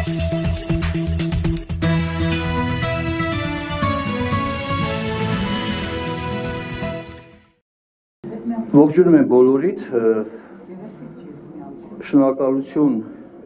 Ողջունում եմ բոլորիդ, շնորհակալություն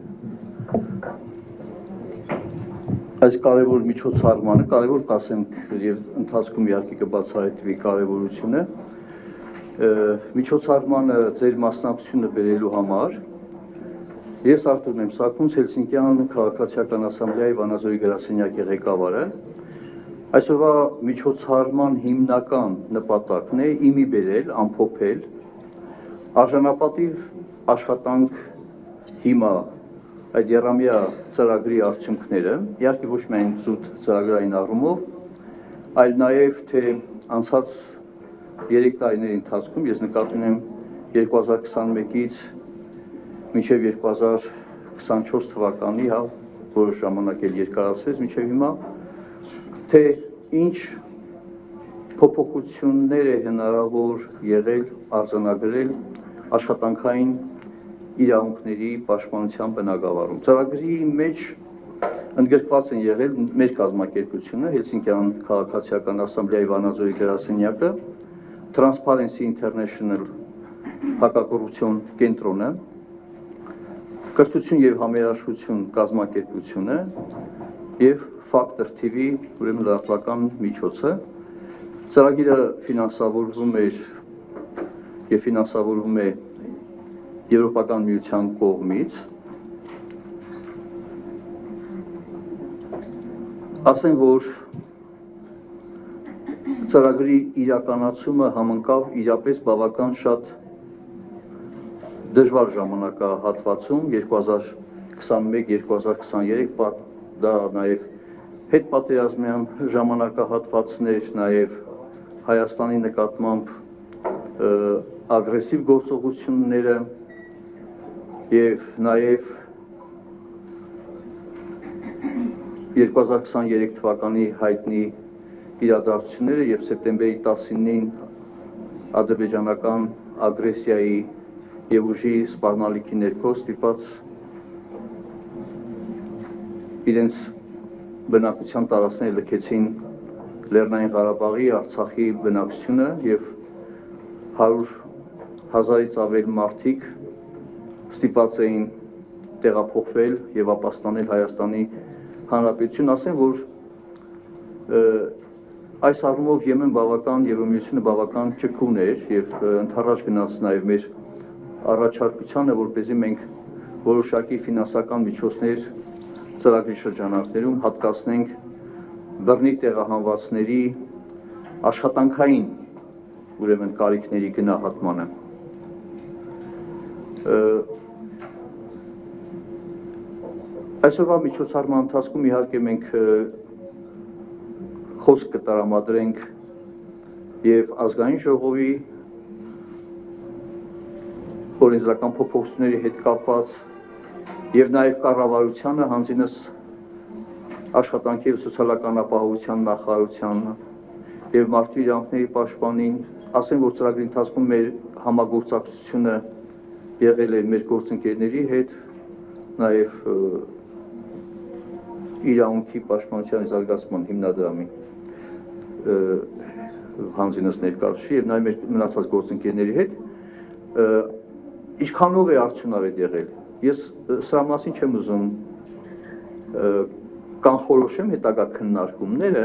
այս կարևոր միջոցառմանը, կարևոր կասենք եւ ընթացքում իհարկե կբացահայտվի կարևորությունը, միջոցառմանը ձեր մասնակցությունը բերելու համար ես Արտուր Նեմսակունց, Հելսինկյան քաղաքացիական ասամբլեայի Վանաձորի գրասենյակի ղեկավարը, այսօրվա միջոցառման հիմնական նպատակն է իմի բերել, ամփոփել արժանապատիվ աշխատանք հիմա այդ եռամյա ծրագրի արդյունքները, իհարկե ոչ միայն զուտ ծրագրային առումով, այլ նաև թե անցած 3 տարիների ընթացքում ես նկատում եմ 2021-ից մինչև 2024 թվականի, որոշ ժամանակ էլ երկարացվեց մինչև հիմա, թե ինչ փոփոխություններ է հնարավոր եղել արձանագրել աշխատանքային իրավունքների պաշտպանության բնագավառում։ Ծրագրի մեջ ընդգրկված են եղել մեր կազմակերպությունը, Հելսինկյան քաղաքացիական ասամբլեայի Վանաձորի գրասենյակը, Transparency International հակակոռուպցիոն կենտրոնը, Կրթություն եւ համերաշխություն կազմակերպությունը եւ Factor TV, ուրեմն լրատվական միջոցը, ծրագիրը ֆինանսավորվում էր եւ ֆինանսավորվում է Եվրոպական միության կողմից։ Ասեմ, որ ծրագրի իրականացումը համընկավ իրապես բավական շատ դժվար ժամանակահատվածում 2021-2023 դա նաեւ հետպատերազմյան ժամանակահատվածներ, նաեւ Հայաստանի նկատմամբ ագրեսիվ գործողությունները եւ նաեւ 2023 թվականի հայտնի իրադարձությունները եւ սեպտեմբերի 19-ին ադրբեջանական ագրեսիայի եւ ուժի սպառնալիքի ներքո ստիպած իրենց բնակության տարածքները լքեցին Լեռնային Ղարաբաղի, Արցախի բնակչությունը եւ 100,000-ից ավել մարդիկ ստիպված էին տեղափոխվել եւ ապաստանել Հայաստանի Հանրապետություն, ասեմ, որ այս առումով Եմեն բավական Եվրամիությունը բավական ճկուն էր եւ ընդառաջ գնաց նաեւ մեր առաջարկությանը, որպեսզի մենք որոշակի ֆինանսական միջոցներ ծրագրի շրջանակներում հատկացնենք բռնի տեղահանվածների աշխատանքային ուրեմն կարիքների գնահատմանը։ Այսօրվա միջոցառման ընթացքում իհարկե մենք խոսք կտրամադրենք եւ ազգային ժողովի օրենսդրական փոփոխությունների հետ կապված եւ նաեւ կառավարությանը հանձինս աշխատանքի եւ սոցիալական ապահովության նախարարությանը եւ մարդու իրավունքների պաշտպանին, ասեմ, որ ծրագրի ընթացքում մեր համագործակցությունը եղել է մեր գործընկերների հետ, նաեւ իրավունքի պաշտպանության զարգացման հիմնադրամի հանձինս ներկայացուցիչ եւ նաեւ մեր մնացած գործընկերների հետ, ինչքանով է արդյունավետ եղել։ Ես սրա մասին չեմ ուզում կանխորոշեմ հետագա քննարկումները,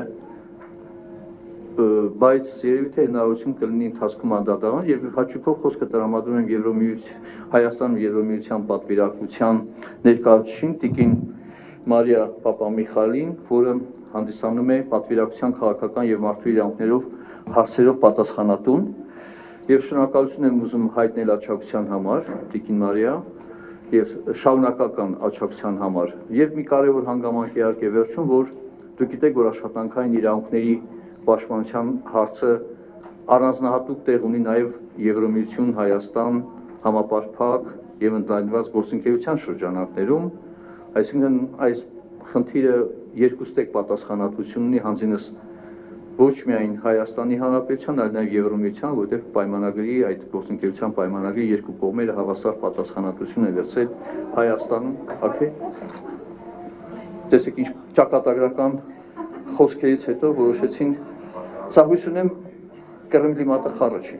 բայց երևի թե հնարավորություն կլինի ընթացքում անդրադառնալ եւ հաճույքով խոսքը տրամադրում եմ Հայաստանում Եվրամիության պատվիրակության ներկայացուցիչին տիկին Մարիա Պապամիխայելին, որը հանդիսանում է պատվիրակության քաղաքական եւ մարդու իրավունքներով հարցերով պատասխանատուն եւ շնորհակալություն եմ ուզում հայտնել աջակցության համար տիկին Մարիա եւ շարունակական աջակցության համար եւ մի կարեւոր հանգամանք իհարկե վերջում, որ դուք գիտեք, որ աշխատանքային իրավունքների պաշտպանության հարցը առանձնահատուկ տեղ ունի նաեւ Եվրամիություն Հայաստան համապարփակ եւ ընդլայնված գործընկերության շրջանակներում, այսինքն այս խնդիրը երկուստեք պատասխանատվություն ունի հանձինս ոչ միայն Հայաստանի Հանրապետության, այլ նաեւ Եվրամիության, որտեղ պայմանագրի այդ գործընկերության պայմանագրի երկու կողմերը հավասար պատասխանատվություն են վերցրել Հայաստանում, okay? տեսեք ինչ ճակատագրական խոսքերից հետո որոշեցին սա հույս ունեմ Կրեմլի մատը խառը չի։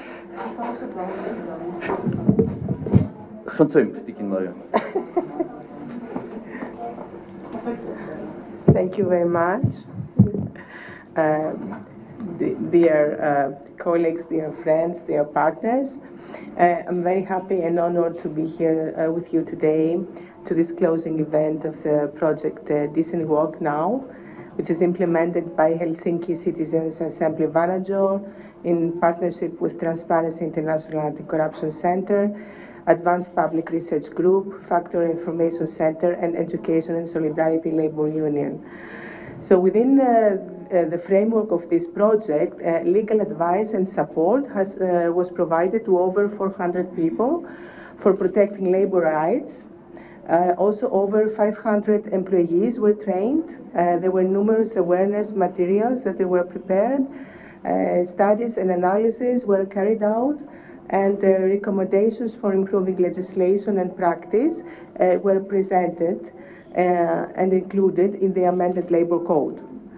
Խնդրեմ, Տիկին Մարիամ։ Thank you very much. Dear colleagues, dear friends, dear partners, I'm very happy and honored to be here with you today to this closing event of the project Decent Work Now, which is implemented by Helsinki Citizens Assembly Vanajor in partnership with Transparency International Anti-Corruption Center, Advanced Public Research Group, Factor Information Center, and Education and Solidarity Labor Union. So within the framework of this project, legal advice and support was provided to over 400 people for protecting labor rights. Also, over 500 employees were trained. There were numerous awareness materials that they were prepared. Studies and analysis were carried out, and recommendations for improving legislation and practice were presented and included in the amended Labor Code.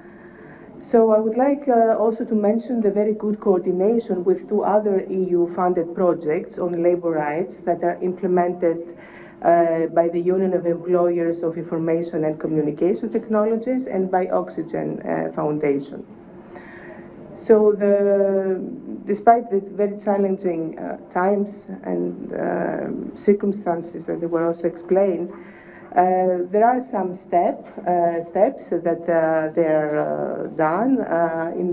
So I would like also to mention the very good coordination with two other EU-funded projects on labor rights that are implemented by the Union of Employers of Information and Communication Technologies and by Oxygen Foundation. So despite the very challenging times and circumstances that were also explained, there are some steps that they are done in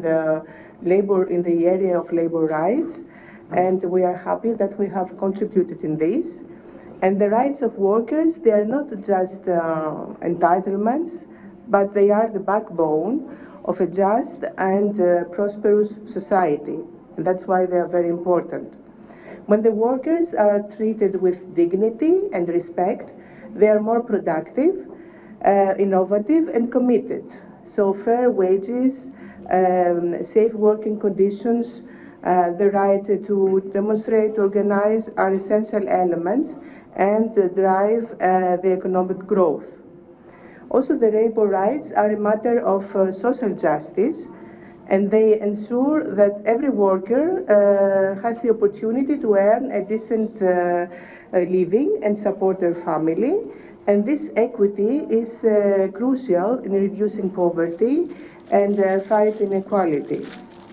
the area of labor rights, and we are happy that we have contributed in this. And the rights of workers, they are not just entitlements, but they are the backbone of a just and prosperous society. And that's why they are very important. When the workers are treated with dignity and respect, they are more productive, innovative, and committed. So fair wages, safe working conditions, the right to demonstrate, organize are essential elements and drive the economic growth. Also, the labor rights are a matter of social justice, and they ensure that every worker has the opportunity to earn a decent living and support their family. And this equity is crucial in reducing poverty and fight inequality.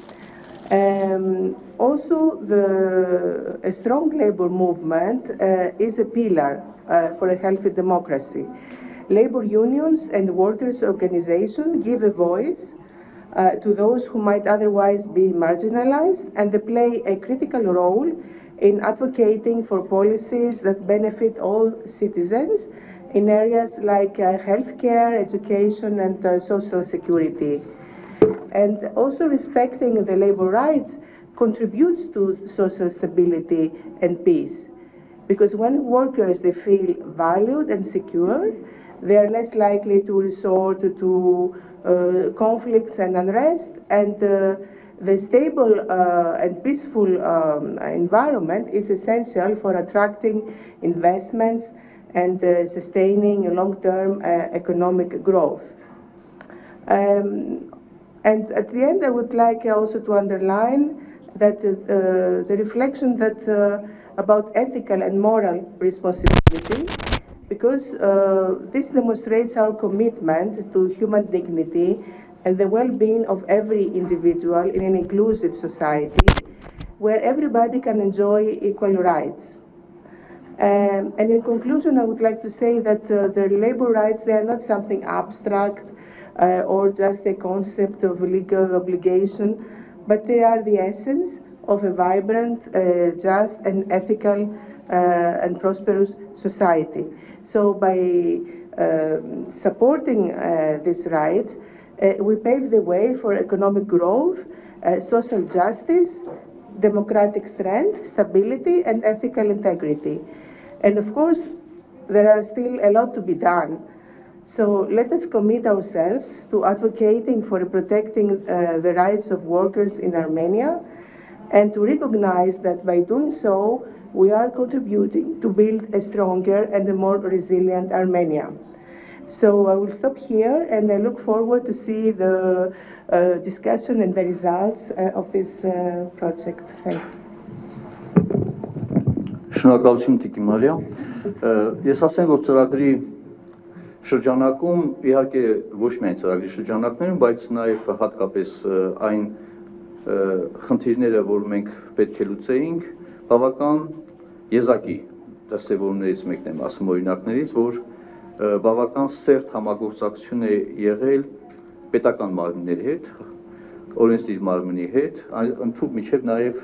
Also, a strong labor movement is a pillar for a healthy democracy. Labor unions and workers' organizations give a voice to those who might otherwise be marginalized, and they play a critical role in advocating for policies that benefit all citizens in areas like healthcare, education, and social security. And also respecting the labor rights contributes to social stability and peace, because when workers they feel valued and secure, they are less likely to resort to conflicts and unrest, and the stable and peaceful environment is essential for attracting investments and sustaining long-term economic growth. And at the end, I would like also to underline that the reflection that about ethical and moral responsibility, because this demonstrates our commitment to human dignity and the well-being of every individual in an inclusive society where everybody can enjoy equal rights. And in conclusion, I would like to say that the labor rights, they are not something abstract or just a concept of legal obligation, but they are the essence of a vibrant, just and ethical and prosperous society. So by supporting these rights, we pave the way for economic growth, social justice, democratic strength, stability, and ethical integrity. And of course, there are still a lot to be done. So let us commit ourselves to advocating for protecting the rights of workers in Armenia, and to recognize that by doing so, we are contributing to build a stronger and a more resilient Armenia. So I will stop here and I look forward to see the discussion and the results of this project. Thank you. Շնորհակալություն Տիկին Մարիա։ Ես ասեմ, որ ծրագրի շրջանակում իհարկե ոչ միայն ծրագրի շրջանակներում, բայց նաև հատկապես այն խնդիրները, որ մենք պետք է լուծեինք, բավական եզակի դրսևորումներից մեկն եմ ասում օրինակներից, որ բավական սերտ համագործակցություն է եղել պետական մարմինների հետ, օրենսդիր մարմնի հետ, ընդհանուր միջև նաև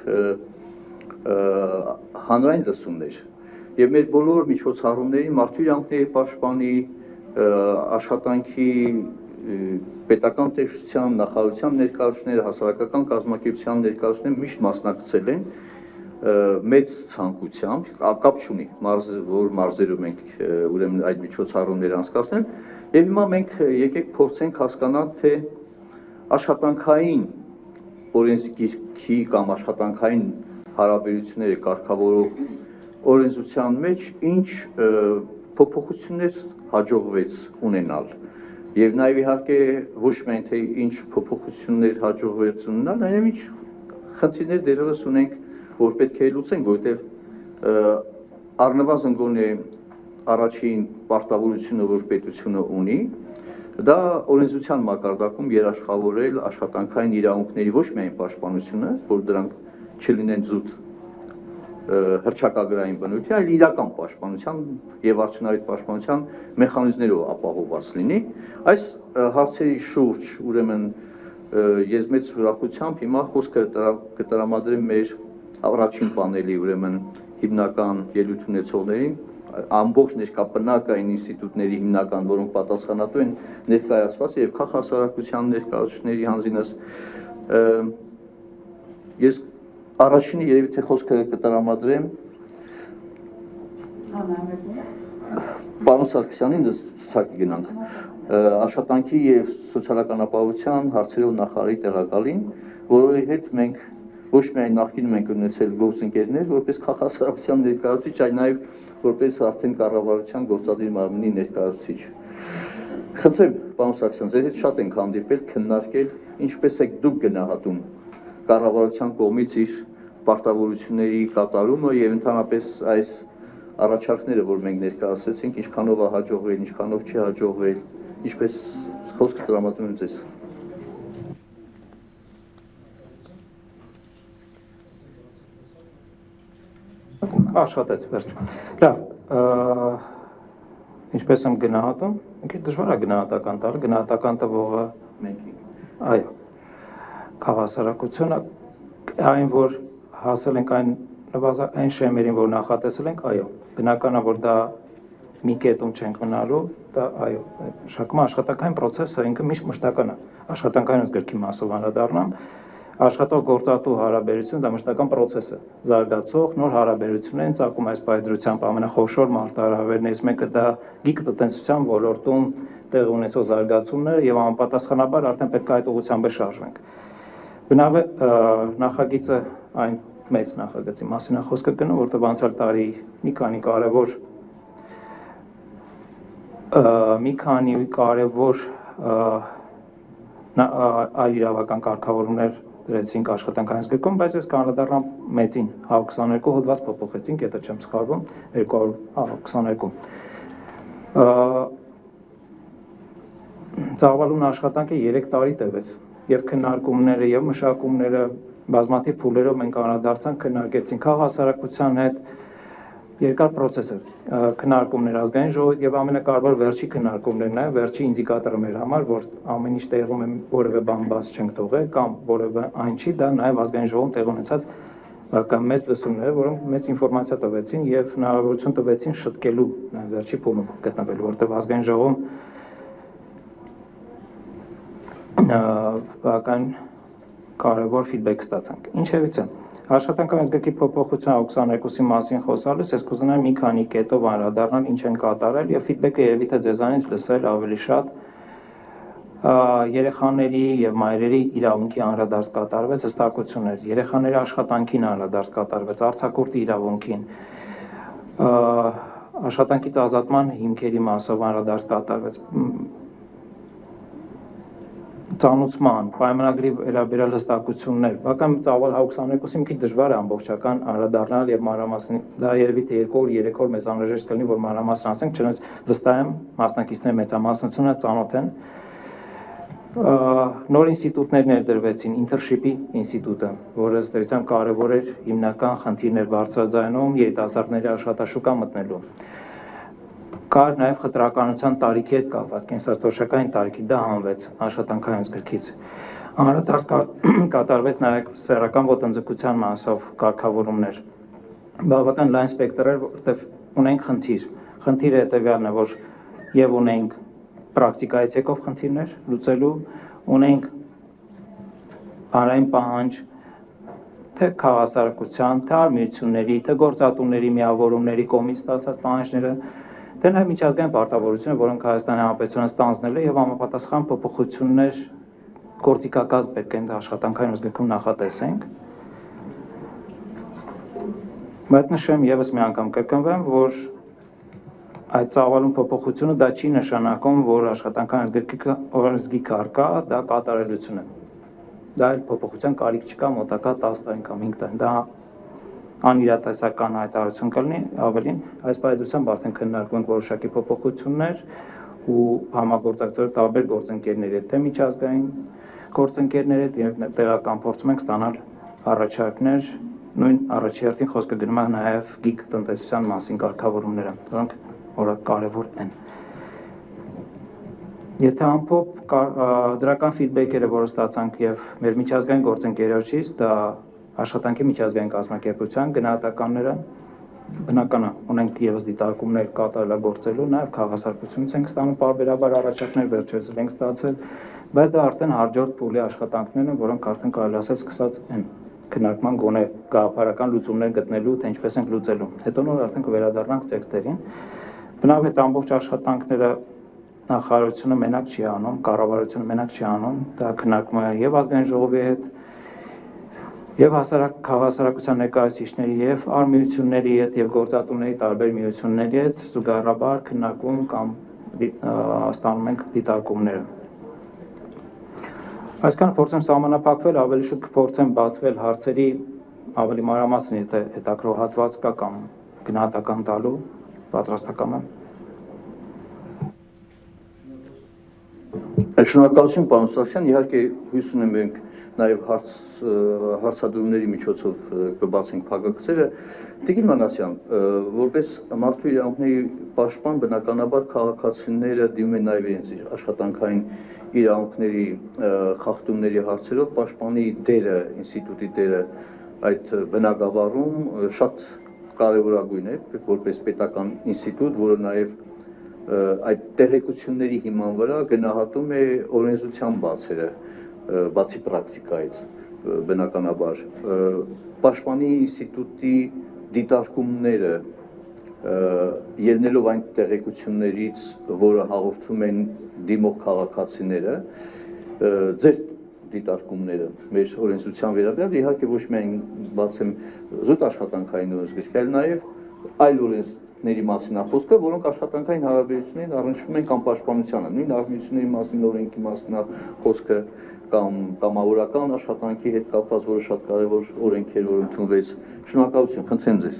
հանրային լսումներ եւ մեր բոլոր միջոցառումների մարդու իրավունքների պաշտպանի աշխատանքի պետական տեսչության նախարարության ներկայացուցիչները հասարակական կազմակերպության ներկայացուցիչները միշտ մասնակցել են մեծ ցանկությամբ, կապ չունի որ մարզերում ենք ուրեմն այդ միջոցառումները անցկացնել եւ հիմա մենք եկեք փորձենք հասկանալ թե աշխատանքային օրենսգիրքի կամ աշխատանքային հարաբերությունները կարգավորող օրենսդրության մեջ ինչ փոփոխություններ հաջողվեց ունենալ եւ նաեւ իհարկե ոչ միայն թե ինչ փոփոխություններ հաջողվեց ունենալ, նաեւ ինչ խնդիրներ դեռևս ունենք, որ պետք է լուծենք, որովհետեւ առնվազն գոնե առաջին պարտավորությունը, որ պետությունը ունի, դա օրենսդրության մակարդակում երաշխավորել աշխատանքային իրավունքների ոչ միայն պաշտպանությունը, որ դրանք չլինեն զուտ հռչակագրային բնույթի, այլ իրական պաշտպանության եւ արդյունավետ պաշտպանության մեխանիզմներով ապահովված լինի։ Այս հարցերի շուրջ ուրեմն ես մեծ ուրախությամբ հիմա խոսքը կտրամադրեմ մեր առաջին պանելի ուրեմն հիմնական ելույթ ունեցողներին, ամբողջ ներկայապնակային ինստիտուտների հիմնական, որոնք պատասխանատու են ներկայացված եւ քաղաքասարակության ներկայացուցիչների հանձինս ես առաջինը երևի թե խոսքը կտրամադրեմ պարոն Սարգսյանին, ցածակի գնանք աշխատանքի եւ սոցիալական ապահովության հարցերով նախարարի տեղակալին, որի հետ մենք ոչ միայն նախկինում ենք ունեցել գործընկերներ, որպես քաղաքասարակության ներկայացուցիչ, այլ նաեւ որպես արդեն կառավարության գործադիր մարմնի ներկայացուցիչ։ Խնդրեմ, պարոն Սարգսյան, ձեր հետ շատ ենք հանդիպել, քննարկել, ինչպես եք դուք գնահատում կառավարության կողմից իր պարտավորությունների կատարումը եւ ընդհանրապես այս առաջարկները, որ մենք ներկայացրեցինք, ինչքանով է հաջողվել, ինչքանով չի հաջողվել, ինչպես խոսքը տրամադրում եմ ձեզ։ Աշխատեց, վերջ։ Լավ, ինչպես եմ գնահատում, ինքը դժվար է գնահատական տալ, գնահատական տվողը մենք այո, քաղաքասարակությունը, այն որ հասել ենք այն շեմերին, որ նախատեսել ենք, այո, բնական է, որ դա մի կետում չենք մնալու, դա այո, աշխատանքային process-ը ինքը միշտ մշտական է, աշխատանքային գրքի մասով անդրադառնամ, աշխատող գործատու հարաբերություն դա մշտական process է, զարգացող նոր հարաբերություն են ծագում այս պայծրությամբ ամենախոշոր մարտահրավերներից մեկը դա գիտտնիքության ոլորտում տեղ ունեցող զարգացումները եւ անպատասխանաբար արդեն պետք է այդ ուղղությամբ շարժվենք։ Բնավ է նախագիծը այն մեծ նախագծի մասին է խոսքը գնում, որտեղ անցյալ տարի մի քանի կարևոր այլ իրավական կարգավորումներ դրեցինք աշխատանքային գրքում, բայց ես կանդրադառնամ մեծին, 22 հոդված փոփոխեցինք, եթե չեմ սխալվում, 222։ Ծավալուն աշխատանքը 3 տարի տևեց, եւ քննարկումները եւ մշակումները բազմաթիվ փուլերով մենք անդրադարձանք, քննարկեցինք քաղաքասարակության հետ երկար process է, քննարկումներ ազգային ժողովի եւ ամենակարևոր վերջի քննարկումներն է, վերջի ինդիկատորը մեր համար, որ ամեն ինչ տեղում է որևէ բան բաց չենք թողել կամ որևէ այն չի, դա նաեւ ազգային ժողովում տեղ ունեցած կամ մեծ լսումներ, որոնք մեծ ինֆորմացիա տվեցին եւ հնարավորություն տվեցին շտկելու նաեւ վերջի փուլում գտնվել, որտեղ ազգային ժողովում բավական կարևոր ֆիդբեք ստացանք։ Ինչևից է, աշխատանքային գրքի փոփոխության 22-ի մասին խոսալուց ես կուզենայի մի քանի կետով անդրադառնալ ինչ են կատարել եւ ֆիդբեքը երևի թե ձեզանից լսել ավելի շատ երեխաների եւ մայրերի իրավունքի անդրադարձ կատարվեց հստակություններ, երեխաների աշխատանքին անդրադարձ կատարվեց, արձակուրդի իրավունքին, աշխատանքից ազատման հիմքերի մասով անդրադարձ կատարվեց ծանուցման, պայմանագրի վերաբերյալ հստակություններ, բավական ծավալ 22-ի մի քիչ դժվար է ամբողջական անդրադառնալ եւ մանրամասն դա երևի թե 2 օր 3 օր մեզ անհրաժեշտ կլինի որ մանրամասն ասենք, չնայած վստահ եմ մասնակիցների մեծամասնությունը ծանոթ են նոր ինստիտուտներ ներդրվեցին, internship-ի ինստիտուտը, որը ըստ էության կարևոր էր հիմնական խնդիրներ բարձրաձայնում երիտասարդների աշխատաշուկա մտնելու։ Կար նաև խտրականության տարիքի հետ կապված, կենսաթոշակային տարիքի դա հանվեց աշխատանքային գրքից։ Անդրադարձ կատարվեց նաև սեռական ոտնձգության մասով կարգավորումներ։ Բավական լայն սպեկտր էր, որտեղ ունենք խնդիր։ Խնդիրը հետևյալն է, որ եւ ունենք պրակտիկայից եկող խնդիրներ լուծելու, ունենք հանրային պահանջ թե քաղաքասարակության, թե արմիությունների, թե գործատուների միավորումների կողմից ստացած պահանջները, թե նաև միջազգային պարտավորությունները, որոնք Հայաստանի Հանրապետությունը ստանձնել է եւ համապատասխան փոփոխություններ գործիքակազմ պետք է աշխատանքային ուզգիքում նախատեսենք։ Բայց նշեմ եւս մի անգամ կրկնվեմ, որ այդ ծավալուն փոփոխությունը դա չի նշանակում, որ աշխատանքային օրենսգի կարգա դա կատարելություն է։ Դա այլ փոփոխության կարիք չկա մոտակա 10 տարին կամ 5 տարին։ Դա անիրատեսական հայտարարություն կլինի, ավելին այս պայմանությամբ արդեն քննարկվում են որոշակի փոփոխություններ ու համագործակցություն տարբեր գործընկերների հետ, թե միջազգային գործընկերների հետ եւ տեղական փորձում ենք ստանալ առաջարկներ, նույն առաջի հերթին խոսքը գնում է նաեւ գիգ տնտեսության մասին կարգավորումները, որոնք որը կարևոր են։ Եթե ամփոփ դրական ֆիդբեքերը, որը ստացանք եւ մեր միջազգային գործընկերոջից, դա աշխատանքի միջազգային կազմակերպության գնահատականները բնական է, ունենք եւս դիտարկումներ կատարելագործելու, նաեւ քաղաքասարքությունից ենք ստանում բարբերաբար առաջարկներ վերջերս ենք ստացել, բայց դա արդեն հաջորդ փուլի աշխատանքներն են, որոնք արդեն կարելի ասել սկսած են քննարկման գոնե գաղափարական լուծումներ գտնելու, թե ինչպես ենք լուծելու։ Հետո նոր արդեն կվերադառնանք տեքստերին։ Բնավ այդ ամբողջ աշխատանքները նախարարությունը մենակ չի անում, կառավարությունը մենակ չի անում, դա քննարկվում է եւ ազգային ժողովի հետ, եւ քաղաքասարակության ներկայացուցիչների եւ արմիությունների հետ եւ գործատուների տարբեր միությունների հետ զուգահեռաբար քննարկում կամ ստանում ենք դիտարկումները։ Այսքան փորձեմ սահմանափակվել, ավելի շուտ կփորձեմ բացվել հարցերի ավելի մանրամասն, եթե հետաքրքրող հատված կա կամ գնահատական տալու պատրաստական եմ։ Շնորհակալություն պարոն Սարգսյան, իհարկե հույս ունեմ մենք նաև հարցադրումների միջոցով կբացենք փակագծերը։ Տիկին Մանասյան, որպես մարդու իրավունքների պաշտպան, բնականաբար քաղաքացիները դիմում են նաև իրենց աշխատանքային իրավունքների խախտումների հարցերով, պաշտպանի դերը, ինստիտուտի դերը այդ բնագավառում շատ կարևորագույն է, որպես պետական ինստիտուտ, որը նաև այդ տեղեկությունների հիման վրա գնահատում է օրենսդրության բացերը, բացի պրակտիկայից, բնականաբար, պաշտպանի ինստիտուտի դիտարկումները ելնելով այն տեղեկություններից, որը հաղորդում են դիմող քաղաքացիները, ձեր դիտարկումները մեր օրենսդրության վերաբերյալ, իհարկե ոչ միայն բացեմ զուտ աշխատանքային օրենսգիրք, այլ նաև այլ օրենսների մասին խոսքը, որոնք աշխատանքային հարաբերություններին առնչվում են կամ պաշտպանությանը, նույն արմիությունների մասին, օրենքի մասին խոսքը կամ կամավորական աշխատանքի հետ կապված, որը շատ կարևոր օրենք էր, որ ընդունվեց։ Շնորհակալություն, խնդրեմ ձեզ։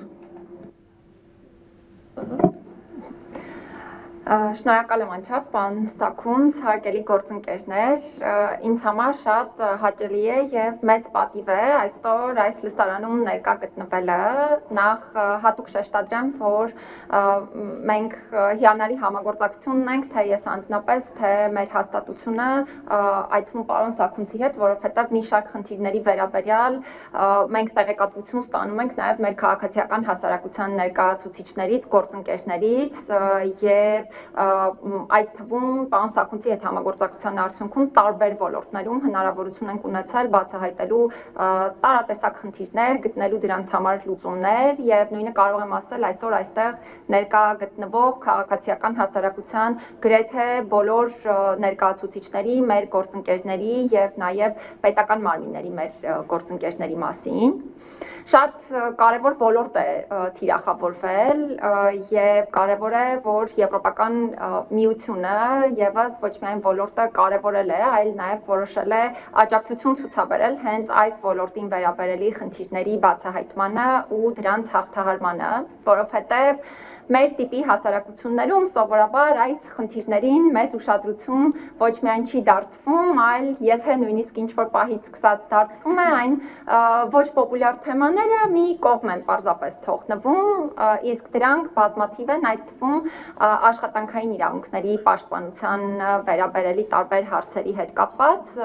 Շնորհակալ եմ անչափ, պարոն Սաքունց, հարգելի գործընկերներ, ինձ համար շատ հաճելի է եւ մեծ պատիվ է այսօր այս լսարանում ներկա գտնվելը։ Նախ հատուկ շեշտադրեմ, որ մենք հիանալի համագործակցություն ունենք, թե ես անձնապես, թե մեր հաստատությունը, այդ թվում պարոն Սաքունցի հետ, որովհետեւ մի շարք խնդիրների վերաբերյալ մենք տեղեկատվություն ստանում ենք նաեւ մեր քաղաքացիական հասարակության ներկայացուցիչներից, գործընկերներից եւ այդ թվում պարոն Սաքունցի հետ համագործակցության արդյունքում տարբեր ոլորտներում հնարավորություն ենք ունեցել բացահայտելու տարատեսակ խնդիրներ, գտնելու դրանց համար լուծումներ եւ նույնը կարող եմ ասել այսօր այստեղ ներկա գտնվող քաղաքացիական հասարակության գրեթե բոլոր ներկայացուցիչների, մեր գործընկերների եւ նաեւ պետական մարմինների մեր գործընկերների մասին։ Շատ կարևոր ոլորտ է թիրախավորվել եւ կարևոր է, որ Եվրոպական միությունը եւս ոչ միայն ոլորտը կարևորել է, այլ նաեւ որոշել է աջակցություն ցուցաբերել հենց այս ոլորտին վերաբերելի խնդիրների բացահայտմանը ու դրանց հաղթահարմանը, որովհետեւ մեր տիպի հասարակություններում սովորաբար այս խնդիրներին մեծ ուշադրություն ոչ միայն չի դարձվում, այլ եթե նույնիսկ ինչ-որ պահից սկսած դարձվում է, այն ոչ պոպուլյար թեմաները մի կողմ են պարզապես թողնվում, իսկ դրանք բազմաթիվ են, այդ թվում աշխատանքային իրավունքների պաշտպանության վերաբերելի տարբեր հարցերի հետ կապված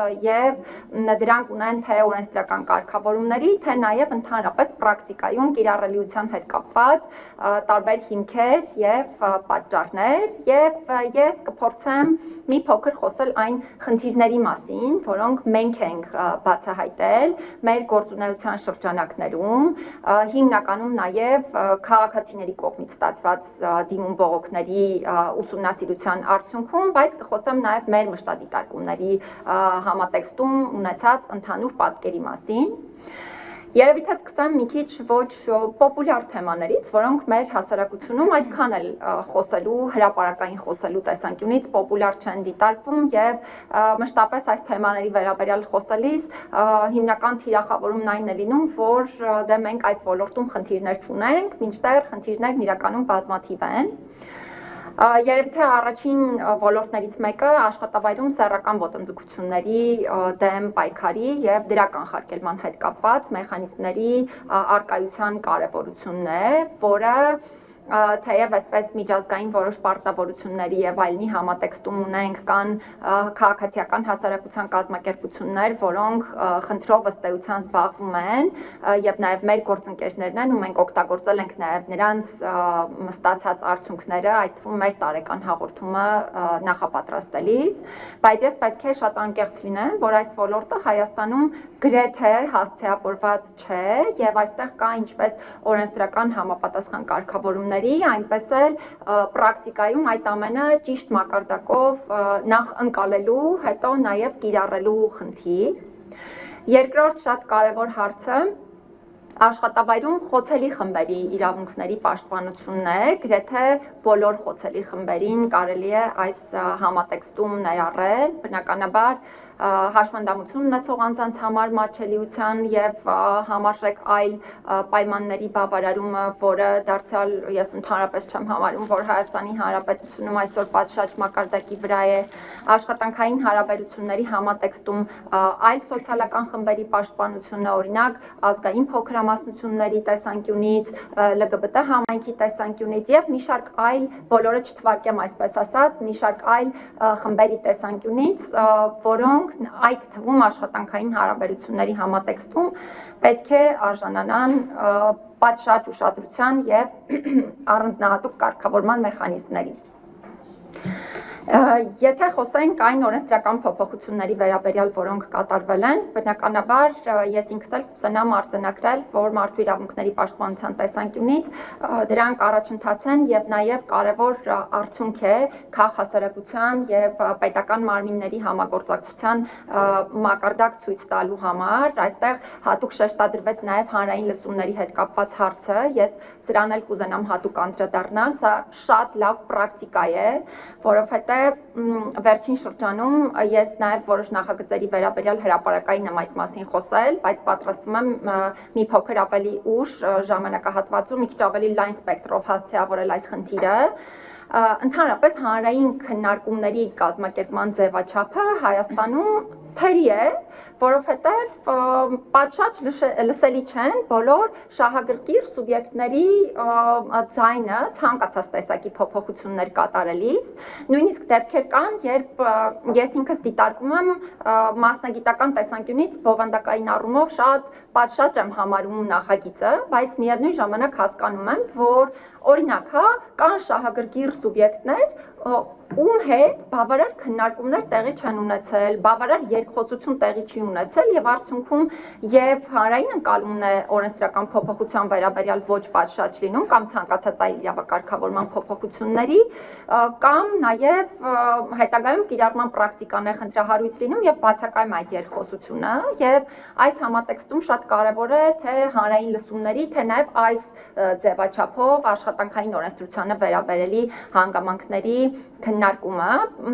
եւ դրանք ունեն թե օրենսդրական կարգավորումների, թե նաեւ ընդհանրապես պրակտիկայում կիրառելիության հետ կապված տարբեր հիմքեր եւ պատճառներ եւ ես կփորձեմ մի փոքր խոսել այն խնդիրների մասին, որոնք մենք ենք բացահայտել մեր գործունեության շրջանակներում, հիմնականում նաեւ քաղաքացիների կողմից ստացված դիմում բողոքների ուսումնասիրության արդյունքում, բայց կխոսեմ նաեւ մեր մշտադիտարկումների համատեքստում ունեցած ընդհանուր պատկերի մասին։ Երևի թե սկսեմ մի քիչ ոչ պոպուլյար թեմաներից, որոնք մեր հասարակությունում այդքան էլ խոսելու, հրապարակային խոսելու տեսանկյունից պոպուլյար չեն դիտարկվում եւ մշտապես այս թեմաների վերաբերյալ խոսելիս հիմնական թիրախավորումն այն է լինում, որ դե մենք այս ոլորտում խնդիրներ չունենք, մինչդեռ խնդիրներն իրականում բազմաթիվ են։ Երևի թե առաջին ոլորտներից մեկը աշխատավայրում սեռական ոտնձգությունների դեմ պայքարի եւ դրա կանխարգելման հետ կապված մեխանիզմների արկայության կարեւորությունն է, որը թեև այսպես միջազգային որոշ պարտավորությունների եւ այլնի համատեքստում ունենք կան քաղաքացիական հասարակության կազմակերպություններ, որոնք խնդրով ըստ էության զբաղվում են եւ նաեւ մեր գործընկերներն են ու մենք օգտագործել ենք նաեւ նրանց ստացած արդյունքները, այդ թվում մեր տարեկան հաղորդումը նախապատրաստելիս, բայց ես պետք է շատ անկեղծ լինեմ, որ այս ոլորտը Հայաստանում գրեթե հասցեավորված չէ եւ այստեղ կա ինչպես օրենսդրական համապատասխան կարգավորումների, այնպես էլ պրակտիկայում այդ ամենը ճիշտ մակարդակով նախ ընկալելու, հետո նաեւ կիրառելու խնդիր։ Երկրորդ շատ կարևոր հարցը աշխատավայրում խոցելի խմբերի իրավունքների պաշտպանությունն է, գրեթե բոլոր խոցելի խմբերին կարելի է այս համատեքստում ներառել, բնականաբար հաշմանդամություն ունեցող անձանց համար մատչելիության եւ համարժեք այլ պայմանների բավարարումը, որը դարձյալ ես ընդհանրապես չեմ համարում, որ Հայաստանի Հանրապետությունում այսօր պատշաճ մակարդակի վրա է, աշխատանքային հարաբերությունների համատեքստում այլ սոցիալական խմբերի պաշտպանությունը, օրինակ ազգային փոքրամասնությունների տեսանկյունից, LGBT համայնքի տեսանկյունից եւ մի շարք այլ, բոլորը չթվարկեմ այսպես ասած, մի շարք այլ խմբերի տեսանկյունից, որոնք այդ թվում աշխատանքային հարաբերությունների համատեքստում պետք է արժանանան պատշաճ ուշադրության եւ առանձնահատուկ կարգավորման մեխանիզմների։ Եթե խոսենք այն օրենսդրական փոփոխությունների վերաբերյալ, որոնք կատարվել են, բնականաբար ես ինքս էլ կուզենամ արձանագրել, որ մարդու իրավունքների պաշտպանության տեսանկյունից դրանք առաջընթաց են եւ նաեւ կարեւոր արդյունք է քաղաքասարակության եւ պետական մարմինների համագործակցության մակարդակ ցույց տալու համար։ Այստեղ հատուկ շեշտադրվեց նաեւ հանրային լսումների հետ կապված հարցը։ Ես սրան էլ կուզենամ հատուկ անդրադառնալ, սա շատ լավ պրակտիկա է, որովհետեւ վերջին շրջանում ես նաեւ որոշ նախագծերի վերաբերյալ հրապարակային եմ այդ մասին խոսել, բայց պատրաստվում եմ մի փոքր ավելի ուշ ժամանակահատվածում մի քիչ ավելի լայն սպեկտրով հասցեավորել այս խնդիրը։ Ընդհանրապես հանրային քննարկումների կազմակերպման ձևաչափը Հայաստանում թերի է, որովհետև պատշաճ լսելի չեն բոլոր շահագրգիռ սուբյեկտների ձայնը ցանկացած տեսակի փոփոխություններ կատարելիս, նույնիսկ դեպքեր կան, երբ ես ինքս դիտարկում եմ մասնագիտական տեսանկյունից բովանդակային առումով շատ պատշաճ եմ համարում նախագիծը, բայց միևնույն ժամանակ հասկանում եմ, որ օրինակ, հա, կան շահագրգիռ սուբյեկտներ, ում հետ բավարար քննարկումներ տեղի չեն ունեցել, բավարար երկխոսություն տեղի չի ունեցել եւ արդյունքում եւ հանրային ընկալումն է օրենսդրական փոփոխության վերաբերյալ ոչ պատշաճ լինում կամ ցանկացած այլ իրավակարգավորման փոփոխությունների կամ նաեւ հետագայում կիրառման պրակտիկան է խնդրահարույց լինում եւ բացակայում այդ երկխոսությունը եւ այս համատեքստում շատ կարեւոր է թե հանրային լսումների, թե նաեւ այս ձևաչափով աշխատանքային օրենսդրությանը վերաբերելի հանգամանքների քննարկումը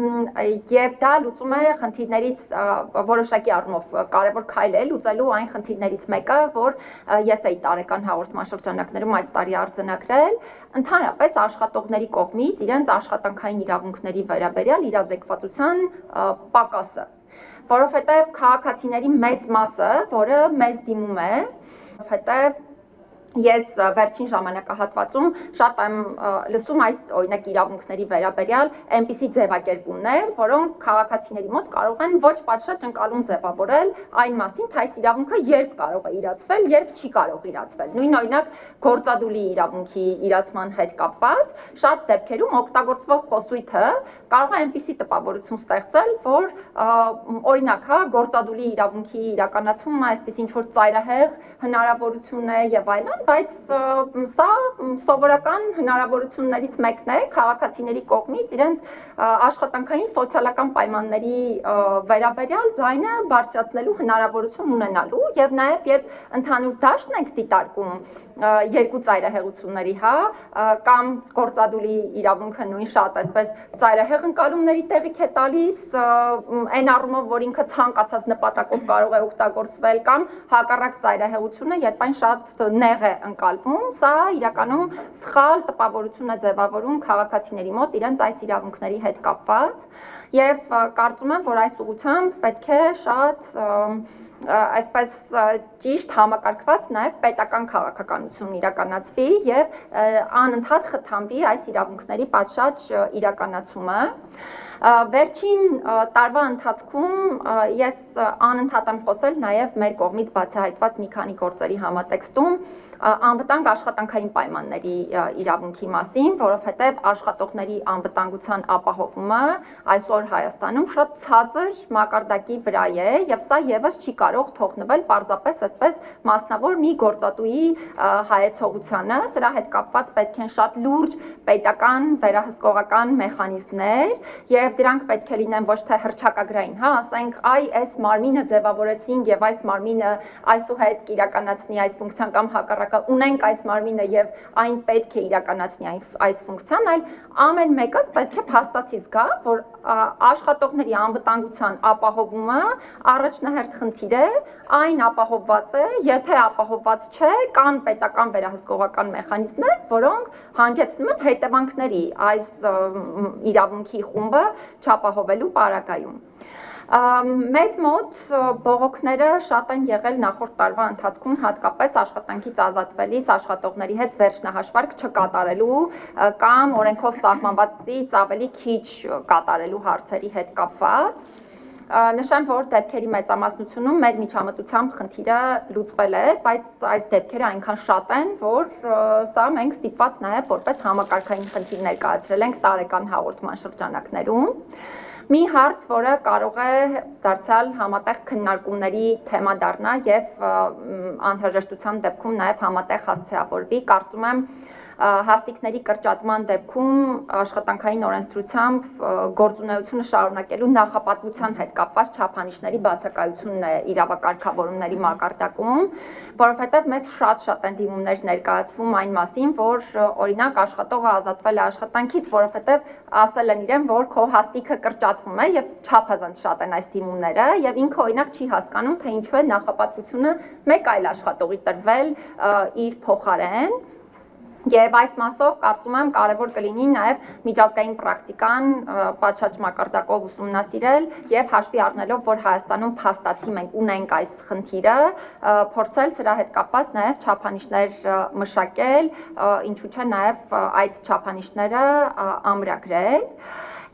եւ դա լուծում է խնդիրներից որոշակի առումով կարևոր քայլ է լուծելու այն խնդիրներից մեկը, որ ես էի տարեկան հաղորդման շրջանակներում այս տարի արձանագրել, ընդհանրապես աշխատողների կողմից իրենց աշխատանքային իրավունքների վերաբերյալ իրազեկվածության պակասը, որովհետեւ քաղաքացիների մեծ մասը, որը մեզ դիմում է, որովհետեւ ես վերջին ժամանակահատվածում շատ եմ լսում այս օրինակ իրավունքների վերաբերյալ այնպիսի ձևակերպումներ, որոնք քաղաքացիների մոտ կարող են ոչ պատշաճ ընկալում ձևավորել այն մասին, թե այս իրավունքը երբ կարող է իրացվել, երբ չի կարող իրացվել։ Նույն օրինակ գործադուլի իրավունքի իրացման հետ կապված շատ դեպքերում օգտագործվող խոսույթը կարող է այնպիսի տպավորություն ստեղծել, որ օրինակ, հա, գործադուլի իրավունքի իրականացումը այսպես ինչ որ ծայրահեղ հնարավորություն է եւ այլն, բայց սա սովորական հնարավորություններից մեկն է քաղաքացիների կողմից իրենց աշխատանքային սոցիալական պայմանների վերաբերյալ ձայնը բարձրացնելու հնարավորություն ունենալու եւ նաեւ երբ ընդհանուր դաշտն ենք դիտարկում երկու ծայրահեղությունների, հա, կամ գործադուլի իրավունքը նույն շատ այսպես ծայրահեղ ընկալումների տեղիք է տալիս այն առումով, որ ինքը ցանկացած նպատակով կարող է օգտագործվել կամ հակառակ ծայրահեղությունը, երբ այն շատ նեղ է ընկալվում, սա իրականում սխալ տպավորություն է ձևավորում քաղաքացիների մոտ իրենց այս իրավունքների հետ կապված եւ կարծում եմ, որ այս ուղղությամբ պետք է շատ այսպես ճիշտ համակարգված նաև պետական քաղաքականություն իրականացվի եւ անընդհատ խթանվի այս իրավունքների պատշաճ իրականացումը։ Վերջին տարվա ընթացքում ես անընդհատ եմ խոսել նաև մեր կողմից բացահայտված մի քանի գործերի համատեքստում անվտանգ աշխատանքային պայմանների իրավունքի մասին, որովհետև աշխատողների անվտանգության ապահովումը այսօր Հայաստանում շատ ցածր մակարդակի վրա է եւ սա եւս չի կարող թողնվել պարզապես այսպես մասնավոր մի գործատուի հայեցողությանը, սրա հետ կապված պետք են շատ լուրջ պետական վերահսկողական մեխանիզմներ եւ դրանք պետք է լինեն ոչ թե հռչակագրային, հա, ասենք այ այս մարմինը ձևավորեցինք եւ այս մարմինը այսուհետ կիրականացնի այս ֆունկցիան կամ հակառակը ունենք այս մարմինը եւ այն պետք է իրականացնի այս ֆունկցիան, այլ ամեն մեկս պետք է փաստացի զգա, որ աշխատողների անվտանգության ապահովումը առաջնահերթ խնդիր է, այն ապահովված է, եթե ապահովված չէ, կան պետական վերահսկողական մեխանիզմներ, որոնք հանգեցնում են հետևանքների այս իրավունքի խումբը չապահովելու պարագայում։ Մեզ մոտ բողոքները շատ են եղել նախորդ տարվա ընթացքում հատկապես աշխատանքից ազատվելիս աշխատողների հետ վերջնահաշվարկ չկատարելու կամ օրենքով սահմանվածից ավելի քիչ կատարելու հարցերի հետ կապված։ Նշեմ, որ դեպքերի մեծամասնությունում մեր միջամտությամբ խնդիրը լուծվել է, բայց այս դեպքերը այնքան շատ են, որ սա մենք ստիպված նաև որպես համակարգային խնդիր ներկայացրել ենք տարեկան հաղորդման շրջանակներում։ Մի հարց, որը կարող է դարձյալ համատեղ քննարկումների թեմա դառնա եւ անհրաժեշտության դեպքում նաեւ համատեղ հասցեավորվի, կարծում եմ հաստիկների կրճատման դեպքում աշխատանքային օրենսդրությամբ գործունեությունը շարունակելու նախապատվության հետ կապված չափանիշների բացակայությունն է իրավակարգավորումների մակարդակում, որովհետև մեզ շատ են դիմումներ ներկայացվում այն մասին, որ օրինակ աշխատողը ազատվել է աշխատանքից, որովհետև ասել են իրեն, որ քո հաստիքը կրճատվում է եւ չափազանց շատ են այս դիմումները եւ ինքը օրինակ չի հասկանում, թե ինչու է նախապատվությունը մեկ այլ աշխատողի տրվել իր փոխարեն։ Եվ այս մասով կարծում եմ կարևոր կլինի նաև միջազգային պրակտիկան պատշաճ մակարդակով ուսումնասիրել եւ հաշվի առնելով, որ Հայաստանում փաստացի մենք ունենք այս խնդիրը, փորձել սրա հետ կապված նաև չափանիշներ մշակել, ինչու՞ չէ նաև այդ չափանիշները ամրագրել։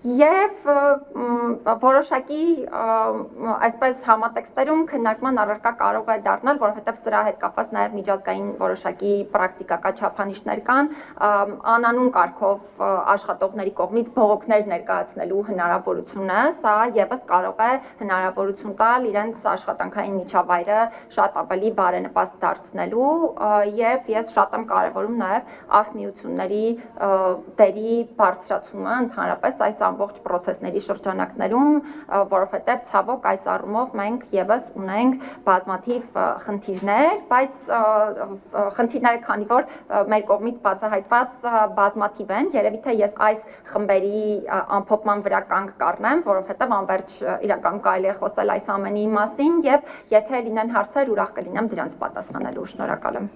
Եվ որոշակի այսպես համատեքստերում քննարկման առարկա կարող է դառնալ, որովհետև սրա հետ կապված նաև միջազգային որոշակի պրակտիկական չափանիշներ կան, անանուն կարգով աշխատողների կողմից բողոքներ ներկայացնելու հնարավորությունը, սա եւս կարող է հնարավորություն տալ իրենց աշխատանքային միջավայրը շատ ավելի բարենպաստ դարձնելու եւ ես շատ եմ կարևորում նաև արհմիությունների դերի բարձրացումը ընդհանրապես այս ամբողջ process-ների շրջանակներում, որովհետև ցավոք այս առումով մենք եւս ունենք բազմաթիվ խնդիրներ, բայց խնդիրները քանի որ մեր կողմից բացահայտված բազմաթիվ են, երևի թե ես այս խմբերի ամփոփման վրա կանգ կառնեմ, որովհետև անverջ իրական կարելի է խոսել այս ամենի մասին եւ եթե լինեն հարցեր, ուրախ կլինեմ դրանց պատասխանելու։ Շնորհակալ եմ։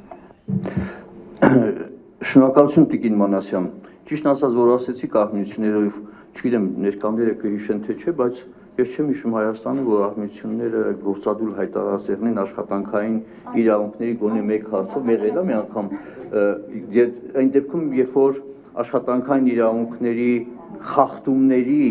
Շնորհակալություն Տիկին Մանասյան։ Ճիշտ ասած, որ ասեցիք արհմիություններով, չգիտեմ, ներկաները կհիշեն թե չէ, բայց ես չեմ հիշում Հայաստանը, որ արհմիությունները գործադուլ հայտարարած եղնեն աշխատանքային իրավունքների գոնե մեկ հարցով, եղել է մի անգամ այն դեպքում, երբ որ աշխատանքային իրավունքների խախտումների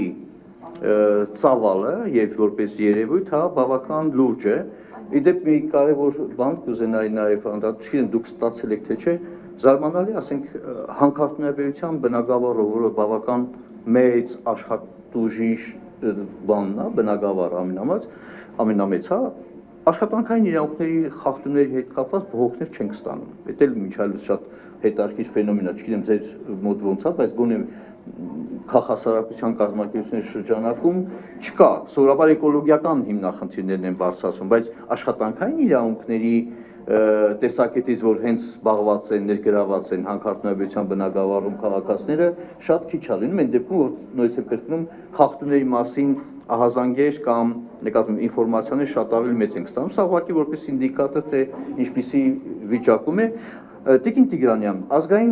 ծավալը եւ որպես երևույթ, հա, բավական լուրջ է։ Իդեպ մի կարևոր բան կուզենայի նաեւ անդրադառնալ, չգիտեմ, դուք ստացել եք թե չէ, զարմանալի, ասենք, հանքարդյունաբերության բնագավառը, որը բավական մեծ աշխատուժի բանն է, բնագավառը ամենամեծ, հա, աշխատանքային իրավունքների խախտումների հետ կապված բողոքներ չենք ստանում։ Դա էլ մինչ այլուց շատ հետաքրքիր ֆենոմեն է, չգիտեմ ձեր մոտ ոնց է, բայց գոնե քաղաքասարակության կազմակերպությունների շրջանակում չկա, սովորաբար էկոլոգիական հիմնախնդիրներն են բարձրացում, բայց աշխատանքային իրավունքների տեսակետից, որ հենց զբաղված են, ներգրաված են հանքարդյունաբերության բնագավառում քաղաքացիները, շատ քիչ է լինում, այն դեպքում, որ նույնիսկ է կրկնում խախտումների մասին ահազանգեր կամ նկատում ինֆորմացիաներ շատ ավելի մեծ ենք ստանում, սա ուղղակի որպես ինդիկատոր թե ինչպիսի վիճակում է։ Տիկին Տիգրանյան, ազգային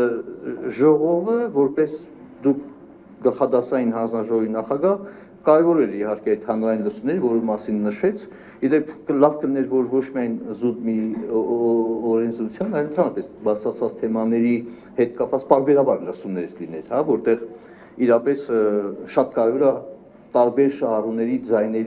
ժողովը, որպես դուք գլխադասային հանձնաժողովի նախագահ, կարևոր էր իհարկե այդ հանրային լսումները, որի մասին նշեց, իդեպ լավ կներ, որ ոչ միայն զուտ մի օրենսդրության, այլ ընդհանրապես բացասված թեմաների հետ կապված պարբերաբար լսումներ լիներ, հա, որտեղ իրապես շատ կարևոր է տարբեր շահառուների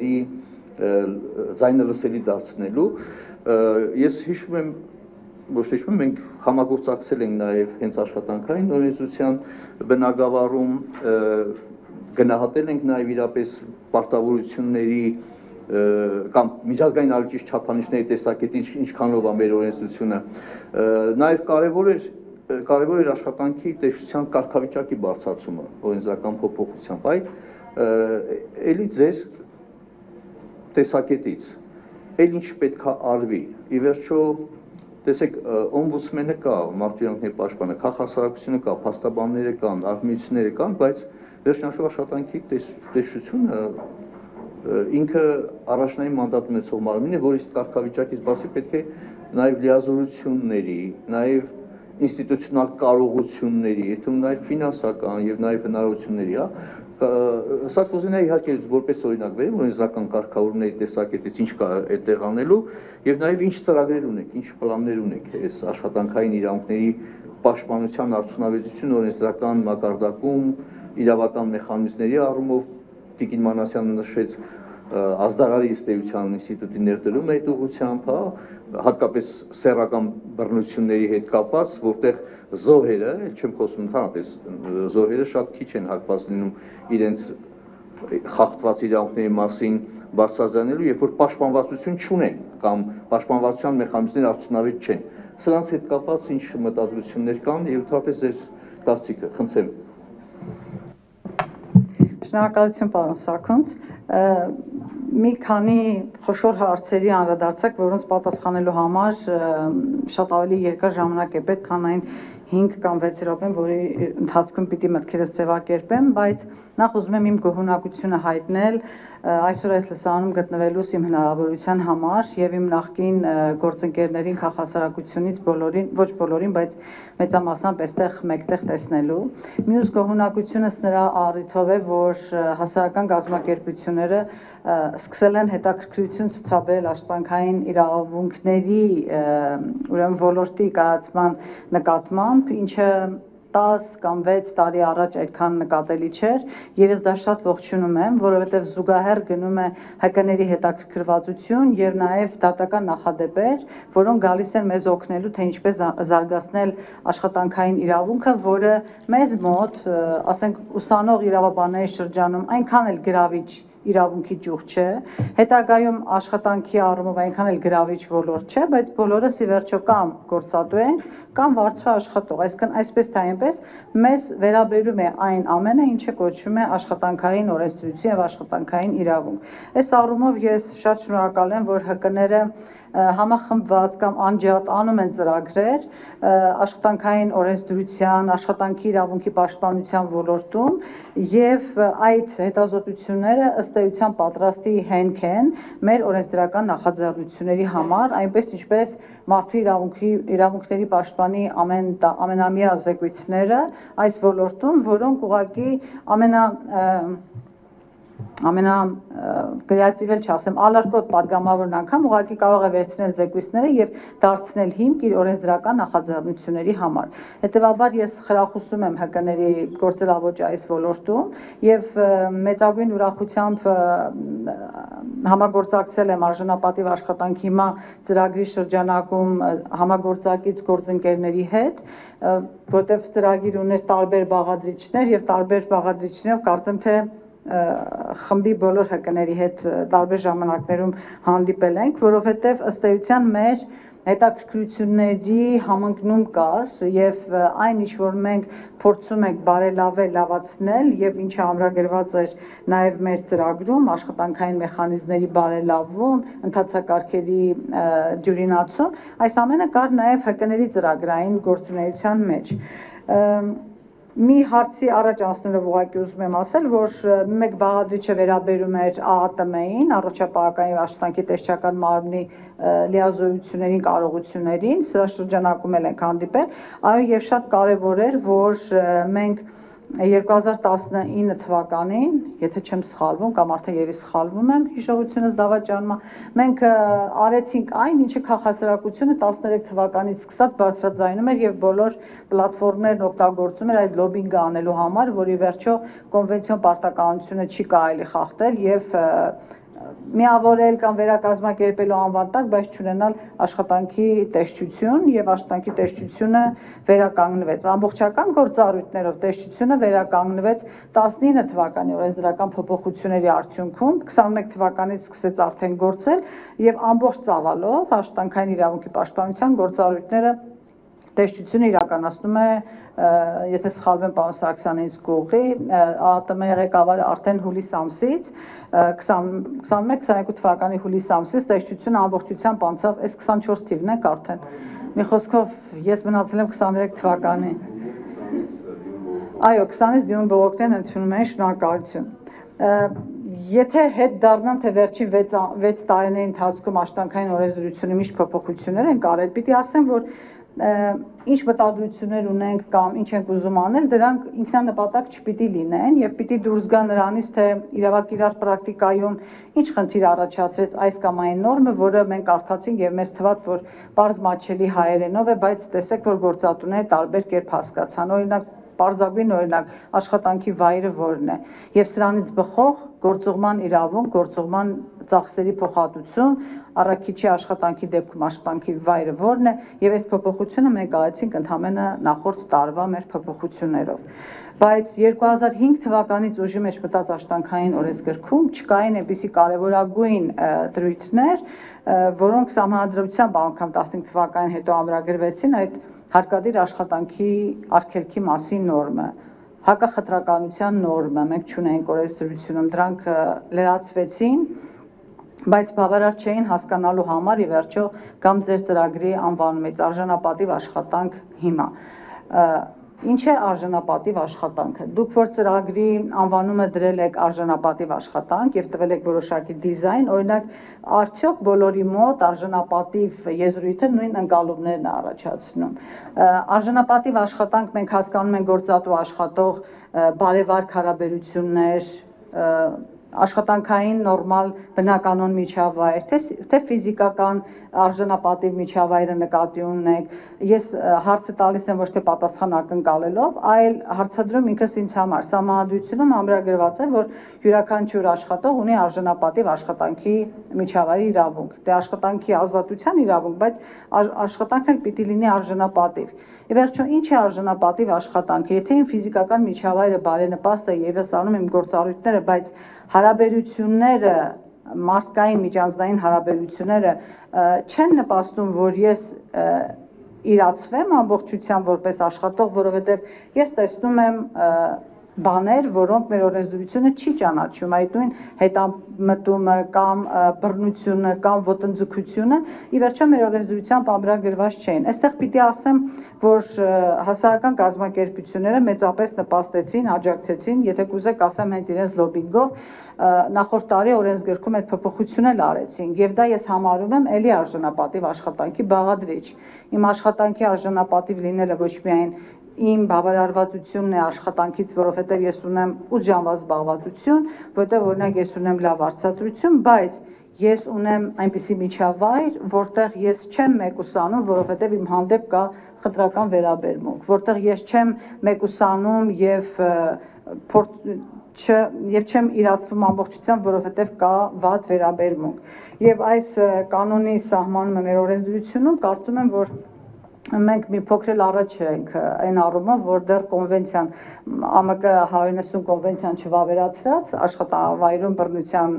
ձայնը լսելի դարձնելու։ Ես հիշում եմ, ոչ թե հիշում, մենք համագործակցել ենք նաև հենց աշխատանքային օրենսդրության բնագավառում, գնահատել ենք նաև իրապես պարտավորությունների կամ միջազգային ալիճի չափանիշների տեսակետից ինչքանով է մեր օրենսդրությունը, նաև կարևոր էր աշխատանքի տեսության կարգավիճակի բարձրացումը օրենսդրական փոփոխությամբ, էլի ձեր տեսակետից, էլ ինչ պետք է արվի, ի վերջո տեսեք, օմբուդսմենը կա, մարդու իրավունքների պաշտպանը, քաղաքասարակությունը կա, փաստաբանները կան, արհմիությունները կան, բայց վերջնաշուտ աշխատանքի տեսությունը ինքը առաջնային մանդատ ունեցող մարմին է, որից կարգավիճակից բացի պետք է նաև լիազորությունների, նաև ինստիտուցիոնալ կարողությունների, եթում նաև ֆինանսական եւ նաև հնարավորությունների, հա, սա կուզենայի իհարկե որպես օրինակ բերեմ, օրենսդրական կարգավորումների տեսակետից ինչ կա այդտեղ անելու եւ նաև ինչ ծրագրեր ունեք, ինչ պլաններ ունեք այս աշխատանքային իրավունքների պաշտպանության արդյունավետություն օրենսդրական մակարդակում, իրավական մեխանիզմների առումով Տիկին Մանասյանը նշեց ազդարարի ըստեյության ինստիտուտի ներդրում այդ ուղղությամբ, հա, հատկապես սեռական բռնությունների հետ կապված, որտեղ զոհերը, չեմ խոսում ընդհանրապես, զոհերը շատ քիչ են հակված լինում իրենց խախտված իրավունքների մասին բարձրաձայնելու, երբ որ պաշտպանվածություն չունեն կամ պաշտպանվածության մեխանիզմները արդյունավետ չեն։ Սրանց հետ կապված ինչ մտադրություններ կան եւ ընդհանրապես ձեր կարծիքը, խնդրեմ։ Շնորհակալություն պարոն Սաքունց, մի քանի խոշոր հարցերի անդրադարձակ, որոնց պատասխանելու համար շատ ավելի երկար ժամանակ է պետք, քան այն 5 կամ 6 րոպեն, որի ընթացքում պիտի մտքերս ձևակերպեմ, բայց նախ ուզում եմ իմ գոհունակությունը հայտնել այսօր այս լսարանում գտնվելուս իմ հնարավորության համար եւ իմ նախկին գործընկերներին քաղաքասարակությունից բոլորին, ոչ բոլորին, բայց մեծամասամբ այստեղ մեկտեղ տեսնելու։ Մյուս գոհունակությունս նրա առիթով է, որ հասարակական կազմակերպությունները սկսել են հետաքրքրություն ցուցաբերել աշխատանքային իրավունքների ուրեմն ոլորտի կայացման նկատմամբ, ինչը 10 կամ 6 տարի առաջ այդքան նկատելի չէր եւ ես դա շատ ողջունում եմ, որովհետեւ զուգահեռ գնում է ՀԿ-ների հետաքրքրվածություն եւ նաեւ դատական նախադեպեր, որոնք գալիս են մեզ օգնելու, թե ինչպես զարգացնել աշխատանքային իրավունքը, որը մեզ մոտ, ասենք, ուսանող իրավաբանների շրջանում այնքան էլ գրավիչ իրավունքի ճյուղ չէ, հետագայում աշխատանքի առումով այնքան էլ գրավիչ ոլորտ չէ, բայց բոլորս ի վերջո կամ գործատու ենք, կամ վարձու աշխատող, այսինքն այսպես թե այնպես մեզ վերաբերում է այն ամենը, ինչը կոչվում է աշխատանքային օրենսդրություն եւ աշխատանքային իրավունք։ Այս առումով ես շատ շնորհակալ եմ, որ ՀԿ-ները համախմբված կամ անջատ անում են ծրագրեր աշխատանքային օրենսդրության, աշխատանքի իրավունքի պաշտպանության ոլորտում եւ այդ հետազոտությունները ըստ էության պատրաստի հենք են մեր օրենսդրական նախաձեռնությունների համար, այնպես ինչպես մարդու իրավունքների պաշտպանի ամենամյա զեկույցները այս ոլորտում, որոնք ուղղակի կրեատիվ էլ չասեմ, ալարկոտ պատգամավորն անգամ ուղղակի կարող է վերցնել զեկույցները եւ դարձնել հիմք իր օրենսդրական նախաձեռնությունների համար։ Հետեւաբար ես խրախուսում եմ ՀԿ-ների գործելավոճը այս ոլորտում եւ մեծագույն ուրախությամբ համագործակցել եմ արժանապատիվ աշխատանքի հիմա ծրագրի շրջանակում համագործակից գործընկերների հետ, որտեղ ծրագիր ուներ տարբեր բաղադրիչներ եւ տարբեր բաղադրիչներով կարծեմ թե խմբի բոլոր ՀԿ-ների հետ տարբեր ժամանակներում հանդիպել ենք, որովհետև ըստ էության մեր հետաքրքրությունների համընկնում կար եւ այն ինչ որ մենք փորձում ենք բարելավել, լավացնել եւ ինչը ամրագրված էր նաեւ մեր ծրագրում աշխատանքային մեխանիզմների բարելավում, ընթացակարգերի դյուրինացում, այս ամենը կար նաեւ ՀԿ-ների ծրագրային գործունեության մեջ։ Մի հարցի առաջ անցնելով ուղղակի ուզում եմ ասել, որ մեկ բաղադրիչը վերաբերում էր ԱԱՏՄ-ին, առողջապահական եւ աշխատանքի տեսչական մարմնի լիազորություններին, կարողություններին, սրա շրջանակում էլ ենք հանդիպել, այո, եւ շատ կարեւոր էր, որ մենք 2019 թվականին, եթե չեմ սխալվում կամ արդեն եւս սխալվում եմ, հիշողությունս դավաճանում է, մենք արեցինք այն, ինչը քաղաքասարակությունը 13 թվականից սկսած բարձրաձայնում էր եւ բոլոր պլատֆորմներն օգտագործում էր այդ լոբինգը անելու համար, որի վերջո կոնվենցիոն պարտականությունը չի կարելի խախտել եւ միավորել կամ վերակազմակերպելու անվան տակ, բայց չունենալ աշխատանքի տեսչություն եւ աշխատանքի տեսչությունը վերականգնվեց։ Ամբողջական գործառույթներով տեսչությունը վերականգնվեց 19 թվականի օրենսդրական փոփոխությունների արդյունքում, 21 թվականից սկսեց արդեն գործել եւ ամբողջ ծավալով աշխատանքային իրավունքի պաշտպանության գործառույթները տեսչությունը իրականացնում է, եթե սխալվում եմ պարոն Սարգսյանից կողի, ԱԱՏՄ ղեկավարը արդեն հուլիս ամսից 21-22 թվականի հուլիս ամսից տեսչությունը ամբողջությամբ անցավ, այս 24 թիվն եք արդեն։ Մի խոսքով ես մնացել եմ 23 թվականի։ Այո, 20-ից դյուն բողոքներն ընդունում են, շնորհակալություն։ Եթե հետ դառնամ, թե վերջին 6 տարիների ընթացքում աշխատանքային օրենսդրությունը միշտ փոփոխություններ են կարել, պիտի ասեմ, որ ինչ մտադրություններ ունենք կամ ինչ ենք ուզում անել, դրանք ինքնանպատակ չպիտի լինեն եւ պիտի դուրս գա նրանից, թե իրավակիրառ պրակտիկայում ինչ խնդիր առաջացրեց այս կամ այն նորմը, որը մենք կարդացինք եւ մեզ թվաց, որ բարձ մատչելի հայերենով է, բայց տեսեք, որ գործատուները տարբեր կերպ հասկացան։ Օրինակ, պարզագույն օրինակ, աշխատանքի վայրը որն է եւ սրանից բխող գործուղման իրավունք, գործուղման ծախսերի փոխհատուցում, առաքիչի աշխատանքի դեպքում աշխատանքի վայրը որն է եւ այս փոփոխությունը մենք արեցինք ընդհանրապես նախորդ տարվա մեր փոփոխություններով։ Բայց 2005 թվականից ուժի մեջ մտած աշխատանքային օրենսգրքում չկային այնպիսի կարևորագույն դրույթներ, որոնք սահմանադրությամբ անգամ 15 թվականին հետո ամրագրվեցին այդ հարկադիր աշխատանքի արգելքի մասին նորմը, հակախտրականության նորմը, մենք չունենք օրենսդրությունում, դրանք լրացվեցին, բայց բավարար չէին հասկանալու համար ի վերջո կամ ձեր ծրագրի անվանումից արժանապատիվ աշխատանք հիմա։ Ինչ է արժանապատիվ աշխատանքը։ Դուք որ ծրագրի անվանումը դրել եք արժանապատիվ աշխատանք եւ տվել եք որոշակի դիզայն, օրինակ արդյոք բոլորի մոտ արժանապատիվ եզրույթը նույն ընկալումներն է առաջացնում։ Արժանապատիվ աշխատանք մենք հասկանում ենք գործատու աշխատող բարևարք հարաբերություններ, աշխատանքային նորմալ բնականոն միջավայր, թե ֆիզիկական արժանապատիվ միջավայրը նկատի ունենք։ Ես հարցը տալիս եմ ոչ թե պատասխան ակնկալելով, այլ հարցադրում ինքս ինձ համար։ Սահմանադրությունում ամրագրված է, որ յուրաքանչյուր աշխատող ունի արժանապատիվ աշխատանքի միջավայրի իրավունք, դե աշխատանքի ազատության իրավունք, բայց աշխատանքն էլ պիտի լինի արժանապատիվ։ Ի վերջո, ինչ է արժանապատիվ աշխատանքը, եթե իմ ֆիզիկական միջավայրը բարենպաստ է եւ ես անում եմ գործառույթները, բայց հարաբերությունները, մարդկային միջանձնային հարաբերությունները չեն նպաստում, որ ես իրացվեմ ամբողջությամբ որպես աշխատող, որովհետեւ ես տեսնում եմ բաներ, որոնք մեր օրենսդրությունը չի ճանաչում, այդ նույն հետամտումը կամ բռնությունը կամ ոտնձգությունը ի վերջո մեր օրենսդրությամբ ամրագրված չէին։ Այստեղ պիտի ասեմ, որ հասարակական կազմակերպությունները մեծապես նպաստեցին, աջակցեցին, եթե կուզեք ասեմ հենց իրենց լոբինգով, նախորդ տարի օրենսգրքում այդ փոփոխություն էլ արեցինք եւ դա ես համարում եմ ելի արժանապատիվ աշխատանքի բաղադրիչ։ Իմ աշխատանքի արժանապատիվ լինելը ոչ միայն իմ բավարարվածությունն է աշխատանքից, որովհետև ես ունեմ 8 ժամվա զբաղվածություն, որտեղ օրինակ ես ունեմ լավ արձակուրություն, բայց ես ունեմ այնպիսի միջավայր, որտեղ ես չեմ մեկուսանում, որովհետև իմ հանդեպ կա խտրական վերաբերմունք, որտեղ ես չեմ մեկուսանում եւ չեմ իրացվում ամբողջությամբ, որովհետև կա վատ վերաբերմունք։ Եվ այս կանոնի սահմանումը մեր օրենսդրությունում կարծում եմ, որ մենք մի փոքր էլ առաջ ենք այն առումով, որ դեռ կոնվենցիան ԱՄԿ 190 կոնվենցիան չվավերացրած աշխատավայրում բռնության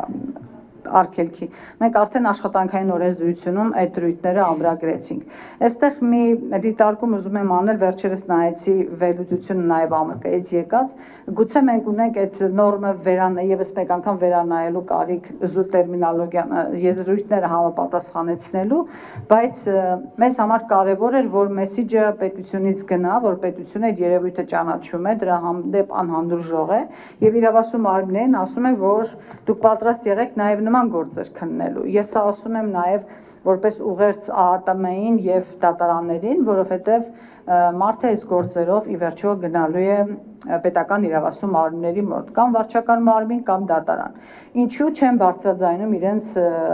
արգելքի։ Մենք արդեն աշխատանքային օրենսդրությունում այդ դրույթները ամրագրեցինք։ Այստեղ մի դիտարկում ուզում եմ անել, վերջերս նայեցի վերլուծությունը նաև ԱՄԿ-ից եկած, գուցե մենք ունենք այդ նորմը եւս մեկ անգամ վերանայելու կարիք զուտ տերմինոլոգիան եզրույթները համապատասխանեցնելու, բայց մեզ համար կարևոր էր, որ մեսիջը պետությունից գնա, որ պետությունը այդ երևույթը ճանաչում է, դրա հանդեպ անհանդուրժող է եւ իրավասու մարմիններին ասում է, որ դուք պատրաստ եղեք նաեւ նման գործեր քննելու։ Ես սա ասում եմ նաեւ որպես ուղերձ ԱԱՏՄ-ին եւ դատարաններին, որովհետեւ մարդը այս գործերով ի վերջո գնալու է պետական իրավասու մարմինների մոտ, կամ վարչական մարմին, կամ դատարան։ Ինչու չեն բարձրաձայնում իրենց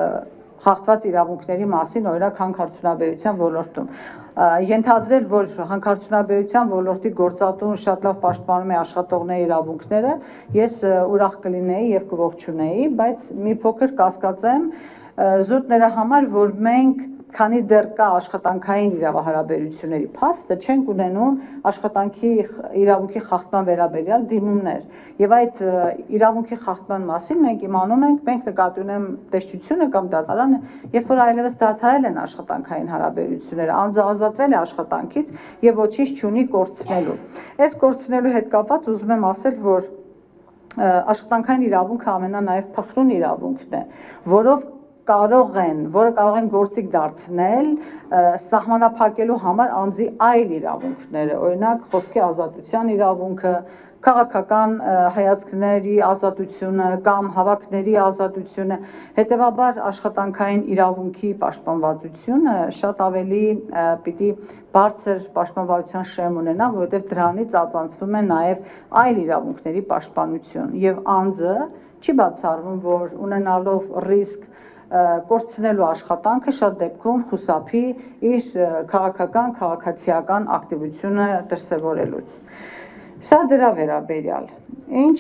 խախտված իրավունքների մասին, օրինակ հանքարդյունաբերության ոլորտում։ Ենթադրել, որ հանքարդյունաբերության ոլորտի գործատուն շատ լավ պաշտպանում է աշխատողների իրավունքները, ես ուրախ կլինեի եւ կողջունեի, բայց մի փոքր կասկածեմ զուտ նրա համար, որ մենք քանի դեռ կա աշխատանքային իրավահարաբերությունների փաստը, չենք ունենում աշխատանքի իրավունքի խախտման վերաբերյալ դիմումներ։ Եվ այդ իրավունքի խախտման մասին մենք իմանում ենք, մենք նկատի ունեմ տեսչությունը կամ դատարանը, երբ որ այլևս դադարել են աշխատանքային հարաբերությունները, անձը ազատվել է աշխատանքից եւ ոչինչ չունի կորցնելու։ Այս կորցնելու հետ կապված ուզում եմ ասել, որ աշխատանքային իրավունքը ամենանայև փխրուն իրավունքն է, որը կարող են գործիք դարձնել սահմանափակելու համար անձի այլ իրավունքները, օրինակ խոսքի ազատության իրավունքը, քաղաքական հայացքների ազատությունը կամ հավաքների ազատությունը, հետևաբար աշխատանքային իրավունքի պաշտպանվածությունը շատ ավելի պիտի բարձր պաշտպանվածության շեմ ունենա, որովհետև դրանից արձանցվում է նաև այլ իրավունքների պաշտպանություն եւ անձը չի բացառվում, որ ունենալով ռիսկ կորցնելու աշխատանքը շատ դեպքում խուսափի իր քաղաքացիական ակտիվությունը դրսևորելուց։ Սա դրա վերաբերյալ։ Ինչ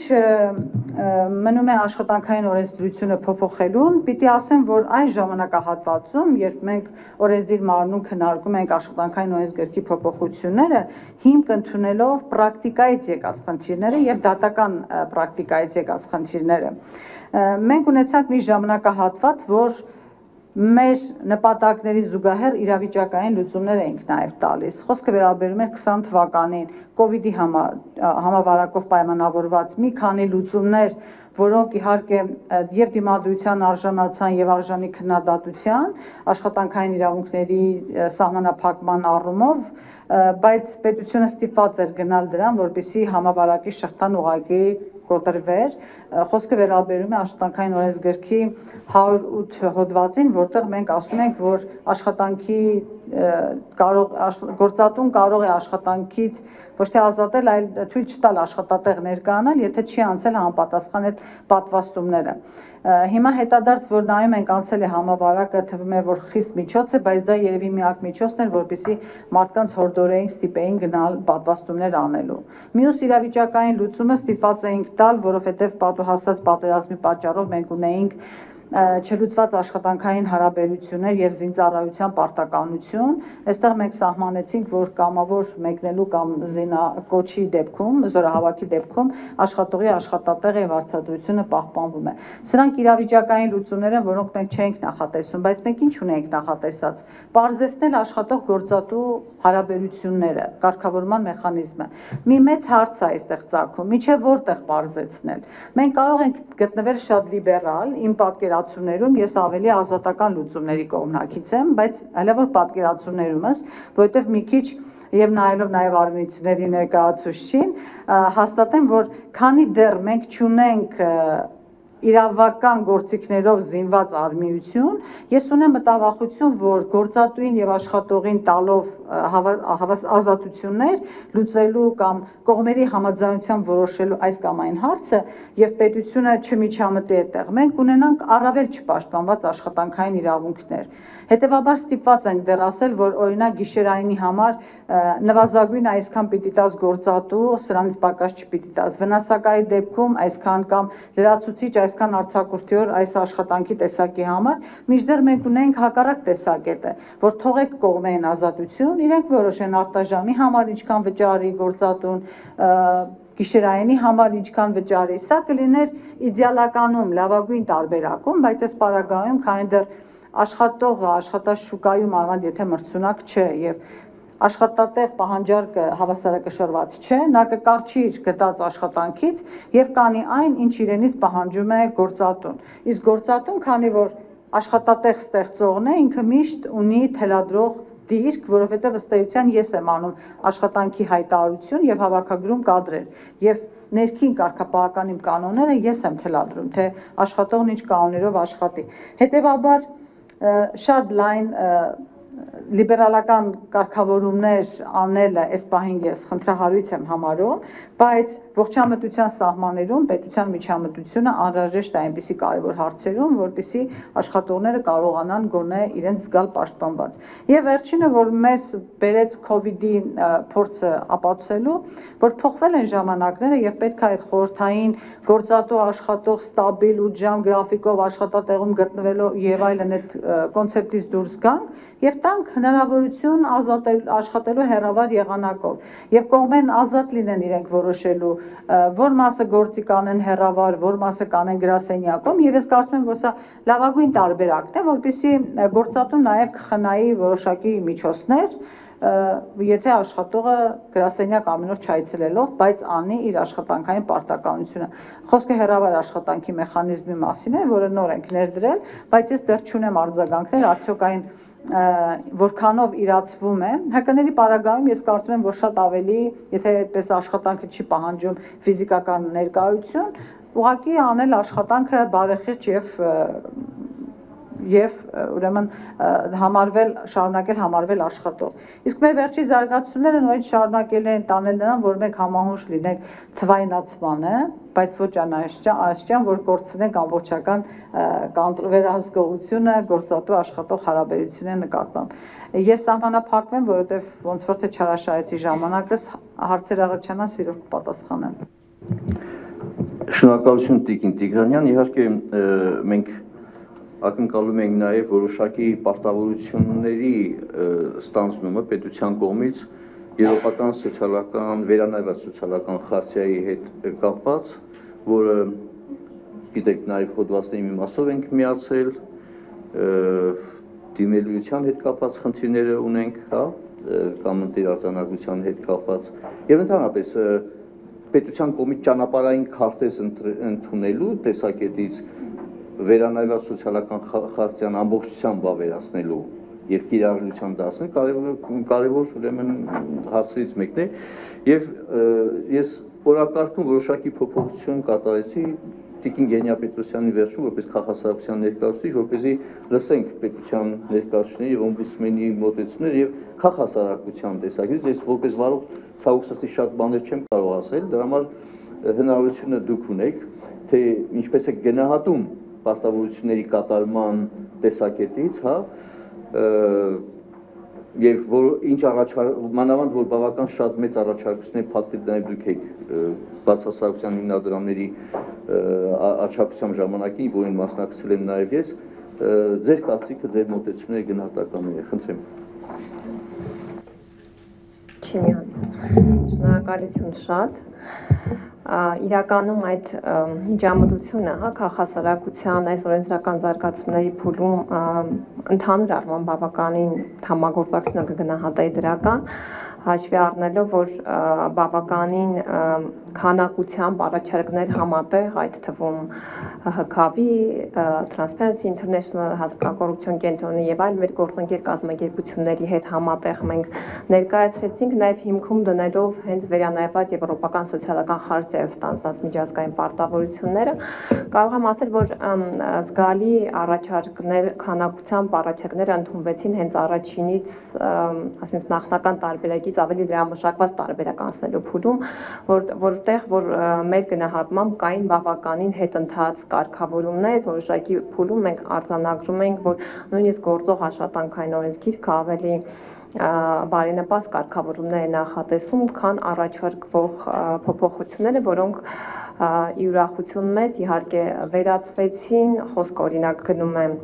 մնում է աշխատանքային օրենսդրությունը փոփոխելուն, պիտի ասեմ, որ այս ժամանակահատվածում, երբ մենք օրենսդիր մարմնում քննարկում ենք աշխատանքային օրենսգրքի փոփոխությունները, հիմք ընդունելով պրակտիկայից եկած խնդիրները եւ դատական պրակտիկայից եկած խնդիրները, մենք ունեցանք մի ժամանակահատված, որ մեր նպատակների զուգահեռ իրավիճակային լուծումներ էինք նաև տալիս։ Խոսքը վերաբերում է 20 թվականին COVID-ի համավարակով պայմանավորված մի քանի լուծումներ, որոնք իհարկե եւ դիմադրության արժանացան եւ արժանի քննադատության, աշխատանքային իրավունքների սահմանափակման առումով, բայց պետությունը ստիպված էր գնալ դրան, որպեսզի համավարակի շղթան ուղղակի կոտրվեր։ Խոսքը վերաբերում է աշխատանքային օրենսգրքի 108 հոդվածին, որտեղ մենք ասում ենք, որ աշխատանքի գործատուն կարող է աշխատանքից ոչ թե ազատել, այլ թույլ չտալ աշխատատեղ ներկայանալ, եթե չի անցել համապատասխան այդ պատվաստումները։ Հիմա հետադարձ, որ նայում ենք անցել է համավարակը, թվում է, որ խիստ միջոց է, բայց դա երևի միակ միջոցն էր, որպեսզի մարդկանց հորդորեին, ստիպեին գնալ պատվաստումներ անելու։ Մյուս իրավիճակային լուծումը ստիպված էինք տալ, որովհետև պատահասած պատերազմի պատճառով մենք ունեինք չլուծված աշխատանքային հարաբերություններ եւ զինծառայության պարտականություն, այստեղ մենք սահմանեցինք, որ կամավոր մեկնելու կամ զինակոչի դեպքում, զորահավաքի դեպքում աշխատողի աշխատատեղը եւ վարձատրությունը պահպանվում է։ Սրանք իրավիճակային լուծումներ են, որոնք մենք չենք նախատեսում, բայց մենք ինչ ունենք նախատեսած։ Պարզեցնել աշխատող գործատու հարաբերությունները, կարգավորման մեխանիզմը։ Մի մեծ հարց է այստեղ ծագում, միջև որտեղ պարզեցնել։ Մենք կարող ենք գտնվել շատ լիբերալ, իմ պատկերացումներում ես ավելի ազատական լուծումների կողմնակից եմ, բայց հələ որ պատկերացումներումս, որովհետև մի քիչ եւ նայելով նաեւ արմունությունների ներկայացուցչին, հաստատեմ, որ քանի դեռ մենք չունենք իրավական գործիքներով զինված արմիություն, ես ունեմ մտավախություն, որ գործատուին եւ աշխատողին տալով ազատություններ լուծելու կամ կողմերի համաձայնությամբ որոշելու այս կամ այն հարցը եւ պետությունը չմիջամտի այդտեղ, մենք ունենանք առավել չպաշտպանված աշխատանքային իրավունքներ։ Հետևաբար ստիպված ենք դեռ ասել, որ օրինակ գիշերայինի համար նվազագույն այսքան պիտի տաս գործատու, սրանից պակաս չպիտի տաս, վնասակայի դեպքում այսքան կամ լրացուցիչ այսքան արձակուրդի օր այս աշխատանքի տեսակի համար, մինչդեռ մենք ունենք հակառակ տեսակետը, որ թողեք կողմեն ազատություն, իրենք որոշեն արտաժամի համար ինչքան վճարի գործատուն, գիշերայինի համար ինչքան վճարի, սա կլիներ իդեալականում լավագույն տարբերակում, բայց այս պարագայում քանի դեռ աշխատողը աշխատաշուկայում անվանդ եթե մրցունակ չէ եւ աշխատատեղ պահանջարկը հավասարակշռված չէ, նա կկառչի իր գտած աշխատանքից եւ կանի այն, ինչ իրենից պահանջում է գործատուն։ Իսկ գործատուն, քանի որ աշխատատեղ ստեղծողն է, ինքը միշտ ունի թելադրող դիրք, որովհետեւ ըստ էության ես եմ անում աշխատանքի հայտարարություն եւ հավաքագրում կադրեր եւ ներքին կարգապահական իմ կանոնները ես եմ թելադրում, թե աշխատողն ինչ կանոններով աշխատի։ Հետևաբար շատ լայն լիբերալական կարգավորումներ անելը այս պահին ես խնդրահարույց եմ համարում, բայց ողջամտության սահմաններում պետության միջամտությունը անհրաժեշտ է այնպիսի կարևոր հարցերում, որպեսզի աշխատողները կարողանան գոնե իրենց զգալ պաշտպանված։ Եվ վերջինը, որ մեզ բերեց COVID-ի փորձը ապացուցելու, որ փոխվել են ժամանակները եւ պետք է այդ խորհրդային գործատու աշխատող ստաբիլ 8 ժամ գրաֆիկով աշխատատեղում գտնվելու եւ այլն այդ կոնցեպտից դուրս գանք եւ տանք հնարավորություն աշխատելու հեռավար եղանակով եւ կողմեն ազատ լինեն իրենք որոշելու որ մասը գործի կանեն հեռավար, որ մասը կանեն գրասենյակում եւ ես կարծում եմ, որ սա լավագույն տարբերակն է, որպեսզի գործատուն նաեւ կխնայի որոշակի միջոցներ, եթե աշխատողը գրասենյակ ամեն օր չայցելելով, բայց անի իր աշխատանքային պարտականությունը։ Խոսքը հեռավար աշխատանքի մեխանիզմի մասին է, որը նոր ենք ներդրել, բայց ես դեռ չունեմ արձագանքներ, արդյոք այն որքանով իրացվում է, հակաների պարագայում ես կարծում եմ, որ շատ ավելի, եթե այդպես աշխատանքը չի պահանջում ֆիզիկական ներկայություն, ուղղակի անել աշխատանքը բարեխիղճ եւ ուրեմն շարունակել համարվել աշխատող։ Իսկ մեր վերջի զարգացումները նույնիսկ շարունակել են տանել նրան, որ մենք համահունչ լինենք թվայնացմանը, բայց ոչ այնաշճան, որ կորցնենք ամբողջական վերահսկողությունը գործատու աշխատող հարաբերությունների նկատմամբ։ Ես սահմանափակվում եմ, որովհետև ոնց որ թե չարաշահեցի ժամանակս, հարցեր աղաչանան, սիրով կպատասխանեմ։ Շնորհակալություն Տիկին Տիգրանյան, իհարկե մենք ակնկալում ենք նաև որոշակի պարտավորությունների ստանձնումը պետության կողմից եվրոպական սոցիալական վերանայված սոցիալական խարտիայի հետ կապված, որը գիտեք նաև հոդվածների մի մասով ենք միացել, դիմելիության հետ կապված խնդիրները ունենք, հա, կամ ընտիրարձանագրության հետ կապված եւ ընդհանրապես պետության կողմից ճանապարհային քարտեզ ընդունելու տեսակետից վերանայված սոցիալական խարտիան ամբողջությամբ ավերացնելու եւ կիրառության դասն կարևոր ուրեմն հարցերից մեկն է եւ ես օրակարգում որոշակի փոփոխություն կատարեցի Տիկին Գենյա Պետրոսյանի վերջում որպես քաղաքասարության ներկայացուցիչ, որպեսզի լսենք պետության ներկայացուցիչների եւ օմբուդսմենի մոտեցումներ եւ քաղաքասարակության տեսակետից, ես որպես վարող ցավոք սրտի շատ բաներ չեմ կարող ասել, դրա համար հնարավորությունը դուք ունեք, թե ինչպես է գնահատում պարտավորությունների կատարման տեսակետից, հա, եւ որ ինչ մանավանդ որ բավական շատ մեծ առաջարկություններ փաթեթ նաև դուք եք բացասարության հիմնադրամների աչակցության ժամանակին, որին մասնակցել եմ նաև ես, ձեր կարծիքը, ձեր մոտեցումները գնահատականները, խնդրեմ։ Չիմյան, շնորհակալություն շատ։ Իրականում այդ միջամտությունը, հա, քաղաքասարակության այս օրենսդրական զարգացումների փուլում ընդհանուր առմամբ բավականին համագործակցությունը կգնահատեի դրական, հաշվի առնելով, որ բավականին քանակությամբ առաջարկներ համատեղ, այդ թվում ՀԿԱՎ-ի, Transparency International, Հասարակական կենտրոնի եւ այլ մեր գործընկեր կազմակերպությունների հետ համատեղ մենք ներկայացրեցինք, նաեւ հիմքում դնելով հենց վերանայված եվրոպական սոցիալական խարտիայով ստանձնած միջազգային պարտավորությունները, կարող եմ ասել, որ զգալի առաջարկներ, քանակությամբ առաջարկներ ընդունվեցին հենց առաջինից, ասենք նախնական տարբերակից ավելի դրամաշակված տարբերակ անցնելու փուլում, որտեղ որ մեր գնահատմամբ կային բավականին հետընթաց կարգավորումներ, որոշակի փուլում մենք արձանագրում ենք, որ նույնիսկ գործող աշխատանքային օրենսգիրքը ավելի բարենպաստ կարգավորումներ է նախատեսում, քան առաջարկվող փոփոխությունները, որոնք ի ուրախություն մեզ իհարկե վերացվեցին, խոսքը օրինակ գնում է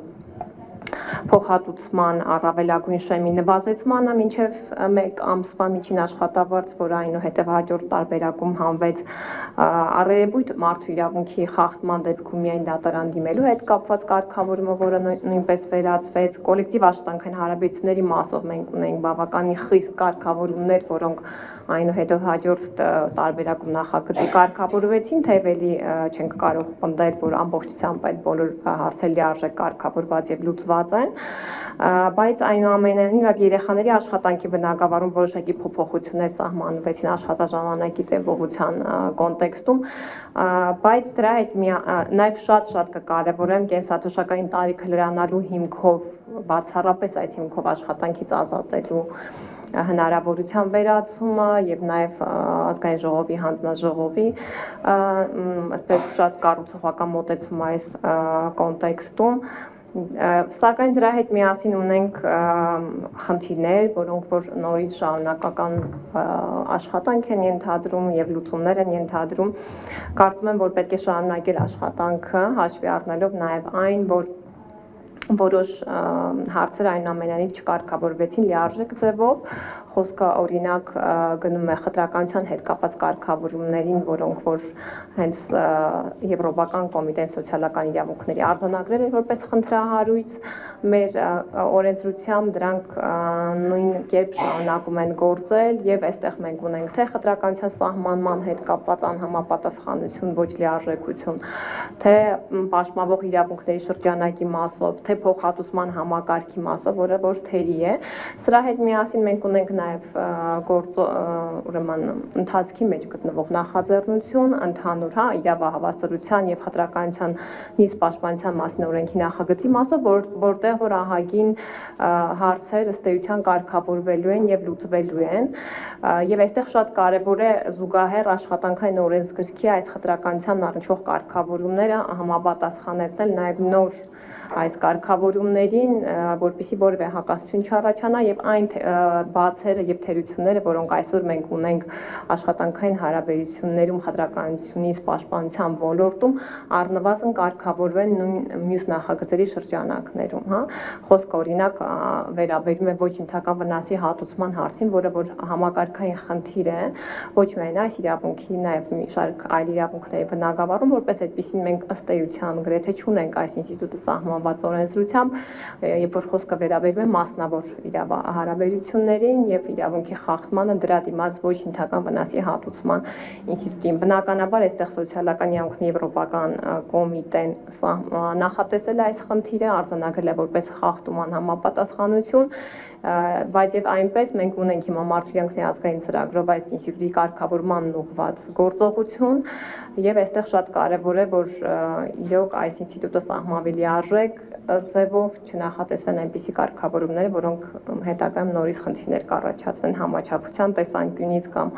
փոխհատուցման առավելագույն շեմի նվազեցմանը մինչև 1 ամսվա միջին աշխատավարձ, որ այնուհետև հաջորդ տարբերակում հանվեց առերևույթ մարդու իրավունքի խախտման դեպքում միայն դատարան դիմելու հետ կապված կարգավորումը, որը նույնպես վերացվեց, կոլեկտիվ աշխատանքային հարաբերությունների մասով մենք ունենք բավականին խիստ կարգավորումներ, որոնք այնուհետև հաջորդ տարբերակում նախագծի կարգավորվեցին, թեև էլի չենք կարող պնդել, որ ամբողջությամբ այդ բոլոր հարցերը լիարժեք կարգավորված եւ լուծված են, բայց այնուամենայնիվ երեխաների աշխատանքի բնագավառում որոշակի փոփոխություններ սահմանվեցին աշխատաժամանակի տևողության կոնտեքստում, բայց դրա հետ նաև շատ կկարևորեմ կենսաթոշակային տարիքը լրանալու հիմքով, բացառապես այդ հիմքով աշխատանքից ազատելու հնարավորության վերացումը եւ նաեւ ազգային ժողովի հանձնաժողովի այդպես շատ կառուցողական մոտեցում այս կոնտեքստում, սակայն դրա հետ միասին ունենք խնդիրներ, որոնք որ նորից շարունակական աշխատանք են ենթադրում եւ լուծումներ են ենթադրում, կարծում եմ, որ պետք է շարունակել աշխատանքը, հաշվի առնելով նաեւ այն, որ որոշ հարցեր այնուամենայնիվ չկարգավորվեցին լիարժեք ձևով, խոսքը օրինակ գնում է խտրականության հետ կապված կարգավորումներին, որոնք որ հենց Եվրոպական կոմիտեն սոցիալական իրավունքների արձանագրել էր որպես խնդրահարույց, մեր օրենսդրությամբ դրանք նույն կերպ շարունակում են գործել եւ այստեղ մենք ունենք թե խտրականության սահմանման հետ կապված անհամապատասխանություն, ոչ լիարժեքություն, թե պաշտպանվող իրավունքների շրջանակի մասով, թե փոխհատուցման համակարգի մասով, որը որ թերի է, սրա հետ միասին մենք ունենք նաև ուրեմն ընթացքի մեջ գտնվող նախաձեռնություն, ընդհանուր իրավահավասարության եւ խտրականության նիստ պաշտպանության մասին օրենքի նախագծի մասով, որտեղ որ ահագին հարցեր ըստ էության կարգավորվելու են եւ լուծվելու են, եւ այստեղ շատ կարեւոր է զուգահեռ աշխատանքային օրենսգրքի այս խտրականության առնչվող կարգավորումները համապատասխանեցնել նաեւ նոր այս կարգավորումներին, որպեսզի որևէ հակասություն չառաջանա եւ այն բացերը եւ թերությունները, որոնք այսօր մենք ունենք աշխատանքային հարաբերություններում խտրականությունից պաշտպանության ոլորտում, առնվազն կարգավորվեն նույն մյուս նախագծերի շրջանակներում, հա։ Խոսքը օրինակ վերաբերում է ոչ նյութական վնասի հատուցման հարցին, որը որ համակարգային խնդիր է, ոչ միայն այս իրավունքի, նաեւ մի շարք այլ իրավունքների բնագավառում, որպես այդպեսին մենք ըստ էության գրեթե չունենք այս ինստիտուտը սահմանված օրենսդրությամբ, երբ որ խոսքը վերաբերում է մասնավոր հարաբերություններին եւ իրավունքի խախտմանը դրա դիմաց ոչ նյութական վնասի հատուցման ինստիտուտին։ Բնականաբար այստեղ սոցիալական իրավունքների եվրոպական կոմիտեն նախատեսել է այս խնդիրը, արձանագրել է որպես խախտում անհամապատասխանություն բայց եւ այնպես մենք ունենք հիմա մարդու ազգային ծրագրով այս ինստիտուտի կարգավորման ուղղված գործողություն եւ այստեղ շատ կարեւոր է որ իրոք այս ինստիտուտը սահմանվի արժեք ձևով չնախատեսվեն այնպիսի կարգավորումներ, որոնք հետագայում նորից խնդիրներ կառաջացնեն համաչափության տեսանկյունից կամ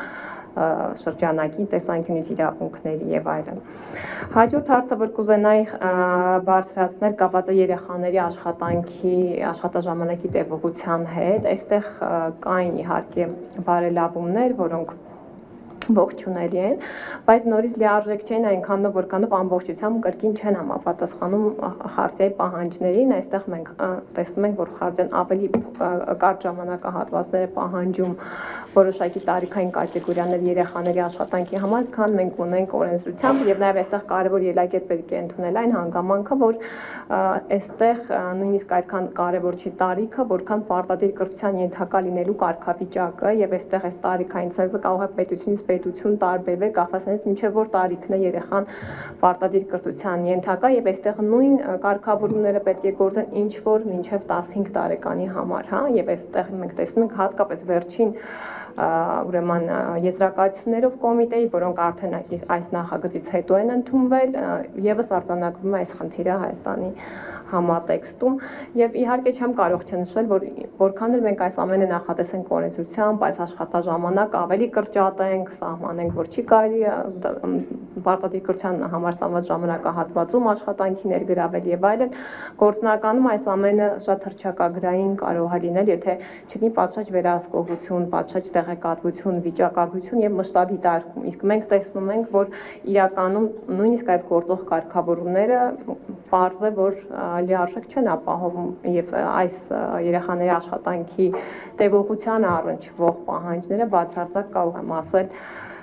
շրջանակի տեսանկյունից իրավունքների եւ այլն։ Հաջորդ հարցը, որ կուզենայի բարձրացնել, կապված է երեխաների աշխատանքի, աշխատաժամանակի տևողության հետ, այստեղ կային իհարկե բարելավումներ, որոնք ողջունելի են, բայց նորից լիարժեք չեն այնքանով, որքանով ամբողջությամբ կրկին չեն համապատասխանում խարտիայի պահանջներին, այստեղ մենք տեսնում ենք, որ խարտիան ավելի կարճ ժամանակահատվածներ է պահանջում որոշակի տարիքային կատեգորիաներ երեխաների աշխատանքի համար, քան մենք ունենք օրենսդրությամբ եւ նաեւ այստեղ կարեւոր ելակետ պետք է ընդունել այն հանգամանքը, որ այստեղ նույնիսկ այդքան կարեւոր չի տարիքը, որքան պարտադիր կրթության ենթակա լինելու կարգավիճակը եւ այստեղ այս տարիքային ցենզը կարող է պետությունից պետություն տարբերվել կախված նրանից մինչև որ տարիքն է երեխան պարտադիր կրթության ենթակա եւ այստեղ նույն կարգավորումները պետք է գործեն ինչ որ մինչև 15 տարեկանի համար, հա, եւ այստեղ մենք տեսնում ենք հատկապես վերջին ուրեմն եզրակացություններով կոմիտեի, որոնք արդեն այս նախագծից հետո են ընդունվել, եւս արձանագրում է այս խնդիրը Հայաստանի համատեքստում եւ իհարկե չեմ կարող չնշել, որ որքան էլ մենք այս ամենը նախատեսենք օրենսդրությամբ, այս աշխատաժամանակ ավելի կրճատենք, սահմանենք, որ չի կարելի պարտադիր կրթության համար սահմանված ժամանակահատվածում աշխատանքի ներգրավել եւ այլն, գործնականում այս ամենը շատ հռչակագրային կարող է լինել, եթե չլինի պատշաճ վերահսկողություն, պատշաճ տեղեկատվություն, վիճակագրություն եւ մշտադիտարկում։ Իսկ մենք տեսնում ենք, որ իրականում նույնիսկ այս գործող կարգավորումները պարզ է, որ լիարժեք չեն ապահովում եւ այս երեխաների աշխատանքի տևողությանը առնչվող պահանջները բացարձակ կարող եմ ասել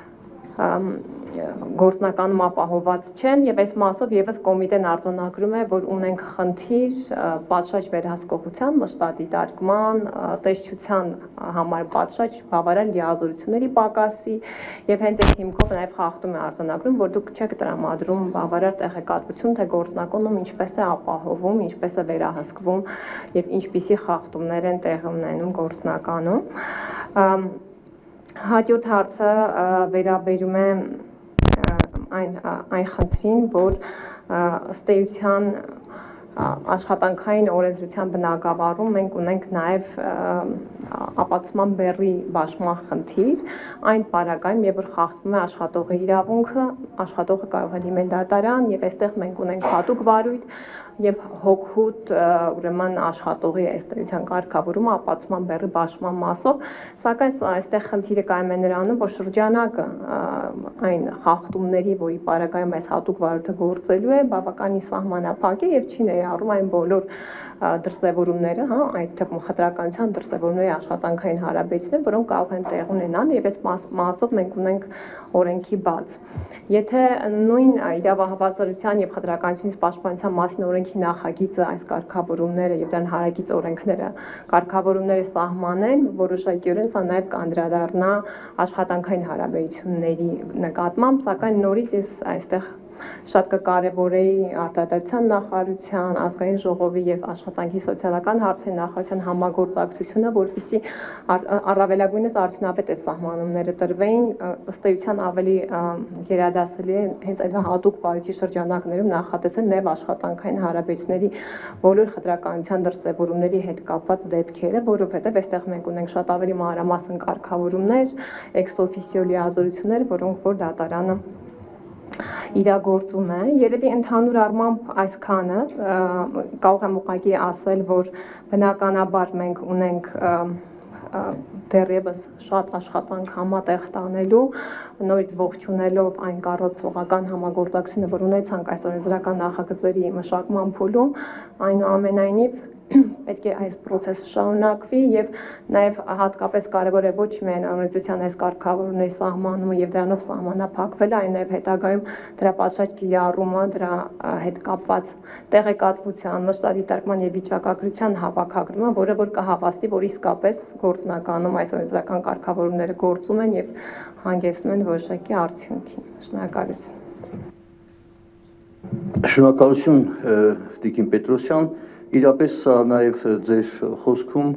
գործնականում ապահոված չեն եւ այս մասով եւս կոմիտեն արձանագրում է, որ ունենք խնդիր պատշաճ վերահսկողության, մշտադիտարկման, տեսչության համար պատշաճ բավարար լիազորությունների պակասի եւ հենց այդ հիմքով նաեւ խախտում է արձանագրում, որ դուք չեք տրամադրում բավարար տեղեկատվություն, թե գործնականում ինչպես է ապահովում, ինչպես է վերահսկվում եւ ինչպիսի խախտումներ են տեղի ունենում գործնականում։ Հաջորդ հարցը վերաբերում է այն խնդրին, որ ըստ էության աշխատանքային օրենսդրության բնագավառում մենք ունենք նաև ապացուցման բեռի բաշխման խնդիր, այն պարագայում, երբ որ խախտվում է աշխատողի իրավունքը, աշխատողը կարող է դիմել դատարան եւ այստեղ մենք ունենք հատուկ վարույթ եւ հոգուտ ուրեմն աշխատողի ըստեյության կարգավորումը ապացուցման բեռի բաշխման մասով, սակայն այստեղ խնդիրը կայանում է նրանում, որ շրջանակը այն խախտումների, որի պարագայում այս հատուկ վարույթը գործելու է, բավականին սահմանափակ է եւ չի ներառում այն բոլոր դրսևորումները, հա, այդ թվում խտրականության դրսևորումների աշխատանքային հարաբերությունները, որոնք կարող են տեղ ունենալ եւ այս մասով մենք ունենք օրենքի բաց։ Եթե նույն իրավահավասարության եւ խտրականությունից պաշտպանության մասին օրենքի նախագիծը այս կարգավորումները եւ դրան հարակից օրենքները կարգավորումները սահմանեն, որոշակիորեն սա նաեւ կանդրադառնա աշխատանքային հարաբերությունների նկատմամբ, սակայն նորից ես այստեղ շատ կկարևորեի արտադրության նախարարության, ազգային ժողովի եւ աշխատանքի սոցիալական հարցերի նախարարության համագործակցությունը, որպեսզի առավելագույնս արդյունավետ այս սահմանումները տրվեին, ըստ էության ավելի գերադասելի է հենց այդ հատուկ բարիչի շրջանակներում նախատեսել նաեւ աշխատանքային հարաբերությունների բոլոր խտրականության դրսևորումների հետ կապված դեպքերը, որովհետեւ այստեղ մենք ունենք շատ ավելի մանրամասն կարգավորումներ, ex officio լիազորություններ, որոնք որ դատարանը իրագործում է։ Երևի ընդհանուր առմամբ այսքանը կարող եմ ուղղակի ասել, որ բնականաբար մենք ունենք դեռևս շատ աշխատանք համատեղ տանելու, նորից ողջունելով այն կառուցողական համագործակցությունը, որ ունեցանք այս օրենսդրական նախագծերի մշակման փուլում, այնուամենայնիվ պետք է այս process-ը շարունակվի եւ նաեւ հատկապես կարեւոր է ոչ միայն օրենսդրության այս կարգավորումների սահմանումը եւ դրանով սահմանափակվելը, այլ նաեւ հետագայում դրա պատշաճ կիրառումը, դրա հետ կապված տեղեկատվության, մշտադիտարկման եւ վիճակագրության հավաքագրումը, որը որ կհավաստի, որ իսկապես գործնականում այս օրենսդրական կարգավորումները գործում են եւ հանգեցնում են որոշակի արդյունքի։ Շնորհակալություն։ Շնորհակալություն Տիկին Պետրոսյան, իրապես սա նաև ձեր խոսքում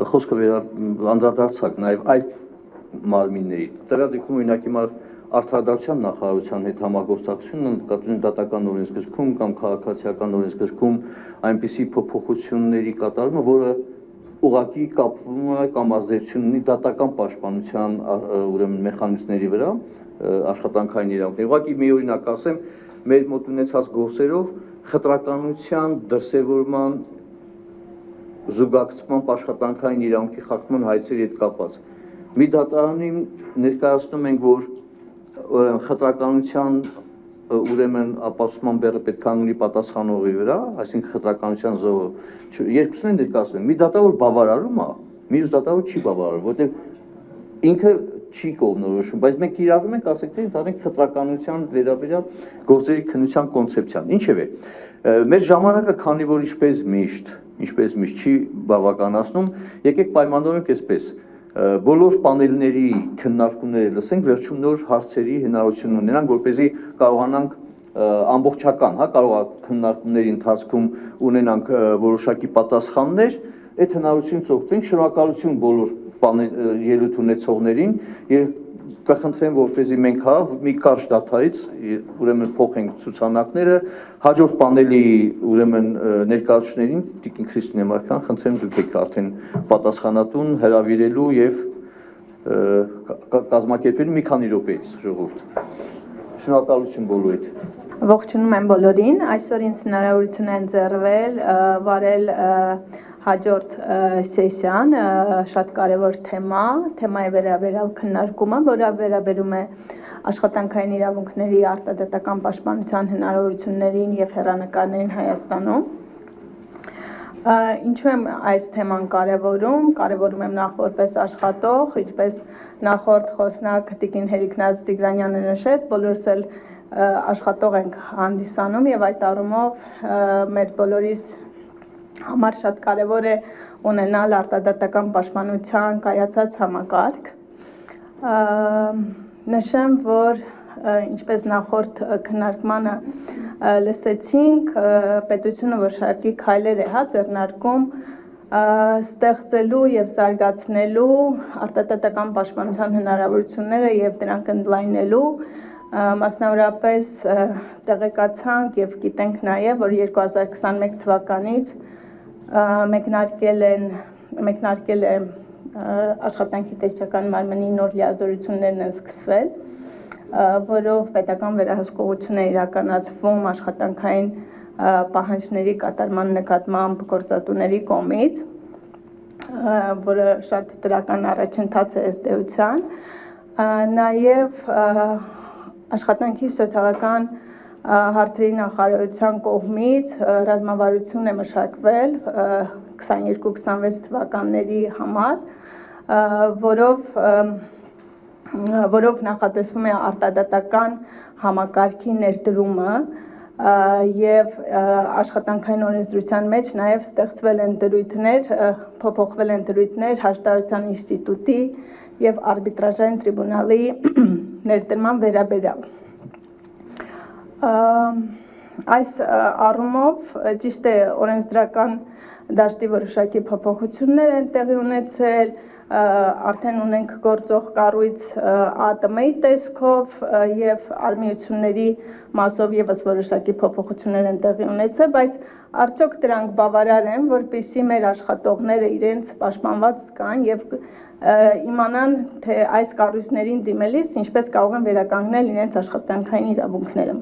խոսքը անդրադարձակ նաև այդ մարմինների։ Դրա դեպքում օրինակ հիմա Արդարադատության նախարարության հետ համագործակցությունը նկատի դատական օրենսգրքում կամ քաղաքացիական օրենսգրքում այնպիսի փոփոխությունների կատարումը, որը ուղղակի կապվում է կամ ազդեցություն ունի դատական պաշտպանության ուրեմն մեխանիզմների վրա, աշխատանքային իրավունքների։ Ուղղակի մի օրինակ ասեմ, մեր մոտ ունեցած գործերով խտրականության դրսևորման զուգակցման աշխատանքային իրավունքի խախտման հայցերի հետ կապված։ Մի դատարանին ներկայացնում ենք, որ խտրականության ուրեմն ապացուցման բեռը պետք է ունի պատասխանողի վրա, այսինքն խտրականության զոհը, երկուսն են ներկայացնում։ Մի դատավոր բավարարում է, մյուս դատավոր չի բավարարում, որտեղ ինքը չի կողմնորոշում, բայց մենք կիրառում ենք, ասենք թե ընդհանրեն խտրականության վերաբերյալ գործերի քննության կոնցեպցիան։ Ինչևէ, մեր ժամանակը, քանի որ ինչպես միշտ չի բավականացնում, եկեք պայմանավորենք այսպես, բոլոր պանելների քննարկումները լսենք, վերջում նոր հարցերի հնարավորություն ունենանք, որպեսզի կարողանանք ամբողջական, կարող է քննարկումների ընթացքում ունենանք որոշակի պատասխաններ, այդ հնարավորությունից օգտվենք, շնորհակալություն բոլոր ելույթ ունեցողներին եւ կխնդրեմ, որպեսզի մենք մի կարճ դադարից ուրեմն փոխենք ցուցանակները, հաջորդ պանելի ուրեմն ներկայացուցիչներին Տիկին Քրիստինե Մարկյան, խնդրեմ դուք եք արդեն պատասխանատուն հրավիրելու եւ կազմակերպելու մի քանի րոպեից ժողովուրդ։ Շնորհակալություն բոլորիդ։ Ողջունում եմ բոլորին, այսօր ինձ հնարավորություն է ընձեռվել վարել հաջորդ սեսիան, շատ կարևոր թեմայի վերաբերյալ քննարկումը, որը վերաբերում է աշխատանքային իրավունքների արտադատական պաշտպանության հնարավորություններին եւ հեռանկարներին Հայաստանում։ Ինչու եմ այս թեման կարևորում եմ նախ որպես աշխատող, ինչպես նախորդ խոսնակ Տիկին Հերիկնաց Տիգրանյանը նշեց, բոլորս էլ աշխատող ենք հանդիսանում եւ այդ առումով մեր բոլորիս համար շատ կարևոր է ունենալ արտադատական պաշտպանության կայացած համակարգ։ Նշեմ, որ ինչպես նախորդ քննարկմանը լսեցինք, պետությունը որոշակի քայլեր է ձեռնարկում ստեղծելու եւ զարգացնելու արտադատական պաշտպանության հնարավորությունները եւ դրանք ընդլայնելու, մասնավորապես տեղեկացանք եւ գիտենք նաեւ, որ 2021 թվականից մեկնարկել է աշխատանքի տեսչական մարմնի նոր լիազորություններն են սկսվել, որով պետական վերահսկողություն է իրականացվում աշխատանքային պահանջների կատարման նկատմամբ գործատուների կողմից, որը շատ դրական առաջընթաց է ըստ էության, նաև աշխատանքի սոցիալական հարցերի նախարարության կողմից ռազմավարություն է մշակվել 22-26 թվականների համար, որով նախատեսվում է արտադատական համակարգի ներդրումը եւ աշխատանքային օրենսդրության մեջ նաեւ փոփոխվել են դրույթներ հաշտարարության ինստիտուտի եւ արբիտրաժային տրիբունալի ներդրման վերաբերյալ։ Այս առումով ճիշտ է օրենսդրական դաշտի որոշակի փոփոխություններ են տեղի ունեցել, արդեն ունենք գործող կառույց ԱՏՄ-ի տեսքով եւ արմիությունների մասով եւս որոշակի փոփոխություններ են տեղի ունեցել, բայց արդյոք դրանք բավարար են, որպեսզի մեր աշխատողները իրենց պաշտպանված զգան եւ իմանան, թե այս կառույցներին դիմելիս ինչպես կարող են վերականգնել իրենց աշխատանքային իրավունքները։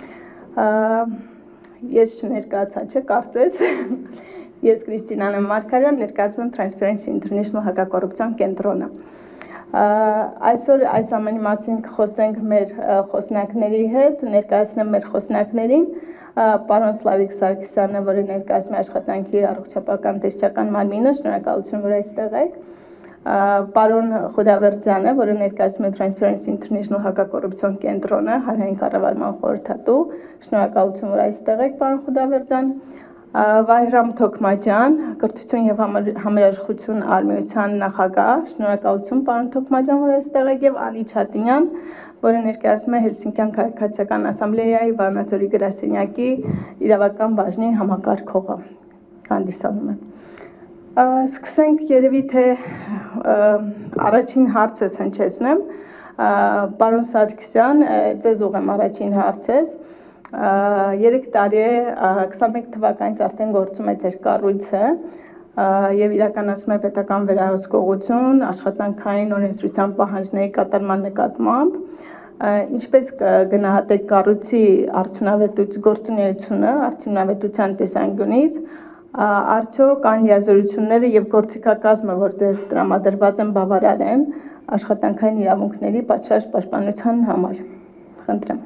Ես չներկայացա, չէ՞, կարծես։ Ես Քրիստինա Մարկարյան, ներկայացնում եմ Transparency International հակակոռուպցիոն կենտրոնը։ Այսօր այս ամենի մասին կխոսենք մեր խոսնակների հետ, ներկայացնեմ մեր խոսնակներին, պարոն Սլավիկ Սարգսյանը, որը ներկայացնում է աշխատանքի առողջապահական տեսչական մարմինը, շնորհակալություն, որ այստեղ եք, պարոն Խուդավերդյանը, որը ներկայացնում է Transparency International հակակոռուպցիոն կենտրոնը, հանրային կառավարման խորհրդատու, շնորհակալություն, որ այստեղ եք, պարոն Խուդավերդյան, Վահրամ Թոքմաջյան, կրթություն եւ համերաշխություն արմիության նախագահ, շնորհակալություն, պարոն Թոքմաջյան, որ այստեղ եք, եւ Անի Չատինյան, որը ներկայացնում է Հելսինկյան քաղաքացիական ասամբլեայի Վանաձորի գրասենյակի իրավական բաժնի համակարգողը, հանդիսանում է։ Սկսենք երևի թե առաջին հարցս հնչեցնեմ, պարոն Սարգսյան, ձեզ ուղեմ առաջին հարցես, 3 տարի է, 21 թվականից արդեն գործում է ձեր կառույցը և իրականացում է պետական վերահսկողություն, աշխատանքային օրենսդրության պահանջների կատարման նկատմամբ, ինչպես կգնահատեք կառույցի գործունեությունը արդյունավետության տեսանկյունից, արդյոք այն լիազորությունները և գործիքակազմը, որ ձեզ տրամադրված են բավարար են աշխատանքային իրավունքների պատշաճ պաշտպանության համար։ Խնդրեմ։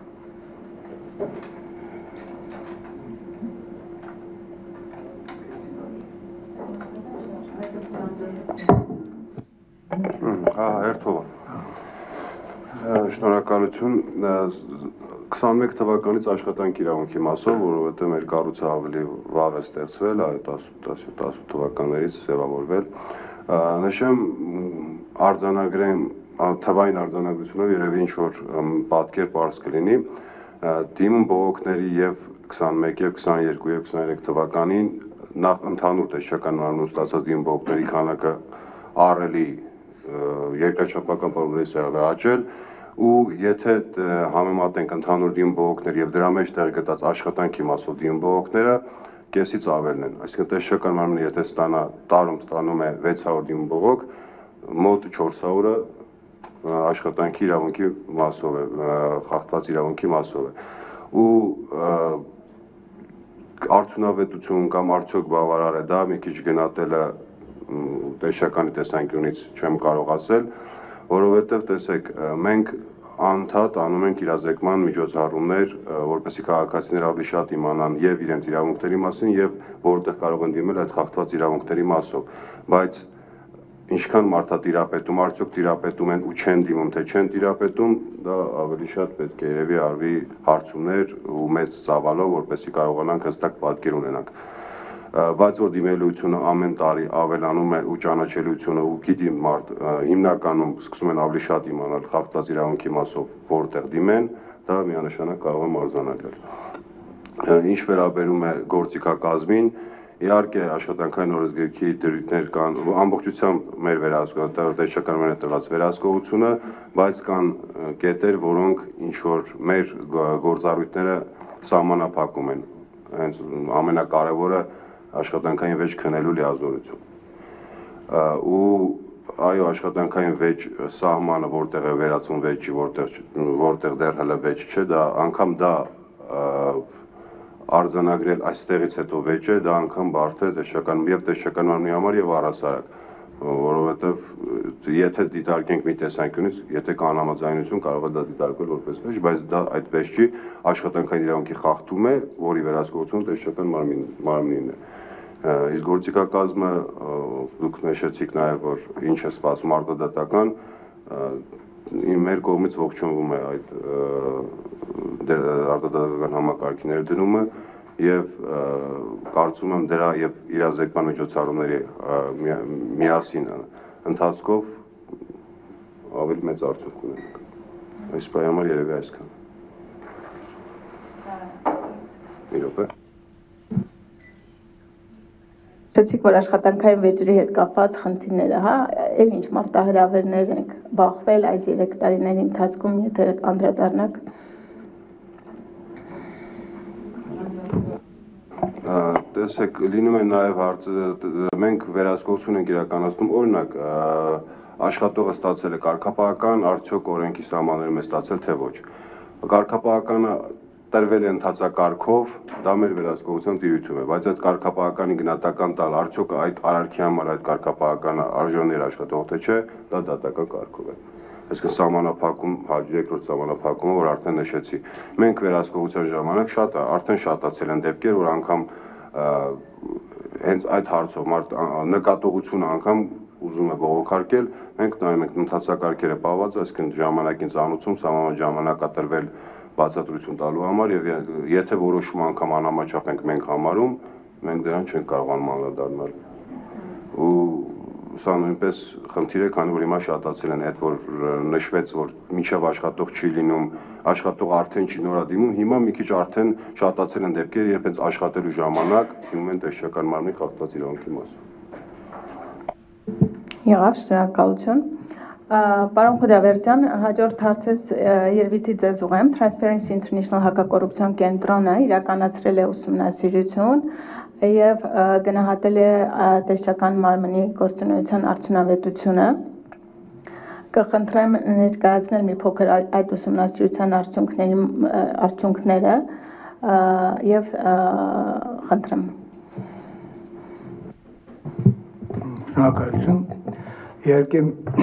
Հերթով։ Շնորհակալություն 21 թվականից աշխատանք իրավունքի մասով, որովհետև մեր կառույցը ավելի վաղ է ստեղծվել, 10 թվականներից ձևավորվել։ Նշեմ արձանագրեմ թվային արձանագրությունով երևի ինչ-որ պատկեր պարզ կլինի, դիմում բողոքների և 21 և 22 և 23 թվականին նախ ընդհանուր տեսչական մարմնում ստացած դիմում բողոքների քանակը ահռելի երկրաչափական պարուներից եղել է աճել, ու եթե համեմատենք ընդհանուր դիմում բողոքներ և դրա մեջ տեղ գտած աշխատանքի մասով դիմում բողոքները, կեսից ավելն են, այսինքն տեսչական մարմինը եթե տարում ստանում է 600 դիմում բողոք, մոտ 400-ը աշխատանքի իրավունքի մասով է, խախտված իրավունքի մասով է, ու արդյունավետություն կամ արդյոք բավարար է դա մի քիչ գնահատելը տեսչականի տեսանկյունից չեմ կարող ասել, որովհետև տեսեք, մենք անդադ անում ենք իրազեկման միջոցառումներ, որպեսզի քաղաքացիները ավելի շատ իմանան և իրենց իրավունքների մասին և որտեղ կարող են դիմել այդ խախտված իրավունքների մասով, բայց ինչքան մարդ է տիրապետում, արդյոք տիրապետում են ու չեն դիմում, թե չեն տիրապետում, դա ավելի շատ պետք է երևի արվի հարցումներ ու մեծ ծավալով, որպեսզի կարողանանք հստակ պատկեր ունենանք։ Բայց որ դիմելությունը ամեն տարի ավելանում է ու ճանաչելիությունը ու գիտի մարդ հիմնականում սկսում են ավելի շատ իմանալ խախտված իրավունքի մասով որտեղ դիմեն, դա միանշանակ կարող է արձանագրել։ Ինչ վերաբերում է գործիքակազմին, իհարկե աշխատանքային օրենսգրքի դրույթներ կան, ամբողջությամբ մեր տեսչականորեն տրված վերահսկողությունը, բայց կան կետեր, որոնք ինչ-որ մեր գործառույթները սահմանափակում են, հենց ամենակարևորը աշխատանքային վեճ քննելու լիազորություն։ Ու այո, աշխատանքային վեճ սահմանը որտեղ է վերածվում վեճի, որտեղ դեռ հələ վեճ չէ, դա անգամ դա արձանագրել այստեղից հետո վեճ է, դա անգամ բարդ է տեսչական մարմնի համար և առհասարակ, որովհետև եթե դիտարկենք մի տեսանկյունից, եթե կա անհամաձայնություն, կարող է դա դիտարկվել որպես վեճ, բայց դա այդ վեճ չի, աշխատանքային իրավունքի խախտում է, որի վերահսկողությունը տեսչական մարմնին է։ Իսկ գործիքակազմը դուք նշեցիք նաև, որ ինչ է սպասում արտադատական, մեր կողմից ողջունվում է այդ արտադատական համակարգի ներդնումը և կարծում եմ դրա և իրազեկման միջոցառումների միասին ընթացքով ավելի մեծ արդյունք կունենանք։ Այս պահի համար երևի այսքան։ Մի րոպե։ Նշեցիք, որ աշխատանքային վեճերի հետ կապված խնդիրները, էլ ինչ մարտահրավերներ ենք բախվել այս 3 տարիների ընթացքում, եթե անդրադառնաք։ Տեսեք, լինում է նաև հարցը, մենք վերահսկողություն ենք իրականացնում, օրինակ, աշխատողը ստացել է կարգապահական, արդյոք օրենքի սահմաններում է ստացել, թե ոչ։ Կարգապահականը տրվել է ընթացակարգով, դա մեր վերահսկողության տիրույթում է, բայց այդ կարգապահականի գնահատական տալ, արդյոք այդ արարքի համար այդ կարգապահականը արժանի էր աշխատող, թե չէ, դա դատական կարգով է։ Այսինքն սահմանափակում, երկրորդ սահմանափակումը, որ արդեն նշեցի։ Մենք վերահսկողության ժամանակ արդեն շատացել են դեպքեր, որ անգամ հենց այդ հարցով նկատողությունը անգամ ուզում է բողոքարկել, մենք նայում ենք ընթացակարգերը պահված, այսինքն ժամանակին ծանուցում, սահմանված ժամանակ է տրվել բացատրություն տալու համար եւ եթե որոշում անգամ անհամաչափ ենք մենք համարում, մենք դրան չենք կարողանում անդրադառնալ։ Ու սա նույնպես խնդիր է, քանի որ հիմա շատացել են այդ որ նշվեց, որ մինչև աշխատող չի լինում, աշխատողը արդեն չի նորադիմում, հիմա մի քիչ արդեն շատացել են դեպքեր, երբ հենց աշխատելու ժամանակ դիմում են տեսչական մարմնի խախտված իրավունքի մասով։ Եղավ, շնորհակալություն։ Պարոն Խուդավերդյան, հաջորդ հարցս երևի ձեզ ուղեմ։ Transparency International հակակոռուպցիոն կենտրոնը իրականացրել է ուսումնասիրություն եւ գնահատել է տեսչական մարմնի գործունեության արդյունավետությունը։ Կխնդրեմ ներկայացնել մի փոքր այդ ուսումնասիրության արդյունքները եւ խնդրեմ։ Շնորհակալություն։ Իհարկե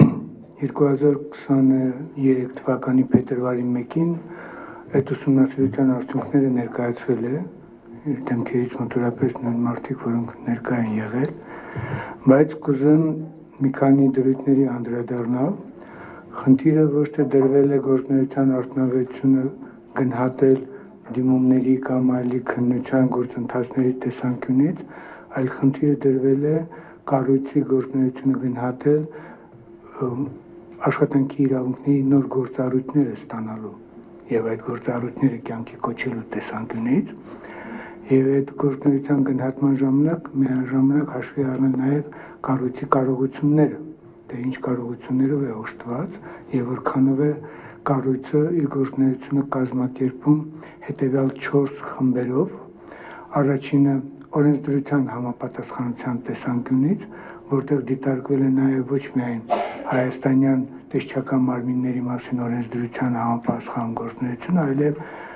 2023 թվականի փետրվարի 1-ին այդ ուսումնասիրության արդյունքները ներկայացվել է իր դեմքերից մոտորապես նույն մարդիկ, որոնք ներկա են եղել, բայց կուզեմ մի քանի դրույթների անդրադառնալ։ Խնդիրը ոչ թե դրվել է գործունեության արդյունավետությունը գնահատել դիմումների կամ այլ քննության գործընթացների տեսանկյունից, այլ խնդիրը դրվել է կառույցի գործունեությունը գնահատել աշխատանքի իրավունքների նոր գործառույթները ստանալու եւ այդ գործառույթները կյանքի կոչելու տեսանկյունից եւ այդ գործունեության գնահատման ժամանակ միաժամանակ հաշվի առնել նաեւ կառույցի կարողությունները, թե ինչ կարողություններով է օժտված եւ որքանով է կառույցը իր գործունեությունը կազմակերպում հետեւյալ 4 խմբերով. առաջինը օրենսդրության համապատասխանության տեսանկյունից, որտեղ դիտարկվել է նաեւ ոչ միայն հայաստանյան տեսչական մարմինների մասին օրենսդրության համապատասխան գործունեություն, այլև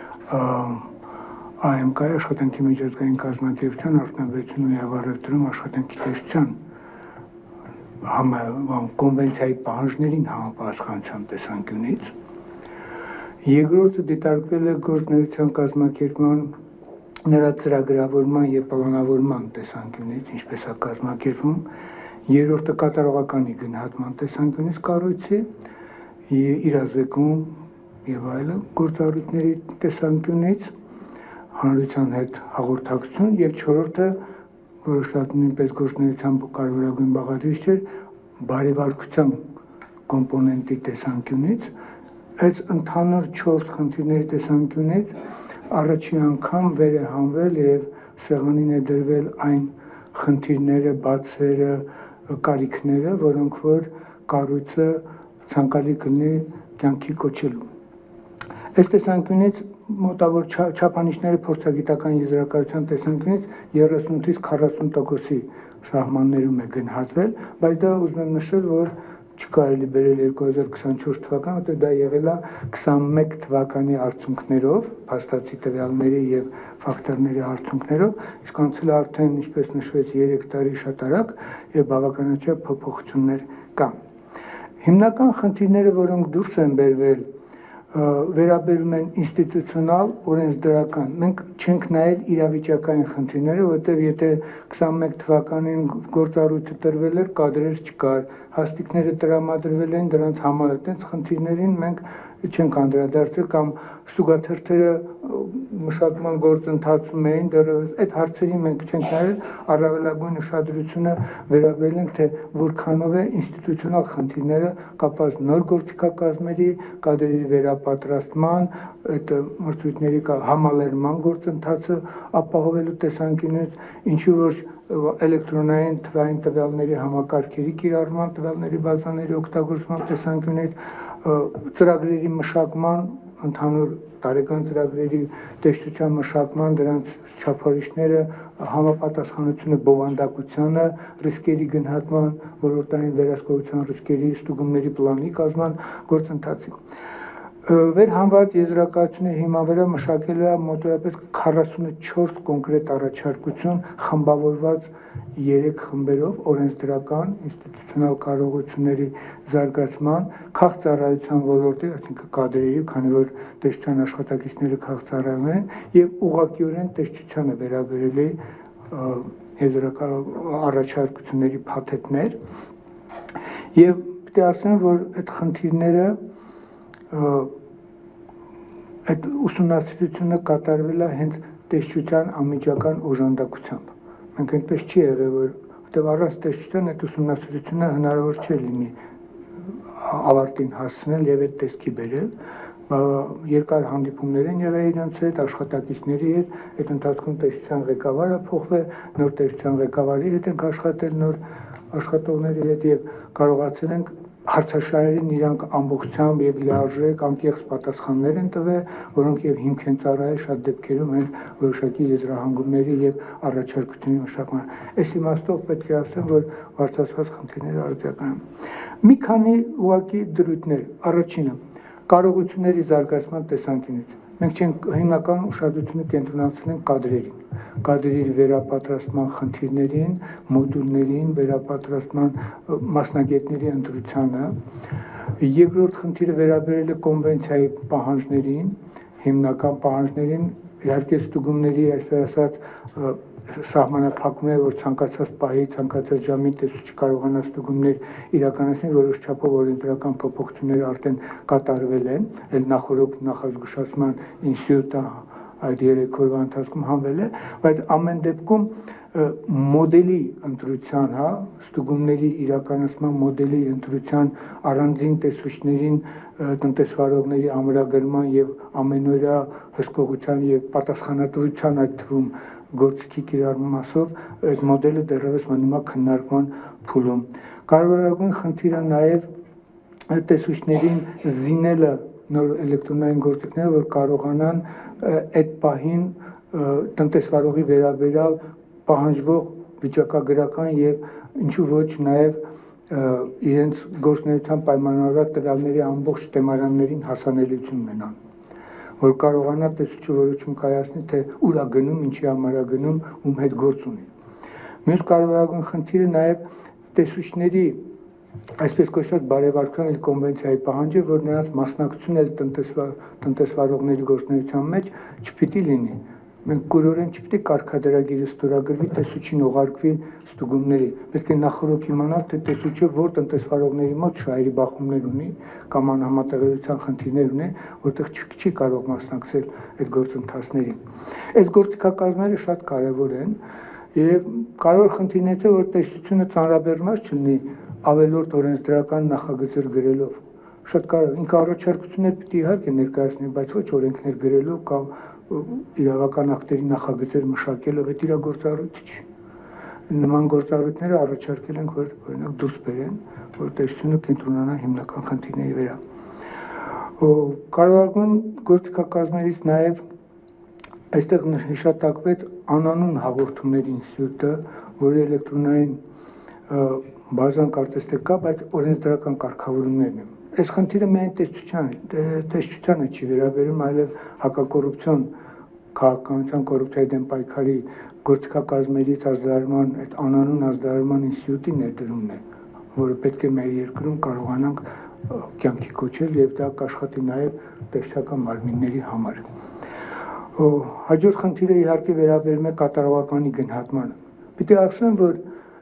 AMK-ի աշխատանքի միջազգային կազմակերպության արդյունավետություն եւ առևտրում աշխատանքի տեսչության կոնվենցիայի պահանջներին համապատասխանության տեսանկյունից։ Երկրորդը դիտարկվել է գործունեության կազմակերպման նրա ծրագրավորման եւ պլանավորման տեսանկյունից, ինչպես է կազմակերպվում, երրորդը կատարողականի գնահատման տեսանկյունից կառույցի, իրազեկում եւ այլն գործառույթների տեսանկյունից, հանրության հետ հաղորդակցություն եւ չորրորդը, որը շատ նույնպես գործունեության կարևորագույն բաղադրիչ էր, բարեվարկության կոմպոնենտի տեսանկյունից, այդ ընդհանուր 4 խնդիրների տեսանկյունից առաջին անգամ վեր է հանվել եւ սեղանին է դրվել այն խնդիրները, բացերը, կարիքները, որոնք որ կառույցը ցանկալի կլինի կյանքի կոչելու։ Այս տեսանկյունից մոտավոր չափանիշները փորձագիտական եզրակացության տեսանկյունից 38-ից 40%-ի սահմաններում է գնահատվել, բայց դա ուզում եմ նշել, որ չկարելի բերել 2024 թվական, որտեղ դա եղել է 21 թվականի արդյունքներով, փաստացի տվյալների եւ ֆակտորների արդյունքներով, իսկ անցել արդեն, ինչպես նշվեց, 3 տարի շատ արագ եւ բավականաչափ փոփոխություններ կան։ Հիմնական խնդիրները, որոնք դուրս են բերվել, վերաբերում են ինստիտուցիոնալ, օրենսդրական։ Մենք չենք նայել իրավիճակային խնդիրները, որտեղ եթե 21 թվականին գործառույթը տրվել էր, կադրեր չկար, հաստիկները տրամադրվել են, դրանց համար այդպես խնդիրներին մենք չենք անդրադարձել կամ ստուգաթերթերը մշակման գործընթացում էին, դեռևս այդ հարցերին մենք չենք նայել, առավելագույն ուշադրությունը վերաբերել ենք, թե որքանով է ինստիտուցիոնալ խնդիրները կապված նոր գործիքակազմերի, կադրերի վերապատրաստման, այդ մրցույթների համալրման գործընթացը ապահովելու տեսանկյունից, ինչու որ էլեկտրոնային թվային տվյալների համակարգերի կիրառման, տվյալների բազաների օգտագործման տեսանկյունից, ծրագրերի մշակման, ընդհանուր տարեկան ծրագրերի տեսչության մշակման, դրանց չափորոշիչները, համապատասխանությունը բովանդակությանը, ռիսկերի գնահատման, ոլորտային վերահսկողության ռիսկերի ստուգումների պլանի կազմման գործընթացի։ Վերհանված եզրակացությունների հիման վրա մշակել է մոտավորապես 44 կոնկրետ առաջարկություն խմբավորված 3 խմբերով օրենսդրական, ինստիտուցիոնալ կարողությունների զարգացման, քաղցառայության ոլորտի, այսինքն կադրերի, քանի որ տեսչության աշխատակիցները քաղցառայում են, եւ ուղղակիորեն տեսչությանը վերաբերելի առաջարկությունների փաթեթներ։ Եվ պետք է ասեմ, որ այդ խնդիրները այդ ուսումնասիրությունը կատարվել է հենց տեսչության անմիջական օժանդակությամբ։ Մենք այնպես չի եղել, որտեղ առանց տեսչության այդ ուսումնասիրությունը հնարավոր չէ լինի ավարտին հասցնել եւ այդ տեսքի բերել, երկար հանդիպումներ են եղել իրենց հետ, աշխատակիցների հետ, այդ ընթացքում տեսչության ղեկավարը փոխվել, նոր տեսչության ղեկավարի հետ ենք աշխատել, նոր աշխատողների հետ եւ կարողացել ենք հարցաշայերին իրանք ամբողջությամբ եւ լիարժեք անկեղծ պատասխաններ են տվել, որոնք եւ հիմք են ծառայել շատ դեպքերում այն որոշակի եզրահանգումների եւ առաջարկությունների մշակման։ Այս իմաստով պետք է ասեմ, որ բարձրացված խնդիրները արդյական են։ Մի քանի ուղղակի դրույթներ։ Առաջինը կարողությունների զարգացման տեսանկյունից։ Մենք չենք հիմնական ուշադրությունը կենտրոնացրել ենք կադրերի վերապատրաստման խնդիրներին, մոդուլներին, վերապատրաստման մասնագետների ընտրությանը։ Երկրորդ խնդիրը վերաբերել է կոնվենցիայի պահանջներին, հիմնական պահանջներին, իհարկե ստուգումների, այսպես ասած, սահմանափակումները, որ ցանկացած պահի, ցանկացած ժամի տեսուչի կարողանա ստուգումներ իրականացնել, որոշ չափով օրենսդրական փոփոխություններ արդեն կատարվել են, այլ նախորդ նախազգուշացման ինստիտուտը այդ 3 օրվա ընթացքում հանվել է, բայց ամեն դեպքում մոդելի ընտրության, ստուգումների իրականացման մոդելի ընտրության առանձին տեսուչներին տնտեսվարողների ամրագրման եւ ամենօրյա հսկողության եւ պատասխանատվության այդ թվում գործիքի կիրառմասով այդ մոդելը դեռևս մնում է քննարկման փուլում։ Կարևորագույն խնդիրը նաեւ տեսուչներին զինելը նոր էլեկտրոնային գործիքները, որ կարողանան այդ պահին տնտեսվարողի վերաբերյալ պահանջվող վիճակագրական եւ ինչու ոչ նաեւ իրենց գործունեության պայմանավորված տվյալների ամբողջ թեմարաններին հասանելիություն ունենան, որ կարողանա տեսուչը որոշում կայացնի, թե ուր է գնում, ինչի համար է գնում, ում հետ գործ ունի։ Մյուս կարևորագույն խնդիրը նաեւ տեսուչների այսպես կոչված բարեվարկության էլ կոնվենցիայի պահանջը, որ նրանց մասնակցությունն էլ տնտեսվարողների գործունեության մեջ չպիտի լինի։ Մենք կուրորեն չպիտի կարգադրագիրը ստորագրվի, տեսուչին ուղարկվի ստուգումների։ Պետք է նախորդ իմանալ, թե տեսուչը որ տնտեսվարողների մոտ շահերի բախումներ ունի կամ անհամատեղելիության խնդիրներ ունի, որտեղ չի կարող մասնակցել այդ գործընթացներին։ Այս գործիքակազմերը շատ կարևոր են եւ կարևոր խնդիրներից է, որ տեսչությունը ծանրաբեռնված չլինի ավելորդ օրենսդրական նախագծեր գրելով։ Շատ կարևոր ինքը առաջարկություններ պիտի իհարկե ներկայացնի, բայց ոչ օրենքներ գրելով կամ իրավական ակտերի նախագծեր մշակելով, այդ իր գործառույթը չի։ Նման գործառույթները առաջարկել ենք, որ օրինակ դուրս բերեն, որ տեսչությունը կենտրոնանա հիմնական խնդիրների վրա։ Կարևորագույն գործիքակազմերից նաև այստեղ հիշատակվեց անանուն հաղորդումների ինստիտուտը, որի էլեկտրոնային բազան կարծես թե կա, բայց օրենսդրական կարգավորումներն են։ Այս խնդիրը միայն տեսչությանը չի վերաբերում, այլև հակակոռուպցիոն քաղաքականության կոռուպցիայի դեմ պայքարի գործիքակազմերից ազդարարման, այդ անանուն ազդարարման ինստիտուտի ներդրումն է, որը պետք է մեր երկրում կարողանանք կյանքի կոչել եւ դա կաշխատի նաեւ տեսչական մարմինների համար։ Հաջորդ խնդիրը իհարկե վերաբերում է կատարողականի գնահատմանը։ Պիտի ասեմ, որ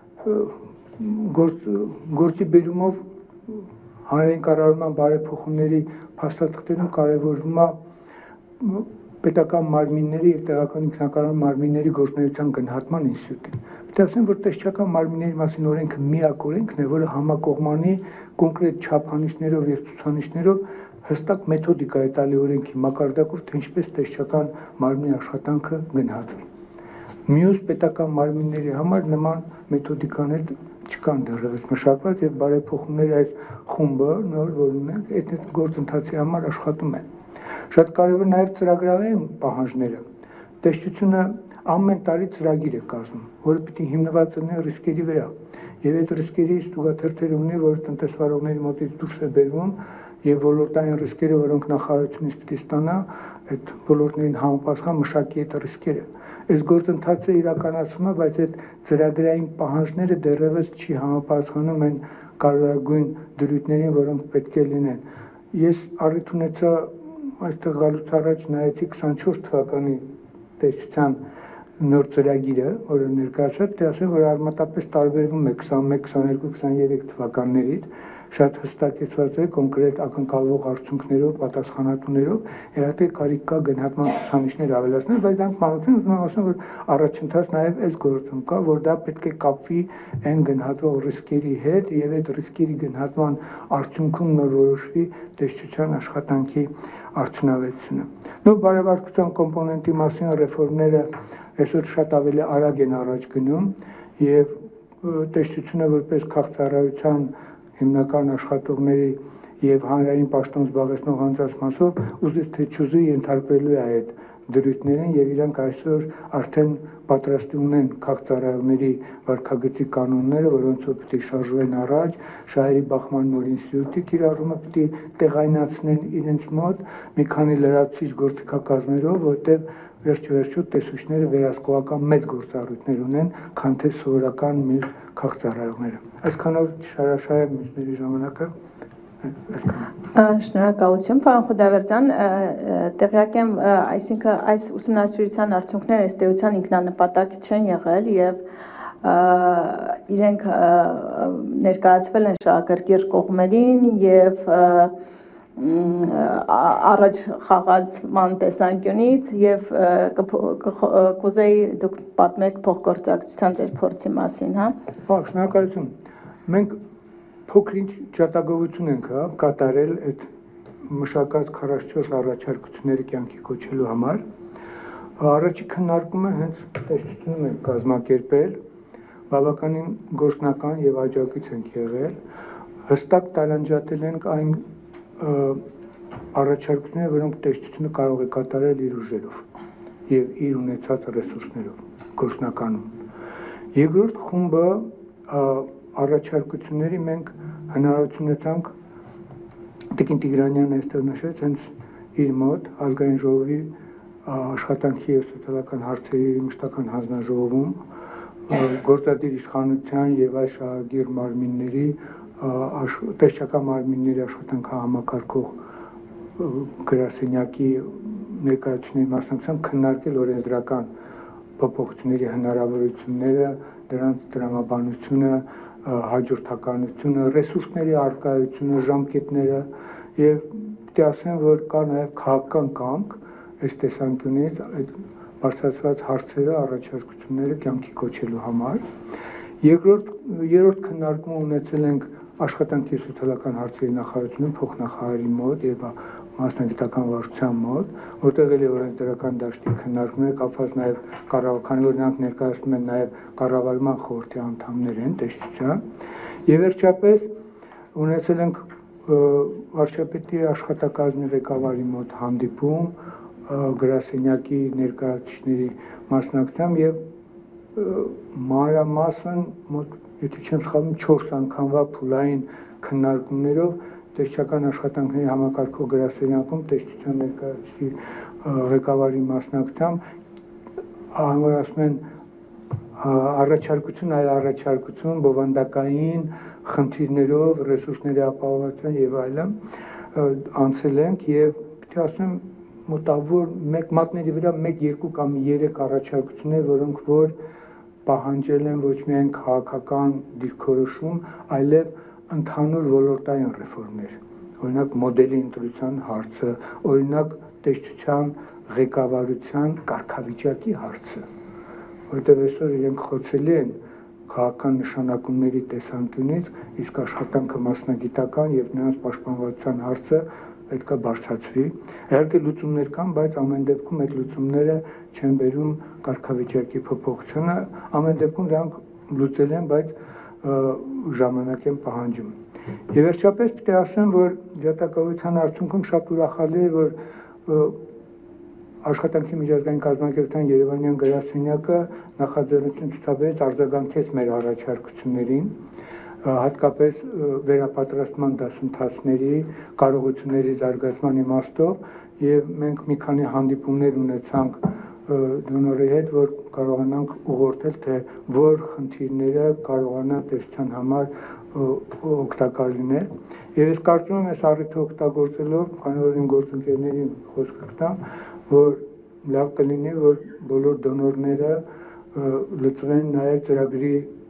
գործի բերումով հանրային կառավարման բարեփոխումների փաստաթղթերում կարևորվում է պետական մարմինների եւ տեղական ինքնակառավարման մարմինների գործունեության գնահատման ինստիտուտին։ Պետք է ասեմ, որ տեսչական մարմինների մասին օրենքը միակ օրենքն է, որը համակողմանի կոնկրետ չափանիշներով եւ ցուցանիշներով հստակ մեթոդիկա է տալի օրենքի մակարդակով, թե ինչպես տեսչական մարմնի աշխատանքը գնահատվի։ Մյուս պետական մարմինների համար նման մեթոդիկաներ չկան դեռևս մշակված եւ բարեփոխումների այս խումբը նոր որ ունենք այդ գործընթացի համար աշխատում են։ Շատ կարևոր նաեւ ծրագրային պահանջները։ Տեսչությունը ամեն տարի ծրագիր է կազմում, որը պիտի հիմնված լինի ռիսկերի վրա։ Եվ այդ ռիսկերի ստուգաթերթերը ունի, որ տնտեսվարողների մոտից դուրս է բերվում եւ ոլորտային ռիսկերը, որոնք նախարարությունից պիտի ստանա, այդ ոլորտներին համապատասխան մշակի այդ ռիսկերը։ Այս գործընթացը իրականացվում է, բայց այդ ծրագրային պահանջները դեռևս չի համապատասխանում այն կարևորագույն դրույթներին, որոնք պետք է լինեն։ Ես առիթ ունեցա այստեղ գալուց առաջ նայեցի 24 թվականի տեսչության նոր ծրագիրը, որը ներկայացրած, թե ասեմ, որ արմատապես տարբերվում է 21, 22, 23 թվականներից, շատ հստակեցված է կոնկրետ ակնկալվող արդյունքներով, պատասխանատուներով, իհարկե կարիք կա գնահատման ցուցանիշներ ավելացնել, բայց դրանք մանրություն ուզում եմ ասեմ, որ առաջընթաց նաև այս գործում կա, որ դա պետք է կապվի այն գնահատվող ռիսկերի հետ եւ այդ ռիսկերի գնահատման արդյունքում նոր որոշվի տեսչության աշխատանքի արդյունավետությունը։ Նոր բարեվարկության կոմպոնենտի մասին ռեֆորմները այսօր շատ ավելի արագ են առաջ գնում եւ տեսչությունը որպես քաղաքացիության հիմնական աշխատողների եւ հանրային պաշտոն զբաղեցնող անձանց մասով ուզից թե չուզի ենթարկվելու է այդ դրույթներին եւ իրանք այսօր արդեն պատրաստի ունեն քաղաքացիների վարքագծի կանոնները, որոնցով պետք է շարժվեն առաջ, շահերի բախման նոր ինստիտուտի կիրառումը պետք է տեղայնացնեն իրենց մոտ մի քանի լրացուցիչ գործիքակազմերով, որտեղ վերջ-վերջո տեսուչները վերահսկողական մեծ գործառույթներ ունեն, քան թե սովորական մյուս քաղաքացիները։ Այսքանով շարաշահ մյուսների ժամանակը Շնորհակալություն, պարոն Խուդավերդյան, տեղյակ եմ, այսինքն այս ուսումնասիրության արդյունքները ըստ էության ինքնանպատակ չեն եղել եւ իրենք ներկայացվել են շահագրգիռ կողմերին եւ առաջ խաղացման տեսանկյունից եւ կուզեի դուք պատմեք փոխգործակցության ձեր փորձի մասին, հա։ Շնորհակալություն։ Մենք փոքրինչ ջատագովություն ենք կատարել այդ մշակած 44 առաջարկությունների կյանքի կոչելու համար։ Առաջի քննարկումը հենց տեսությունում ենք կազմակերպել, բավականին գործնական եւ աջակից ենք եղել, հստակ տարանջատել ենք այն առաջարկությունները, որոնք տեսությունը կարող է կատարել իր ուժերով եւ իր ունեցած ռեսուրսներով գործնականում։ Երկրորդ խումբը առաջարկությունների մենք հնարավորություն ունեցանք Տիկին Տիգրանյանն այստեղ նշեց հենց իր մոտ ազգային ժողովի աշխատանքի եւ սոցիալական հարցերի մշտական հանձնաժողովում գործադիր իշխանության եւ այս շահագիր մարմինների տեսչական մարմինների աշխատանքը համակարգող գրասենյակի ներկայացուցիչների մասնակցությամբ քննարկել օրենսդրական փոփոխությունների հնարավորությունները, դրանց տրամաբանությունը, հաջորդականությունը, ռեսուրսների առկայությունը, ժամկետները եւ պետք է ասեմ, որ կա նաեւ քաղաքական կամք այս տեսանկյունից այդ բարձրացված հարցերը, առաջարկությունները կյանքի կոչելու համար։ Երրորդ քննարկումը ունեցել ենք աշխատանքի սոցիալական հարցերի նախարարությունում փոխնախարարի մոտ եւ մասնագիտական վարչության մոտ, որտեղ էլ օրենսդրական դաշտի քննարկումները կապված նաեւ քանի որ նրանք ներկայացնում են նաեւ կառավարման խորհրդի անդամներ են տեսչության։ Եվ վերջապես ունեցել ենք վարչապետի աշխատակազմի ղեկավարի մոտ հանդիպում գրասենյակի ներկայացուցիչների մասնակցությամբ եւ մանրամասն մոտ, եթե չեմ սխալվում, 4 անգամվա փուլային քննարկումներով տեսչական աշխատանքների համակարգող գրասենյակում տեսչության ներկայացուցիչի ղեկավարի մասնակցությամբ ասում են առաջարկություն այլ առաջարկություն բովանդակային խնդիրներով ռեսուրսների ապահովության եւ այլն անցել ենք եւ պետք է ասեմ մոտավոր մեկ մատների վրա 1-2 կամ 3 առաջարկություններ, որոնք որ պահանջել են ոչ միայն քաղաքական դիրքորոշում, այլև ընդհանուր ոլորտային ռեֆորմներ, օրինակ մոդելի ընտրության հարցը, օրինակ տեսչության ղեկավարության կարգավիճակի հարցը, որտեղ այսօր իրենք խոցելի են քաղաքական նշանակումների տեսանկյունից, իսկ աշխատանքը մասնագիտական եւ նրանց պաշտպանվածության հարցը պետք է բարձրացվի։ Իհարկե լուծումներ կան, բայց ամեն դեպքում այդ լուծումները չեն բերում կարգավիճակի փոփոխությունը, ամեն դեպքում դրանք լուծել են, բայց ժամանակ են պահանջում։ Եվ վերջապես պետք է ասեմ, որ ջատագովության արդյունքում շատ ուրախալի է, որ աշխատանքի միջազգային կազմակերպության Երևանյան գրասենյակը նախաձեռնություն ցուցաբերեց արձագանքեց մեր առաջարկություններին, հատկապես վերապատրաստման դասընթացների, կարողությունների զարգացման իմաստով եւ մենք մի քանի հանդիպումներ ունեցանք դոնորի հետ, որ կարողանանք ուղղորդել, թե որ խնդիրները կարողանան տեսության համար օգտակար լինել։ Եվ ես կարծում եմ, այս առիթը օգտագործելով, քանի որ իմ գործընկերներին խոսքը տամ, որ լավ կլինի, որ բոլոր դոնորները լծվեն նաև ծրագրի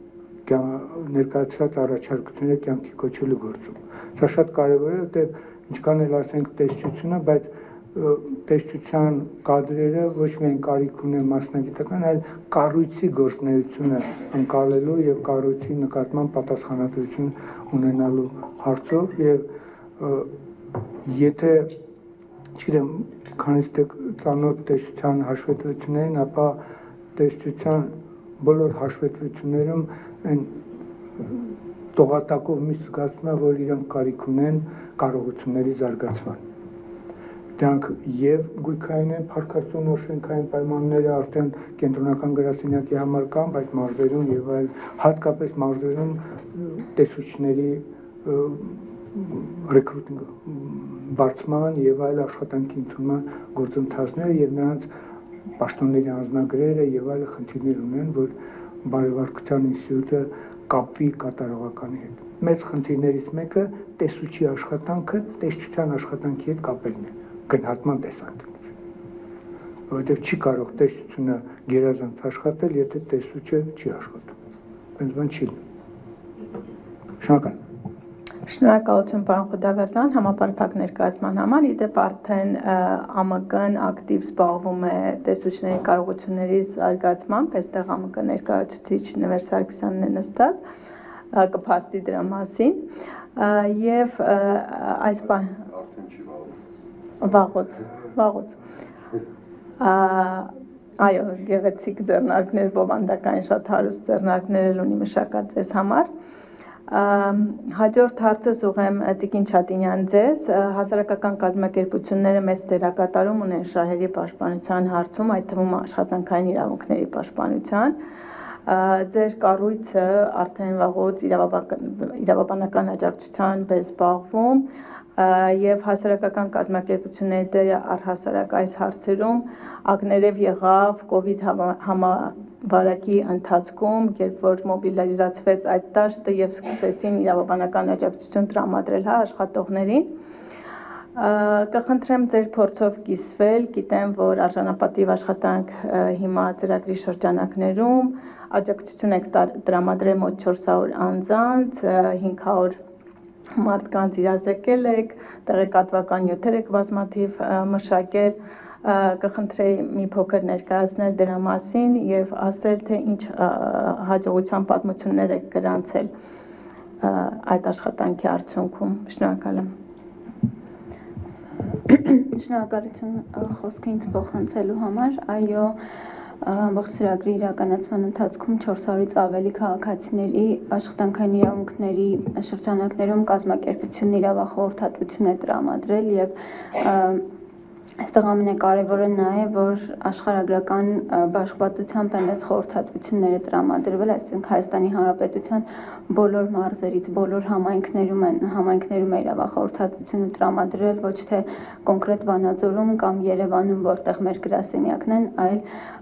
ներկայացած առաջարկությունները կյանքի կոչելու գործում։ Սա շատ կարևոր է, որտեղ ինչքան էլ ասենք տեսչությունը, բայց տեսչության կադրերը ոչ միայն կարիք ունեն մասնագիտական, այլ կառույցի գործունեությունը ընկալելու եւ կառույցի նկատմամբ պատասխանատվություն ունենալու հարցով եւ եթե չգիտեմ, քանից ծանոթ տեսչության հաշվետվություններին, ապա տեսչության բոլոր հաշվետվություններում այն տողատակով միշտ զգացվում է, որ իրենք կարիք ունեն կարողությունների զարգացման։ Դրանք եւ գույքային են, փառքաստու նոր շենքային պայմանները արդեն կենտրոնական գրասենյակի համար կան, բայց մարզերում եւ այլ հատկապես մարզերում տեսուչների ռեկրուտինգ բարձման եւ այլ աշխատանքի ընդունման գործընթացները եւ նրանց պաշտոնների անձնագրերը եւ այլ խնդիրներ ունեն, որ բարեվարկության ինստիտուտը կապվի կատարողականի հետ։ Մեծ խնդիրներից մեկը տեսուչի աշխատանքը տեսչության աշխատանքի հետ կապելն է, գնահատման տեսանկյունից, որովհետև չի կարող տեսչությունը գերազանց աշխատել, եթե տեսուչը չի աշխատում։ Այնպես բան չի լինում։ Շնորհակալ։ Շնորհակալություն պարոն Խուդավերդյան համապարփակ ներկայացման համար։ Իդեպ արդեն ԱՄԿ-ն ակտիվ զբաղվում է տեսուչների կարողությունների զարգացմամբ, այստեղ ԱՄԿ ներկայացուցիչ Նվեր Սարգսյանն է նստած, կփաստի դրա մասին եւ այս բան վաղուց այո, գեղեցիկ ձեռնարկներ, բովանդակային շատ հարուստ ձեռնարկներ ունի մշակած ձեզ համար։ Հաջորդ հարցս ուղղեմ Տիկին Չատինյան ձեզ, հասարակական կազմակերպությունները մեծ դերակատարում ունեն շահերի պաշտպանության հարցում, այդ թվում աշխատանքային իրավունքների պաշտպանության։ Ձեր կառույցը արդեն վաղուց իրավաբանական աջակցության է զբաղվում եւ հասարակական կազմակերպությունների դերը առհասարակ այս հարցերում ակներև եղավ կոവിഡ് համավարակի ընթացքում, երբ որ մոբիլիզացվեց այդ դաշտը եւ սկսեցին իրավաբանական աջակցություն տրամադրել աշխատողներին։ Կխնդրեմ ձեր փորձով կիսվել, գիտեմ, որ արժանապատիվ աշխատանք հիմա ծրագրի շրջանակներում աջակցություն եք տրամադրել մոտ 400 անձանց, 500 մարդկանց իրազեկել եք, տեղեկատվական նյութեր եք բազմաթիվ մշակել, կխնդրեի մի փոքր ներկայացնել դրա մասին եւ ասել, թե ինչ հաջողության պատմություններ եք գրանցել այդ աշխատանքի արդյունքում։ Շնորհակալ եմ։ Շնորհակալություն խոսքը ինձ փոխանցելու համար, այո, ամբողջ ծրագրի իրականացման ընթացքում 400-ից ավելի քաղաքացիների աշխատանքային իրավունքների շրջանակներում կազմակերպությունն իրավախորհրդատվություն է տրամադրել եւ այստեղ ամենակարևորը նա է, որ աշխարհագրական բաշխվածությամբ են այս խորհրդատվությունները տրամադրվել, այսինքն Հայաստանի Հանրապետության բոլոր մարզերից, բոլոր համայնքներում է իրավախորհրդատվությունը տրամադրել, ոչ թե կոնկրետ Վանաձորում կամ Երևանում, որտեղ մեր գրասենյակն են, այլ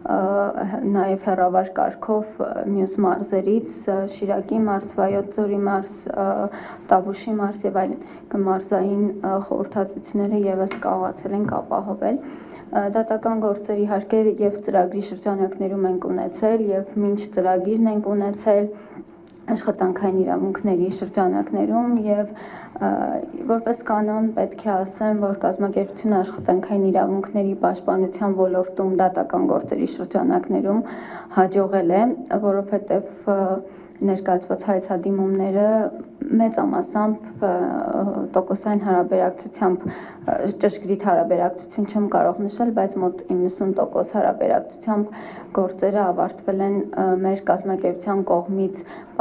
նաև հեռավար կարգով մյուս մարզերից, Շիրակի մարզ, Վայոց ձորի մարզ, Տավուշի մարզ եւ այլն, մարզային խորհրդատվությունները եւս կարողացել ենք ապահովել։ Դատական գործեր իհարկե եւ ծրագրի շրջանակներում ենք ունեցել եւ մինչ ծրագիրն ենք ունեցել աշխատանքային իրավունքների շրջանակներում եւ որպես կանոն պետք է ասեմ, որ կազմակերպությունը աշխատանքային իրավունքների պաշտպանության ոլորտում դատական գործերի շրջանակներում հաջողել է, որովհետեւ ներկայացված հայցադիմումները մեծամասամբ տոկոսային հարաբերակցությամբ ճշգրիտ հարաբերակցություն չեմ կարող նշել, բայց մոտ 90% հարաբերակցությամբ գործերը ավարտվել են մեր կազմակերպության կողմից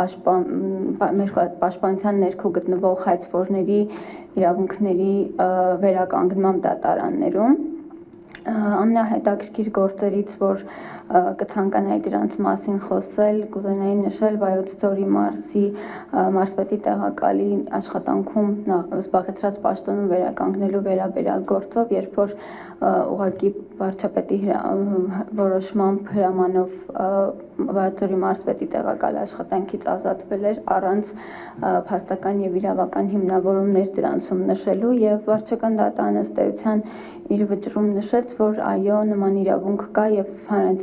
մեր պաշտպանության ներքո գտնվող հայցվորների իրավունքների վերականգնման դատարաններում։ Ամենահետաքրքիր գործերից, որ կցանկանայի դրանց մասին խոսել, կուզենայի նշել Վայոց ձորի մարզի մարզպետի տեղակալի աշխատանքում զբաղեցրած պաշտոնում վերականգնելու վերաբերյալ գործով, երբ որ ուղղակի վարչապետի որոշմամբ հրամանով Վայոց ձորի մարզպետի տեղակալի աշխատանքից ազատվել էր առանց փաստական եւ իրավական հիմնավորումներ դրանցում նշելու եւ վարչական դատարանը ըստ էության իր վճռում նշեց, որ այո, նման իրավունք կա եւ հանրային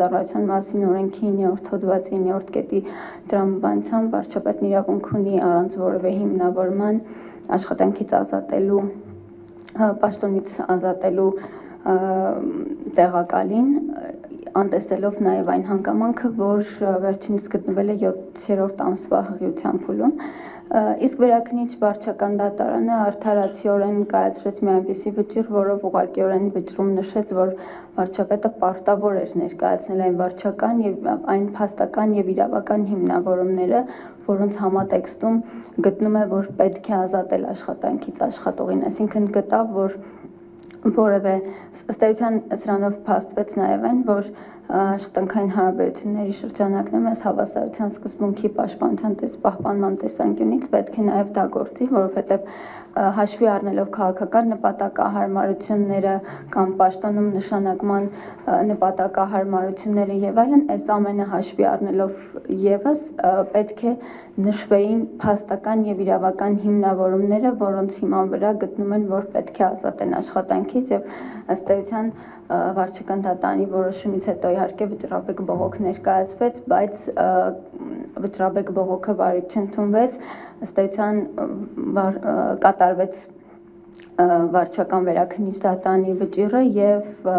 ծառայության մասին օրենքի 9-րդ հոդվածի 9-րդ կետի տրամաբանությամբ վարչապետն իրավունք ունի առանց որևէ հիմնավորման աշխատանքից ազատելու, պաշտոնից ազատելու տեղակալին, անտեսելով նաև այն հանգամանքը, որ վերջինս գտնվել է 7-րդ ամսվա հղիության փուլում, իսկ վերաքննիչ վարչական դատարանը արդարացիորեն կայացրեց մի այնպիսի վճիռ, որով ուղղակիորեն վճռում նշեց, որ վարչապետը պարտավոր էր ներկայացնել այն վարչական եւ այն փաստական եւ իրավական հիմնավորումները, որոնց համատեքստում գտնում է, որ պետք է ազատել աշխատանքից աշխատողին, այսինքն գտավ, որ որևէ ըստ էության սրանով փաստվեց նաև այն, որ աշխատանքային հարաբերությունների շրջանակներում այս հավասարության սկզբունքի պահպանման տեսանկյունից պետք է նաև դա գործի, որովհետև հաշվի առնելով քաղաքական նպատակահարմարությունները կամ պաշտոնում նշանակման նպատակահարմարությունները եւ այլն, այս ամենը հաշվի առնելով եւս պետք է նշվեին փաստական եւ իրավական հիմնավորումները, որոնց հիման վրա գտնում են, որ պետք է ազատեն աշխատանքից եւ ըստ էության վարչական դատարանի որոշումից հետո իհարկե վճռաբեկ բողոք ներկայացվեց, բայց վճռաբեկ բողոքը վարիվ չընդունվեց, ըստ էության կատարվեց վարչական վերաքննիչ դատարանի վճիռը եւ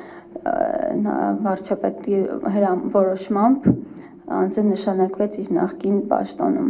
վարչապետի որոշմամբ անձը նշանակվեց իր նախկին պաշտոնում։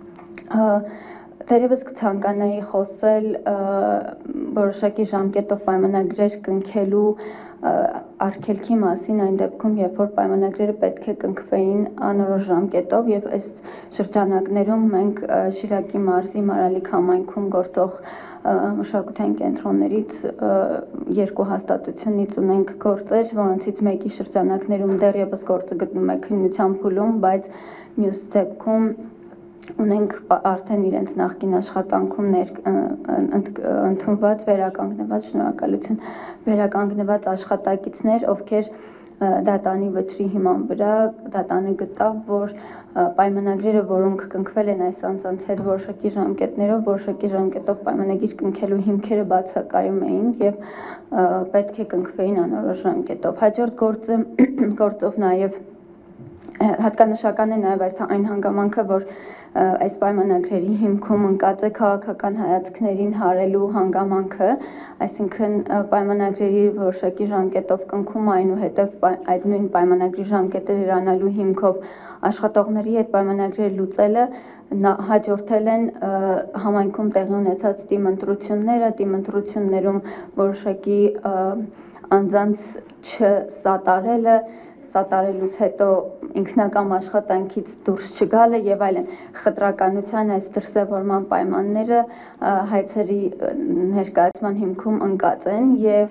Թերևս կցանկանայի խոսել որոշակի ժամկետով պայմանագրեր կնքելու արգելքի մասին այն դեպքում, երբ որ պայմանագրերը պետք է կնքվեին անորոշ ժամկետով եւ այս շրջանակներում մենք Շիրակի մարզի Մարալիկ համայնքում գործող մշակութային կենտրոններից երկու հաստատությունից ունենք գործեր, որոնցից մեկի շրջանակներում դեռևս գործը գտնում է քննության փուլում, բայց մյուս դեպքում ունենք արդեն իրենց նախկին աշխատանքում ընդունված վերականգնված, շնորհակալություն, վերականգնված աշխատակիցներ, ովքեր դատանի վճռի հիման վրա դատանը գտավ, որ պայմանագրերը, որոնք կնքվել են այս անձանց հետ որոշակի ժամկետով պայմանագիր կնքելու հիմքերը բացակայում էին եւ պետք է կնքվեին անորոշ ժամկետով։ Հաջորդ գործով նաեւ հատկանշական է նաեւ այն հանգամանքը, որ այս պայմանագրերի հիմքում ընկած է քաղաքական հայացքներին հարելու հանգամանքը, այսինքն պայմանագրերի որոշակի ժամկետով կնքում այնուհետև այդ նույն պայմանագրի ժամկետը լրանալու հիմքով աշխատողների հետ պայմանագրեր լուծելը հաջորդել են համայնքում տեղի ունեցած դիմընտրություններում որոշակի անձանց չսատարելը, սատարելուց հետո ինքնակամ աշխատանքից դուրս չգալը եւ այլն խտրականության այս դրսեւորման պայմանները հայցերի ներկայացման հիմքում ընկած են եւ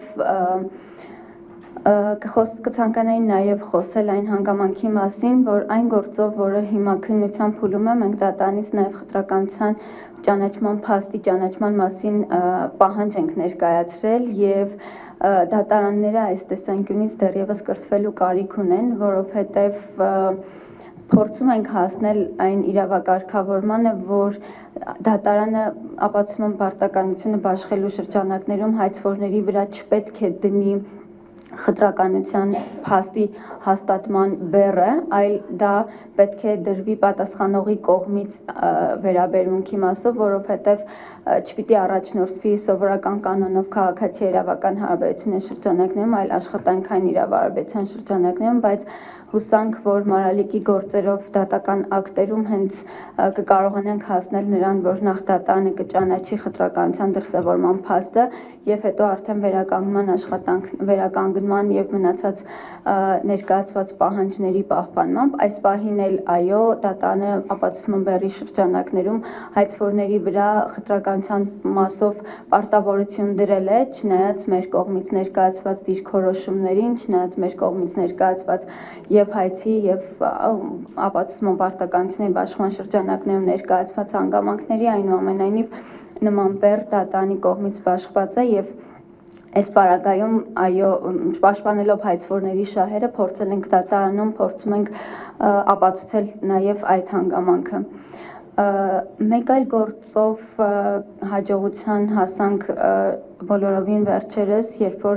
կցանկանայի նաեւ խոսել այն հանգամանքի մասին, որ այն գործով, որը հիմա քննության փուլում է, մենք դատարանից նաեւ խտրականության ճանաչման փաստի ճանաչման մասին պահանջ ենք ներկայացրել եւ դատարանները այս տեսանկյունից դեռևս կրթվելու կարիք ունեն, որովհետև փորձում ենք հասնել այն իրավակարգավորմանը, որ դատարանը ապացուցման պարտականությունը բաշխելու շրջանակներում հայցվորների վրա չպետք է դնի խտրականության փաստի հաստատման բեռը, այլ դա պետք է դրվի պատասխանողի կողմից վերաբերմունքի մասով, որովհետև չպիտի առաջնորդվի սովորական կանոնով քաղաքացի իրավական հարաբերությունների շրջանակներում, այլ աշխատանքային իրավարարության շրջանակներում, բայց հուսանք, որ Մարալիկի գործերով դատական ակտերում հենց կկարողանանք հասնել նրան, որ նախ դատարանը կճանաչի խտրականության դրսևորման փաստը եւ հետո արդեն վերականգնման եւ մնացած ներկայացված պահանջների պահպանմամբ այս պահին էլ այո դատարանը ապացուցման բեռի շրջանակներում հայցվորների վրա խտրականության մասով պարտավորություն դրել է, չնայած մեր կողմից ներկայացված դիրքորոշումներին, չնայած մեր կողմից ներկայացված եւ հայցի եւ ապացուցման պարտականությունների բաշխման շրջանակներում ներկայացված հանգամանքների այնուամենայնիվ նման բեռ դատարանի կողմից բաշխված է եւ այս պարագայում այո պաշտպանելով հայցվորների շահերը փորձել ենք դատարանում փորձում ենք ապացուցել նաեւ այդ հանգամանքը մեկ այլ գործով հաջողության հասանք բոլորովին վերջերս երբ որ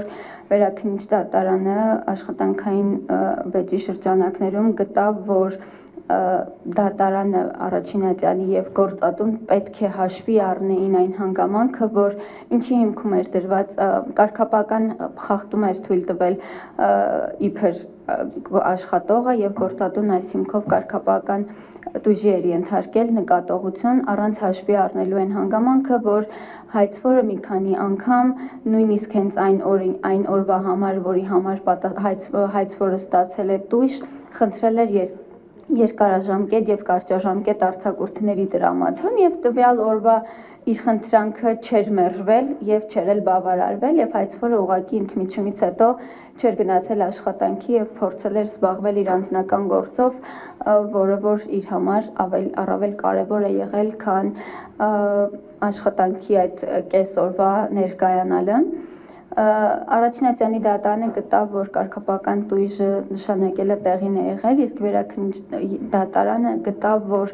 վերաքննիչ դատարանը աշխատանքային վեճի շրջանակներում գտավ, որ դատարանը առաջին ատյալի եւ գործատուն պետք է հաշվի առնեին այն հանգամանքը, որ ինչի հիմքում էր դրված կարգապահական խախտում էր թույլ տվել իբր աշխատողը եւ գործատուն այս հիմքով կարգապահական դույժի էր ենթարկել նկատողություն առանց հաշվի առնելու այն հանգամանքը, որ հայցվորը մի քանի անգամ նույնիսկ հենց այն օրվա համար, որի համար հայցվորը ստացել է դույժ, խնդրել էր երկարաժամկետ եւ կարճաժամկետ արձակուրդների տրամադրում եւ տվյալ օրվա իր խնդրանքը չէր մերժվել եւ չէր էլ բավարարվել եւ հայցվորը ուղղակի ընդմիջումից հետո չէր գնացել աշխատանքի եւ փորձել էր զբաղվել իր անձնական գործով, որը որ իր համար առավել կարեւոր է եղել, քան աշխատանքի այդ կեսօրվա ներկայանալը։ Առաջնատյանի դատարանը գտավ, որ կարգապահական տույժը նշանակելը տեղին է եղել, իսկ վերաքննիչ դատարանը գտավ, որ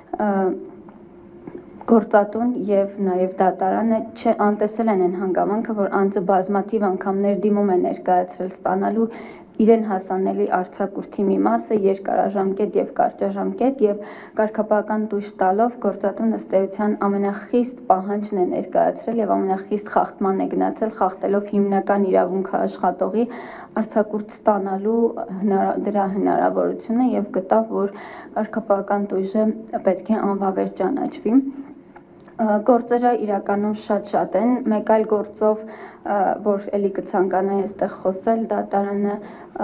գործատուն եւ նաեւ դատարանը անտեսել են այն հանգամանքը, որ անձը բազմաթիվ անգամներ դիմում է ներկայացրել ստանալու իրեն հասանելի արձակուրդի մի մասը երկարաժամկետ եւ կարճաժամկետ եւ կարգապահական տույժ տալով գործատուն ըստ էության ամենախիստ պահանջն է ներկայացրել եւ ամենախիստ խախտման է գնացել, խախտելով հիմնական իրավունքը աշխատողի արձակուրդ ստանալու դրա հնարավորությունը եւ գտավ, որ կարգապահական տույժը պետք է անվավեր ճանաչվի։ Գործերը իրականում շատ են, մեկ այլ գործով, որ էլի կցանկանայի այստեղ խոսել, դատարանը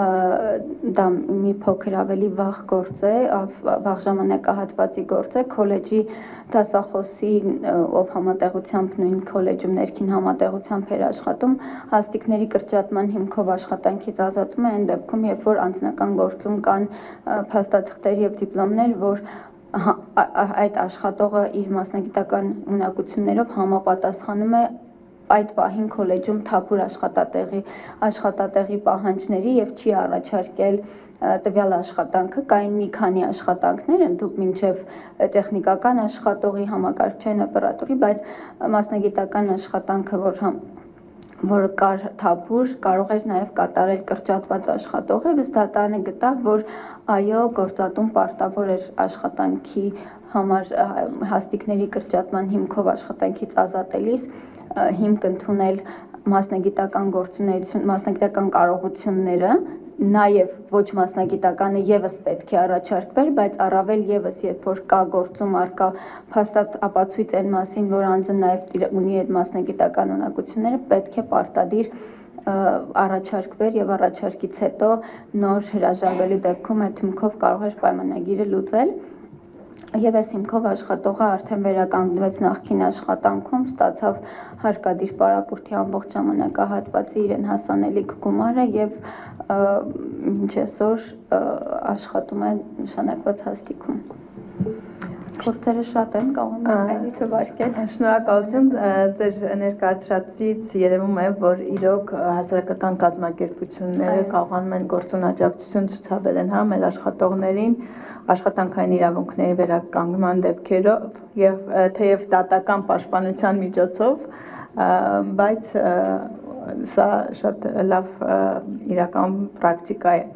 դա մի փոքր ավելի վաղ գործ է, վաղ ժամանակահատվածի գործ է, քոլեջի դասախոսի, ով համատեղությամբ նույն քոլեջում ներքին համատեղությամբ էր աշխատում, հաստիկների կրճատման հիմքով աշխատանքից ազատում է այն դեպքում, երբ որ անձնական գործում կան փաստաթղթեր եւ դիպլոմներ, որ այդ աշխատողը իր մասնագիտական ունակություններով համապատասխանում է այդ պահին քոլեջում թափուր աշխատատեղի պահանջների եւ չի առաջարկել տվյալ աշխատանքը, կային մի քանի աշխատանքներ, ընդհանուր մինչև տեխնիկական աշխատողի, համակարգչային օպերատորի, բայց մասնագիտական աշխատանքը, որ կար թափուր, կարող էր նաև կատարել կրճատված աշխատողը, ըստ դատարանը գտավ, որ այո, գործատուն պարտավոր էր աշխատանքի համար հաստիկների կրճատման հիմքով աշխատանքից ազատելիս հիմք ընդունել մասնագիտական կարողությունները, նաև ոչ մասնագիտականը եւս պետք է առաջարկվեր, բայց առավել եւս երբ որ կա գործում արկա փաստաթ ապացույց այն մասին, որ անձը նաև ունի այդ մասնագիտական ունակությունները, պետք է պարտադիր առաջարկվեր եւ առաջարկից հետո նոր հրաժարվելու դեպքում այդ հիմքով կարող էր պայմանագիրը լուծել։ Եվ այս հիմքով աշխատողը արդեն վերականգնվեց նախկին աշխատանքում, ստացավ հարկադիր պարապուրտի ամբողջ ժամանակահատվածի իրեն հասանելիք գումարը եւ մինչ այսօր աշխատում է նշանակված հաստիքում։ Գործերը շատ են, կարող եմ թվարկել։ Շնորհակալություն, ձեր ներկայացրածից երևում է, որ իրոք հասարակական կազմակերպությունները կարողանում են գործուն աջակցություն ցուցաբերեն մեր աշխատողներին աշխատանքային իրավունքների վերականգնման դեպքերով եւ թեև դատական պաշտպանության միջոցով, բայց սա շատ լավ իրական պրակտիկա է։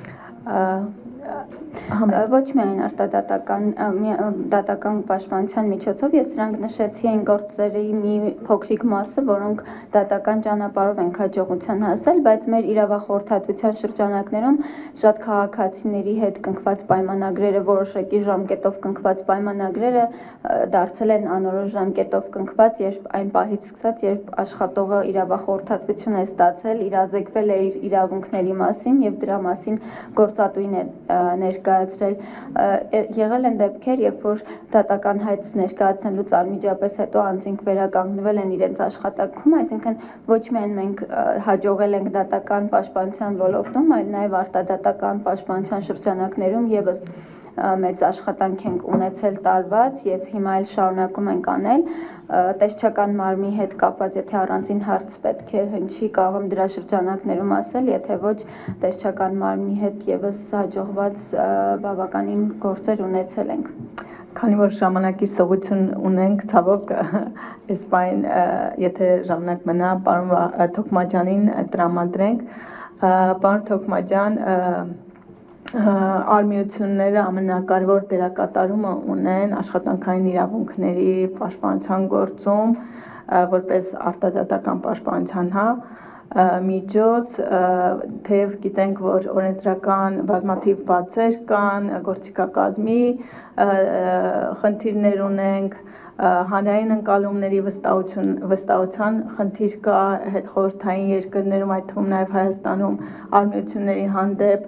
Ոչ միայն արտադատական պաշտպանության միջոցով, ես սրանք նշեցի այն գործերի մի փոքրիկ մասը, որոնք դատական ճանապարհով են հաջողության հասել, բայց մեր իրավախորհրդատվության շրջանակներում շատ քաղաքացիների հետ կնքված պայմանագրերը, որոշակի ժամկետով կնքված պայմանագրերը դարձել են անորոշ ժամկետով կնքված, երբ այն պահից սկսած, երբ աշխատողը իրավախորհրդատվություն է ստացել, իրազեկվել է իր իրավունքների մասին եւ դրա մասին գործատուին է ներկայացրել, եղել են դեպքեր, երբ որ դատական հայց ներկայացնելուց անմիջապես հետո անձինք վերականգնվել են իրենց աշխատանքում, այսինքն ոչ միայն մենք հաջողել ենք դատական պաշտպանության ոլորտում, այլ նաև արտադատական պաշտպանության շրջանակներում եւս մեծ աշխատանք ենք ունեցել տարված եւ հիմա էլ շարունակում ենք անել տեսչական մարմնի հետ կապված, եթե առանձին հարց պետք է հնչի, կարող եմ դրա շրջանակներում ասել, եթե ոչ տեսչական մարմնի հետ եւս հաջողված բավականին գործեր ունեցել ենք։ Քանի որ ժամանակի սովություն ունենք, ցավոք այս բան եթե ժամանակ մնա, պարոն Թոքմաջյանին տրամադրենք, պարոն Թոքմաջյան, արմիությունները ամենակարևոր դերակատարումը ունեն աշխատանքային իրավունքների պաշտպանության գործում, որպես արտադատական պաշտպանության, միջոց, թեև գիտենք, որ օրենսդրական բազմաթիվ բացեր կան, գործիքակազմի խնդիրներ ունենք, հանրային ընկալումների վստահության խնդիր կա հետխորհրդային երկրներում, այդ թվում նաև Հայաստանում արմիությունների հանդեպ,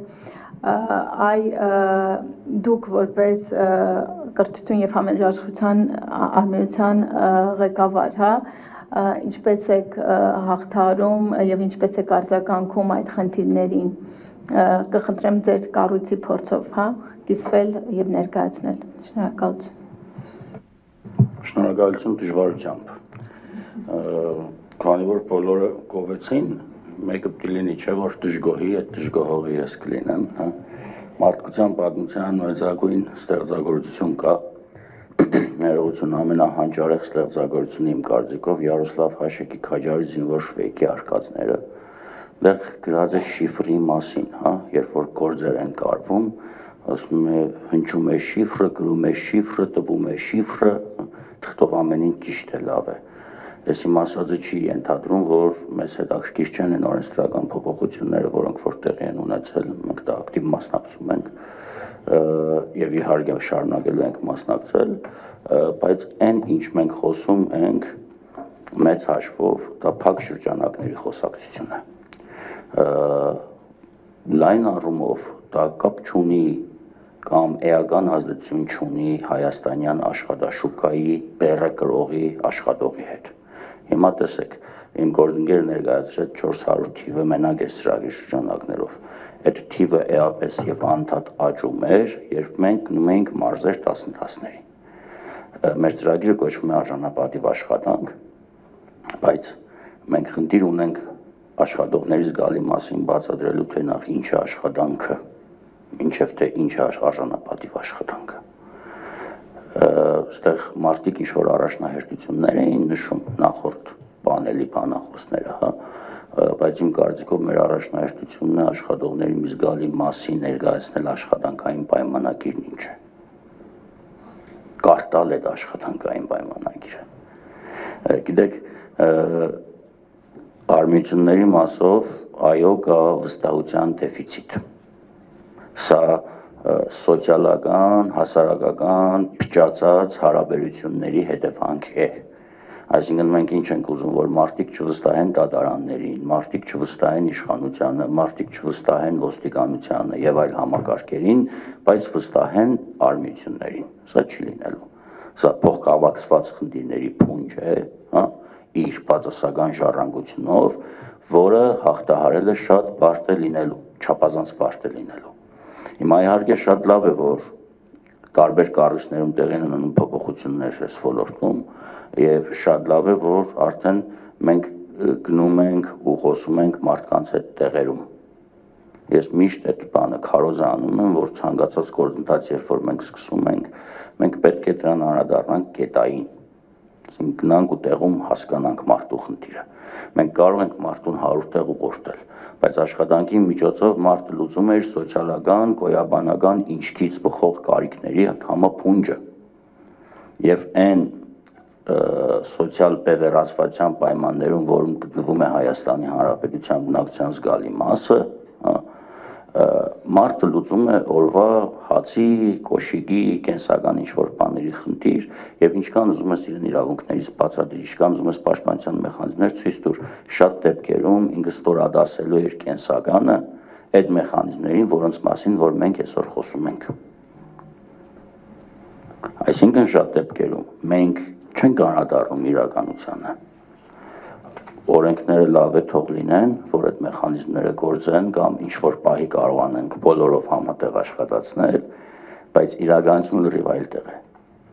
դուք որպես կրթություն եւ համերաշխության արմիության ղեկավար, ինչպես եք հաղթահարում եւ ինչպես եք արձագանքում այդ խնդիրներին, կխնդրեմ ձեր կառույցի փորձով, կիսվել եւ ներկայացնել։ Շնորհակալություն։ Շնորհակալություն դժվարությամբ։ Քանի որ բոլորը գովեցին, մեկը պիտի լինի, չէ՞ որ դժգոհի, այդ դժգոհողի ես կլինեմ, Մարդկության պատմության մեծագույն ստեղծագործություն կա, ներողություն ամենահանջարեղ ստեղծագործությունը իմ կարծիքով Յարոսլավ Հաշեկի Քաջարի զինվոր շվեյկի արկածները, դեղ գրած է շիֆրի մասին, երբ որ գործեր են կարվում, ասում է հնչում է շիֆրը, գրում է շիֆրը, տվում է շիֆրը, թղթով ամեն ինչ ճիշտ է, լավ է։ Ես իմ ասածը չի ենթադրում, որ մեզ հետաքրքիր չեն այն օրենսդրական փոփոխությունները, որոնք որ տեղի են ունեցել, մենք դա ակտիվ մասնակցում ենք եւ իհարկե շարունակելու ենք մասնակցել, բայց այն ինչ մենք խոսում ենք մեծ հաշվով, դա փակ շրջանակների խոսակցություն է։ Լայն առումով դա կապ չունի կամ էական ազդեցություն չունի հայաստանյան աշխատաշուկայի բեռը կրողի աշխատողի հետ։ Հիմա տեսեք, իմ գործընկերը ներկայացրեց 400 թիվը մենակ այս ծրագրի շրջանակներով։ Այդ թիվը էապես եւ անդադ աճում էր, երբ մենք գնում էինք մարզեր 10-10-ների։ Մեր ծրագիրը կոչվում է արժանապատիվ աշխատանք, բայց մենք խնդիր ունենք աշխատողների զգալի մասին բացատրելու, թե նախ ինչ է աշխատանքը, ինչև թե ինչ է արժանապատիվ աշխատանքը։ Այստեղ մարդիկ ինչ-որ առաջնահերթություններ էին նշում նախորդ պանելի բանախոսները, բայց իմ կարծիքով մեր առաջնահերթությունն է աշխատողների մի զգալի մասի ներկայացնել աշխատանքային պայմանագիրն ինչ է։ Կարտալ այդ աշխատանքային պայմանագիրը։ Գիտեք, արմիությունների մասով այո կա վստահության դեֆիցիտ։ Սա սոցիալական, հասարակական, փչացած հարաբերությունների հետևանք է։ Այսինքն մենք ինչ ենք ուզում, որ մարդիկ չվստահեն դատարաններին, մարդիկ չվստահեն իշխանությանը, մարդիկ չվստահեն ոստիկանությանը եւ այլ համակարգերին, բայց վստահեն արմիություններին։ Սա չի լինելու։ Սա փոխկավակսված խնդիրների փունջ է, իր բացասական ժառանգությունով, որը հաղթահարել է շատ բարդ է լինելու, չափազանց բարդ է լինելու։ Հիմա իհարկե շատ լավ է, որ տարբեր կառույցներում տեղի են ունենում փոփոխություններ այս ոլորտում եւ շատ լավ է, որ արդեն մենք գնում ենք ու խոսում ենք մարդկանց հետ տեղերում։ Ես միշտ այդ բանը քարոզանում եմ, որ ցանկացած գործընթաց, երբ որ մենք սկսում ենք, մենք պետք է դրան անդրադառնանք կետային։ Այսինքն գնանք ու տեղում հասկանանք մարդու խնդիրը։ Մենք կարող ենք մարդուն 100 տեղ ուղղորդել, բայց աշխատանքի միջոցով մարդը լուծում է իր սոցիալական, գոյաբանական ինչքից բխող կարիքների համապունջը։ Եվ այն սոցիալ բևեռացվածության պայմաններում, որում գտնվում է Հայաստանի Հանրապետության բնակչության զգալի մասը, մարդը լուծում է օրվա հացի, կոշիկի, կենսական ինչ-որ բաների խնդիր եւ ինչքան ուզում ես իրեն իրավունքներից բացատրի, ինչքան ուզում ես պաշտպանության մեխանիզմներ ցույց տուր, շատ դեպքերում ինքը ստորադասելու իր կենսականը այդ մեխանիզմներին, որոնց մասին որ մենք այսօր խոսում ենք։ Այսինքն շատ դեպքերում մենք չենք անդրադառնում իրականությանը։ Օրենքները լավ է թող լինեն, որ այդ մեխանիզմները գործեն կամ ինչ-որ պահի կարողանանք բոլորով համատեղ աշխատացնել, բայց իրականությունը լրիվ այլ տեղ է։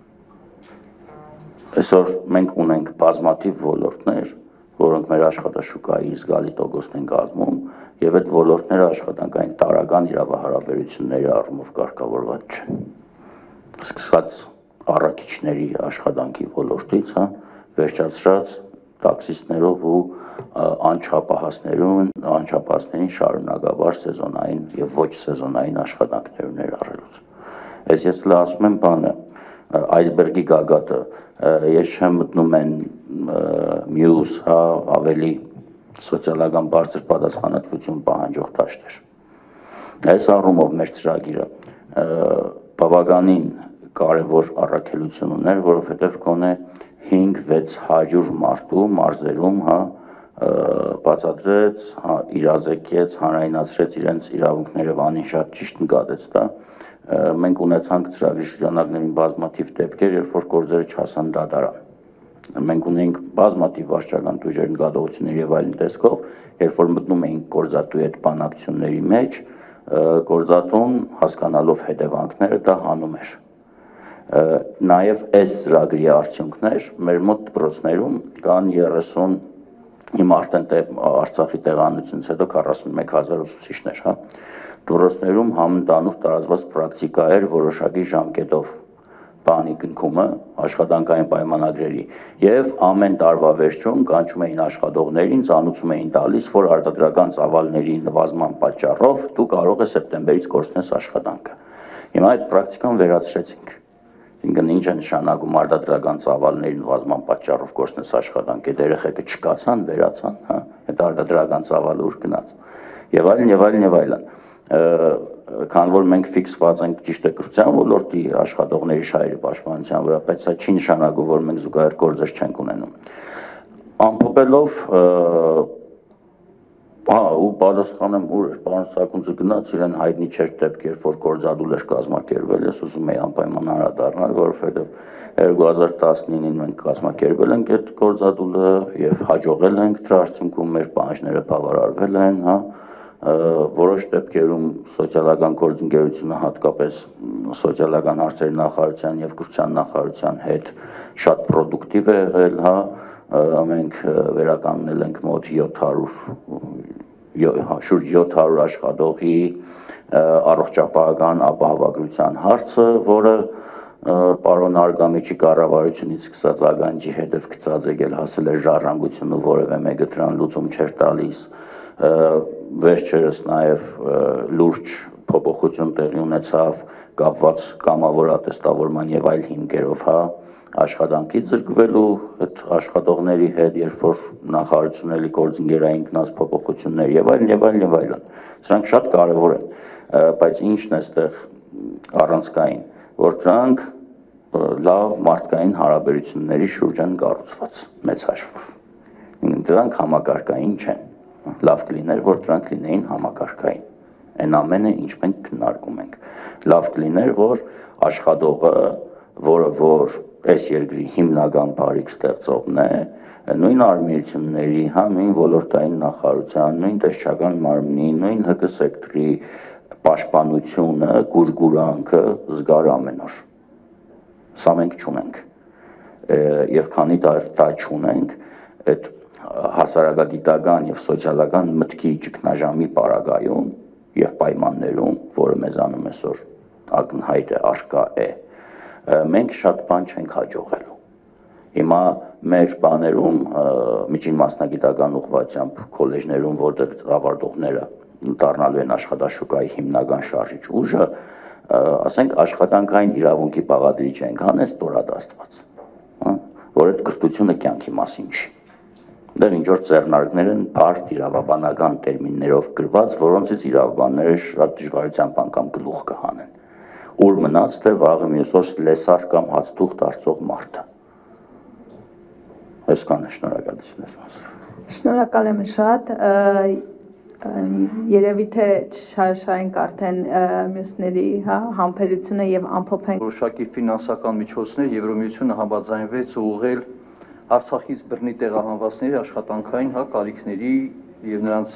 Այսօր մենք ունենք բազմաթիվ ոլորտներ, որոնք մեր աշխատաշուկայի զգալի տոկոսն են կազմում, եւ այդ ոլորտները աշխատանքային տարրական իրավահարաբերությունների առումով կարգավորված չեն։ Սկսած առաքիչների աշխատանքի ոլորտից, հա, վերջացրած տաքսիստներով ու անչափահասներին շարունակաբար սեզոնային եւ ոչ սեզոնային աշխատանքներ ներառելուց։ Ես ասում եմ բանը, այսբերգի գագաթը, ես չեմ մտնում են մյուս, հա, ավելի սոցիալական բարձր պատասխանատվություն պահանջող դաշտեր։ Այս առումով մեր ծրագիրը բավականին կարևոր առաքելություն ուներ, որովհետև գոնե 5-600 մարզերում, հա, բացատրեց, հա, իրազեկեց, հանրայնացրեց իրենց իրավունքները, վանին շատ ճիշտ նկատեց դա։ Մենք ունեցանք ծրագրի շրջանակներին բազմաթիվ դեպքեր, երբ որ գործերը չհասան դատարան։ Մենք ունենք բազմաթիվ վարչական տույժեր, նկատողություններ եւ այլն տեսքով, երբ որ մտնում էինք գործատուի հետ բանակցությունների մեջ, գործատուն հասկանալով հետևանքները դա հանում էր։ Նաև այս ծրագրի արդյունքներ մեր մոտ դպրոցներում կան 30, հիմա արդեն Արցախի տեղանությունից հետո 41,000 ուսուցիչներ, հա։ Դպրոցներում համընդհանուր տարածված պրակտիկա էր որոշակի ժամկետով բանի կնքումը աշխատանքային պայմանագրերի եւ ամեն տարվա վերջում կանչում էին աշխատողներին, ծանուցում էին տալիս, որ արտադրական ծավալների նվազման պատճառով դու կարող ես սեպտեմբերից կորցնես աշխատանքը։ Հիմա այդ պրակտիկան վերացրեցինք։ Ինչ է նշանակում արտադրական ծավալների նվազման պատճառով կորցնես աշխատանք, այդ երեխեքը չկացան, վերացան, հա, այդ արտադրական ծավալը ուր գնաց։ Եվ այլն եւ այլն եւ այլն։ Քան որ մենք ֆիքսված ենք ճիշտ է կրթության ոլորտի աշխատողների շահերի պաշտպանության վրա, բայց սա չի նշանակում, որ մենք զուգահեռ գործեր չենք ունենում։ Ամփոփելով, ու պատասխանեմ ուր էր, պարոն Սաքունցը գնաց, իրեն հայտնի չէր դեպք, երբ որ գործադուլ էր կազմակերպվել, ես ուզում եի անպայման անդրադառնալ, որովհետև 2019-ին մենք կազմակերպել ենք այդ գործադուլը եւ հաջողել ենք, դրա արդյունքում մեր պահանջները բավարարվել են, հա, որոշ դեպքերում սոցիալական գործընկերությունը հատկապես սոցիալական հարցերի նախարարության եւ կրթության նախարարության հետ շատ պրոդուկտիվ է եղել, հա, մենք վերականգնել ենք մոտ 700 շուրջ 700 աշխատողի առողջապահական ապահովագրության հարցը, որը պարոն Արգամիջի կառավարությունից սկսած ագանջի հետև գծած եկել հասել էր ժառանգությունը, որևէ մեկը դրան լուծում չէր տալիս։ Վերջերս նաև լուրջ փոփոխություն տեղի ունեցավ կապված կամավոր ատեստավորման եւ այլ հիմքերով, հա, աշխատանքից զրկվելու այդ աշխատողների հետ, երբ որ նախարարությունն էլի գործընկերային գնաց փոփոխություններ եւ այլն եւ այլն եւ այլն։ Սրանք շատ կարեւոր են, բայց ինչն է այստեղ առանցքային, որ դրանք լավ մարդկային հարաբերությունների շուրջ են կառուցված մեծ հաշվով։ Դրանք համակարգային չեն։ Լավ կլիներ, որ դրանք լինեին համակարգային։ Այն ամենը, ինչ մենք քննարկում ենք։ Լավ կլիներ, որ աշխատողը, որ այս երկրի հիմնական բարիք ստեղծողն է, նույն արմիությունների, հա, նույն ոլորտային նախարարության, նույն տեսչական մարմնի, նույն ՀԿ սեկտորի պաշտպանությունը, գուրգուրանքը զգար ամեն օր։ Սա մենք չունենք։ Եվ քանի դա չունենք, այդ հասարակագիտական եւ սոցիալական մտքի ճգնաժամի պարագայում եւ պայմաններում, որը մեզանում այսօր ակնհայտ է, արկա է, մենք շատ բան չենք հաջողելու։ Հիմա մեր բաներում, միջին մասնագիտական ուղղվածությամբ քոլեջներում, որտեղ ավարտողները դառնալու են աշխատաշուկայի հիմնական շարժիչ ուժը, ասենք աշխատանքային իրավունքի բաղադրիչ ենք անես ստորադաստված, որ այդ կրթությունը կյանքի մասին չի։ Դեռ ինչ որ ձեռնարկներ են բարդ իրավաբանական տերմիններով գրված, որոնցից իրավաբանները շատ դժվարությամբ անգամ գլուխ կհանեն։ Ուր մնաց թե վաղը մյուս օր լեսար կամ հացթուղ դարձող մարդը։ Այսքան է, շնորհակալություն ես ասում։ Շնորհակալ եմ շատ։ Երևի թե շարժենք արդեն մյուսների, հա, համբերությունը եւ ամփոփենք որոշակի ֆինանսական միջոցներ Եվրոմիությունը համաձայնվեց ուղղել Արցախից բռնի տեղահանվածների աշխատանքային, հա, կարիքների եւ նրանց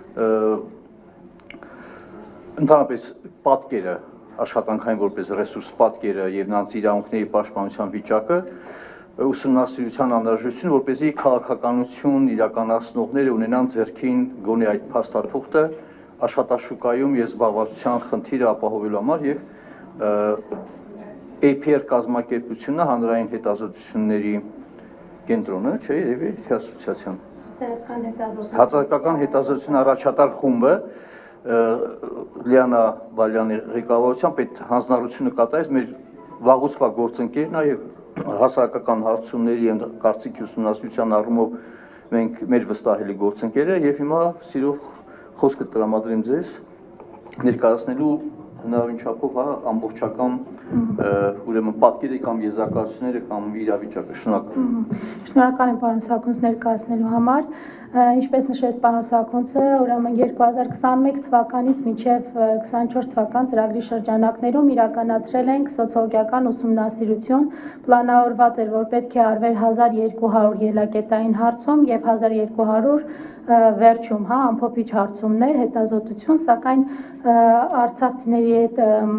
ընդհանրապես պատկերը, աշխատանքային որպես ռեսուրս պատկերը եւ նրանց իրավունքների պաշտպանության վիճակը ուսումնասիրության անհրաժեշտություն, որպեսզի քաղաքականություն իրականացնողները ունենան ձեռքին գոնե այդ փաստաթուղթը աշխատաշուկայում եւ զբաղվածության խնդիրը ապահովելու համար եւ APR կազմակերպությունը հանրային հետազոտությունների կենտրոնը, չէ, երևի ասոցիացիան։ Հասարակական հետազոտություն առաջատար խումբը Լիանա Բալյանի ղեկավարությամբ այդ հանձնարարությունը կատարեց մեր վաղուց գործընկերն է եւ հասարակական հարցումների եւ կարծիքի ուսումնասիրության առումով մենք մեր վստահելի գործընկերը եւ հիմա սիրով խոսքը տրամադրեմ ձեզ ներկայացնելու հնարավորին չափով ամբողջական ուրեմն պատկերը կամ եզրակացությունները կամ իրավիճակը Շնորհակալ եմ պարոն Սաքունց ներկայացնելու համար ինչպես նշեց պարոն Սաքունցը ուրեմն 2021 թվականից մինչև 24 թվական ծրագրի շրջանակներում իրականացրել ենք սոցիոլոգիական ուսումնասիրություն պլանավորված էր որ պետք է արվեր 1200 ելակետային հարցում եւ 1200 վերջում, ամփոփիչ հարցումներ, հետազոտություն, սակայն արցախցիների հետ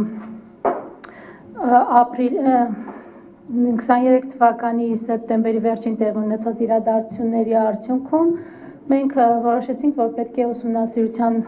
ապրիլ 23 թվականի սեպտեմբերի վերջին տեղի ունեցած իրադարձությունների արդյունքում մենք որոշեցինք, որ պետք է ուսումնասիրության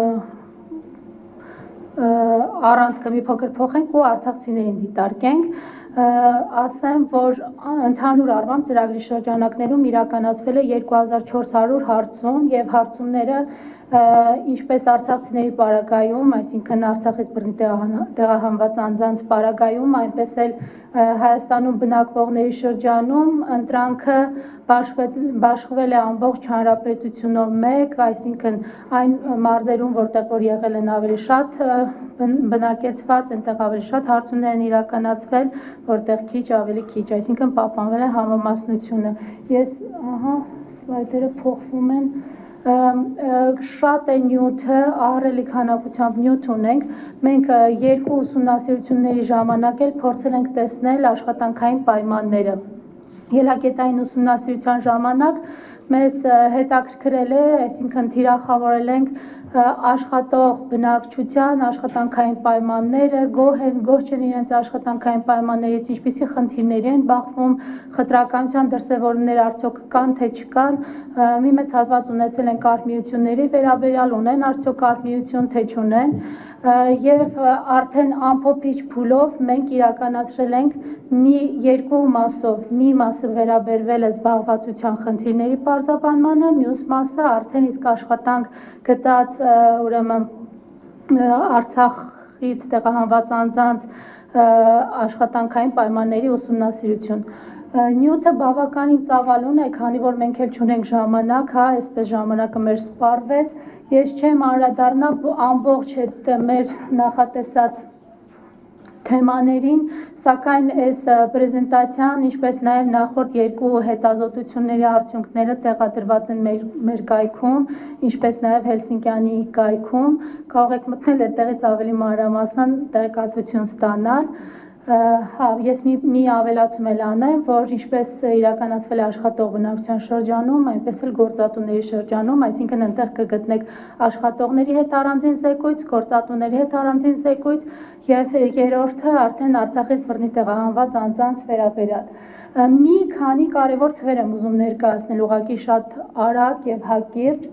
առանցքը մի փոքր փոխենք ու արցախցիներին դիտարկենք ասեմ, որ ընդհանուր առմամբ ծրագրի շրջանակներում իրականացվել է 2400 հարցում եւ հարցումները ինչպես արցախցիների պարագայում, այսինքն Արցախից բռնի տեղահանված անձանց պարագայում, այնպես էլ Հայաստանում բնակվողների շրջանում ընտրանքը բաշխվել է ամբողջ հանրապետությունով մեկ, այսինքն այն մարզերում, որտեղ որ եղել են ավելի շատ բնակեցված, այնտեղ ավելի շատ հարցումներ են իրականացվել, որտեղ քիչ ավելի քիչ, այսինքն պահպանվել է համամասնությունը։ Ես, սլայդերը փոխվում են շատ է նյութը, ահռելի քանակությամբ նյութ ունենք, մենք երկու ուսումնասիրությունների ժամանակ էլ փորձել ենք տեսնել աշխատանքային պայմանները։ Ելակետային ուսումնասիրության ժամանակ մեզ հետաքրքրել է, այսինքն թիրախավորել ենք աշխատող բնակչության աշխատանքային պայմանները, գոհ չեն իրենց աշխատանքային պայմաններից, ինչպիսի խնդիրների են բախվում, խտրականության դրսևորումներ արդյոք կան, թե չկան, մի մեծ հատված ունեցել են կարմիությունների վերաբերյալ, ունեն արդյոք կարմիություն, թե չունեն, եւ արդեն ամփոփիչ փուլով մենք իրականացրել ենք մի երկու մասով, մի մասը վերաբերվել է զբաղվածության խնդիրների պարզաբանմանը, մյուս մասը արդեն իսկ աշխատանք գտած ուրեմն Արցախից տեղահանված անձանց աշխատանքային պայմանների ուսումնասիրություն։ Նյութը բավականին ծավալուն է, քանի որ մենք էլ չունենք ժամանակ, այսպես ժամանակը մեր սպառվեց, ես չեմ անդրադառնա ամբողջ այդ մեր նախատեսած թեմաներին, սակայն այս պրեզենտացիան, ինչպես նաև նախորդ երկու հետազոտությունների արդյունքները տեղադրված են մեր կայքում, ինչպես նաև Հելսինկյանի կայքում, կարող եք մտնել այդտեղից ավելի մանրամասն տեղեկատվություն ստանալ։ Ես մի ավելացում էլ անեմ, որ ինչպես իրականացվել է աշխատող բնակչության շրջանում, այնպես էլ գործատուների շրջանում, այսինքն այնտեղ կգտնեք աշխատողների հետ առանձին զեկույց, գործատուների հետ առանձին զեկույց եւ երրորդը արդեն Արցախից բռնի տեղահանված անձանց վերաբերյալ։ Մի քանի կարևոր թվեր եմ ուզում ներկայացնել, ուղղակի շատ արագ եւ հակիրճ։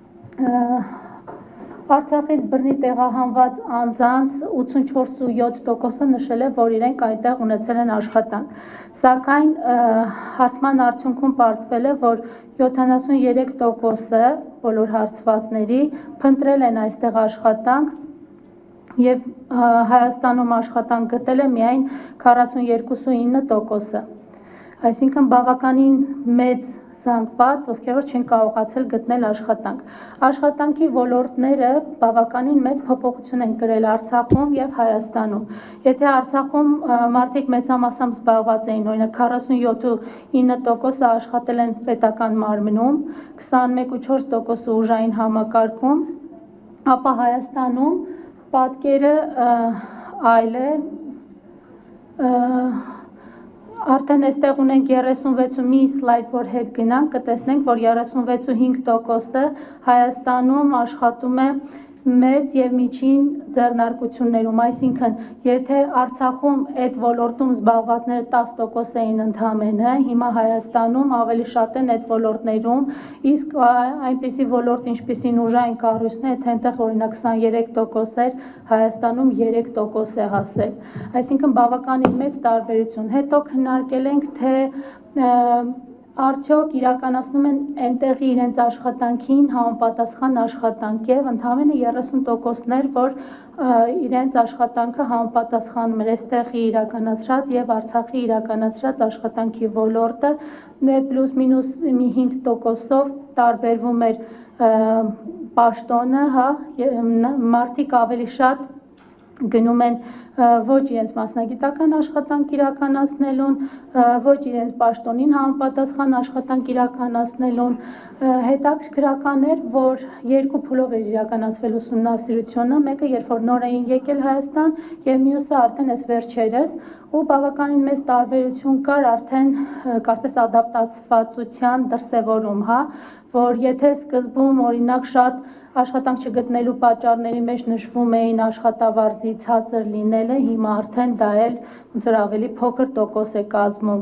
Արցախից բռնի տեղահանված անձանց 84.7%-ը նշել է, որ իրենք այնտեղ ունեցել են աշխատանք։ Սակայն հարցման արդյունքում պարզվել է, որ 73%-ը բոլոր հարցվածների փնտրել են այստեղ աշխատանք եւ Հայաստանում աշխատանք գտել է միայն 42.9%-ը։ Այսինքն բավականին մեծ զանգված, ովքեր չեն կարողացել գտնել աշխատանք։ Աշխատանքի ոլորտները բավականին մեծ փոփոխություն են կրել Արցախում եւ Հայաստանում։ Եթե Արցախում մարդիկ մեծամասամբ զբաղված էին, օրինակ 47.9%-ը աշխատել են պետական մարմնում, 21.4%-ը ուժային համակարգում, ապա Հայաստանում պատկերը այլ է, արդեն այստեղ ունենք 36 մի սլայդ, որ հետ գնանք, կտեսնենք, որ 36.5%-ը Հայաստանում աշխատում է մեծ եւ միջին ձեռնարկություններում, այսինքն եթե Արցախում այդ ոլորտում զբաղվածները 10% էին ընդամենը, հիմա Հայաստանում ավելի շատ են այդ ոլորտներում, իսկ այնպիսի ոլորտ ինչպիսին ուժային կառույցներ, թե այնտեղ օրինակ 23% էր, Հայաստանում 3% է հասել։ Այսինքն բավականին մեծ տարբերություն։ Հետո քննարկել ենք, թե արդյոք իրականացնում են այնտեղի իրենց աշխատանքին համապատասխան աշխատանք եւ ընդհանրապես 30%-ներ, որ իրենց աշխատանքը համապատասխանում էր այստեղի իրականացրած եւ Արցախի իրականացրած աշխատանքի ոլորտը, պլյուս մինուս մի 5%-ով տարբերվում էր պաշտոնը, հա, մարդիկ ավելի շատ գնում են ոչ իրենց մասնագիտական աշխատանք իրականացնելուն, ոչ իրենց պաշտոնին համապատասխան աշխատանք իրականացնելուն, հետաքրքրական էր, որ երկու փուլով էր իրականացվել ուսումնասիրությունը, մեկը երբ որ նոր էին եկել Հայաստան եւ մյուսը արդեն այս վերջերս, ու բավականին մեծ տարբերություն կար արդեն կարծես ադապտացվածության դրսևորում, հա, որ եթե սկզբում օրինակ շատ աշխատանք չգտնելու պատճառների մեջ նշվում էին աշխատավարձի ցածր լինելը, հիմա արդեն դա էլ ոնց որ ավելի փոքր տոկոս է կազմում։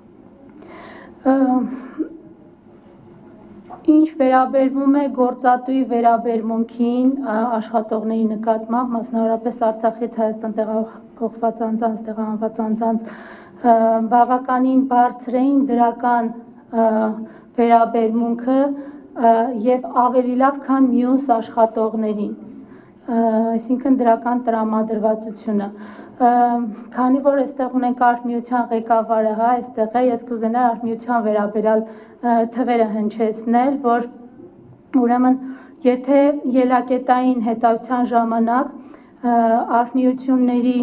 Ինչ վերաբերվում է գործատուի վերաբերմունքին աշխատողների նկատմամբ, մասնավորապես Արցախից Հայաստան տեղափոխված անձանց, տեղահանված անձանց բավականին բարձր էին դրական վերաբերմունքը եւ ավելի լավ, քան մյուս աշխատողներին, այսինքն դրական տրամադրվածությունը, քանի որ այստեղ ունենք արհմիության ղեկավարը, հա, այստեղ է, ես կուզենայի արհմիության վերաբերյալ թվերը հնչեցնել, որ ուրեմն եթե ելակետային հետազոտության ժամանակ արհմիությունների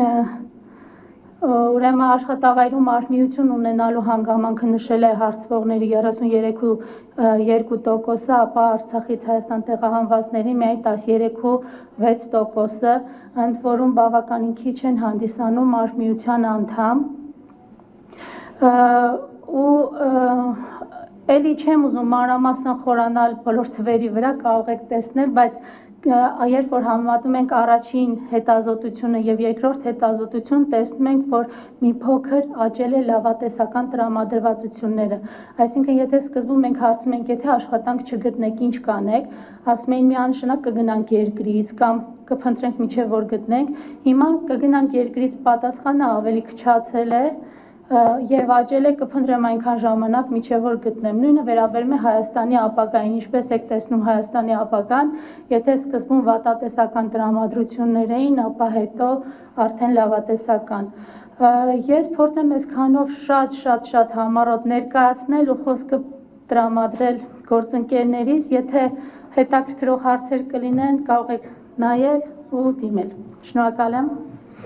ուրեմն աշխատավայրում արհմիություն ունենալու հանգամանքը նշել է հարցվողների 33.2%-ը, ապա Արցախից Հայաստան տեղահանվածների միայն 13.6%-ը, ընդ որում բավականին քիչ են հանդիսանում արհմիության անդամ, ու էլի չեմ ուզում մանրամասն խորանալ բոլոր թվերի վրա, կարող եք տեսնել, բայց երբ որ համեմատում ենք առաջին հետազոտությունը եւ երկրորդ հետազոտություն, տեսնում ենք, որ մի փոքր աճել է լավատեսական տրամադրվածությունները։ Այսինքն, եթե սկզբում մենք հարցում ենք, եթե աշխատանք չգտնեք, ինչ կանեք, ասում էին միանշանակ կգնանք երկրից կամ կփնտրենք միջև որ գտնենք, հիմա կգնանք երկրից պատասխանը ավելի քչացել է եւ աճել է կփնտրեմ այնքան ժամանակ միջև որ գտնեմ։ Նույնը վերաբերում է Հայաստանի ապագային, ինչպես եք տեսնում Հայաստանի ապագան, եթե սկզբում վատատեսական տրամադրություններ էին, ապա հետո արդեն լավատեսական։ Ես փորձեմ այսքանով շատ համառոտ ներկայացնել ու խոսքը տրամադրել գործընկերներիս, եթե հետաքրքրող հարցեր կլինեն, կարող եք նայել ու դիմել։ Շնորհակալ եմ։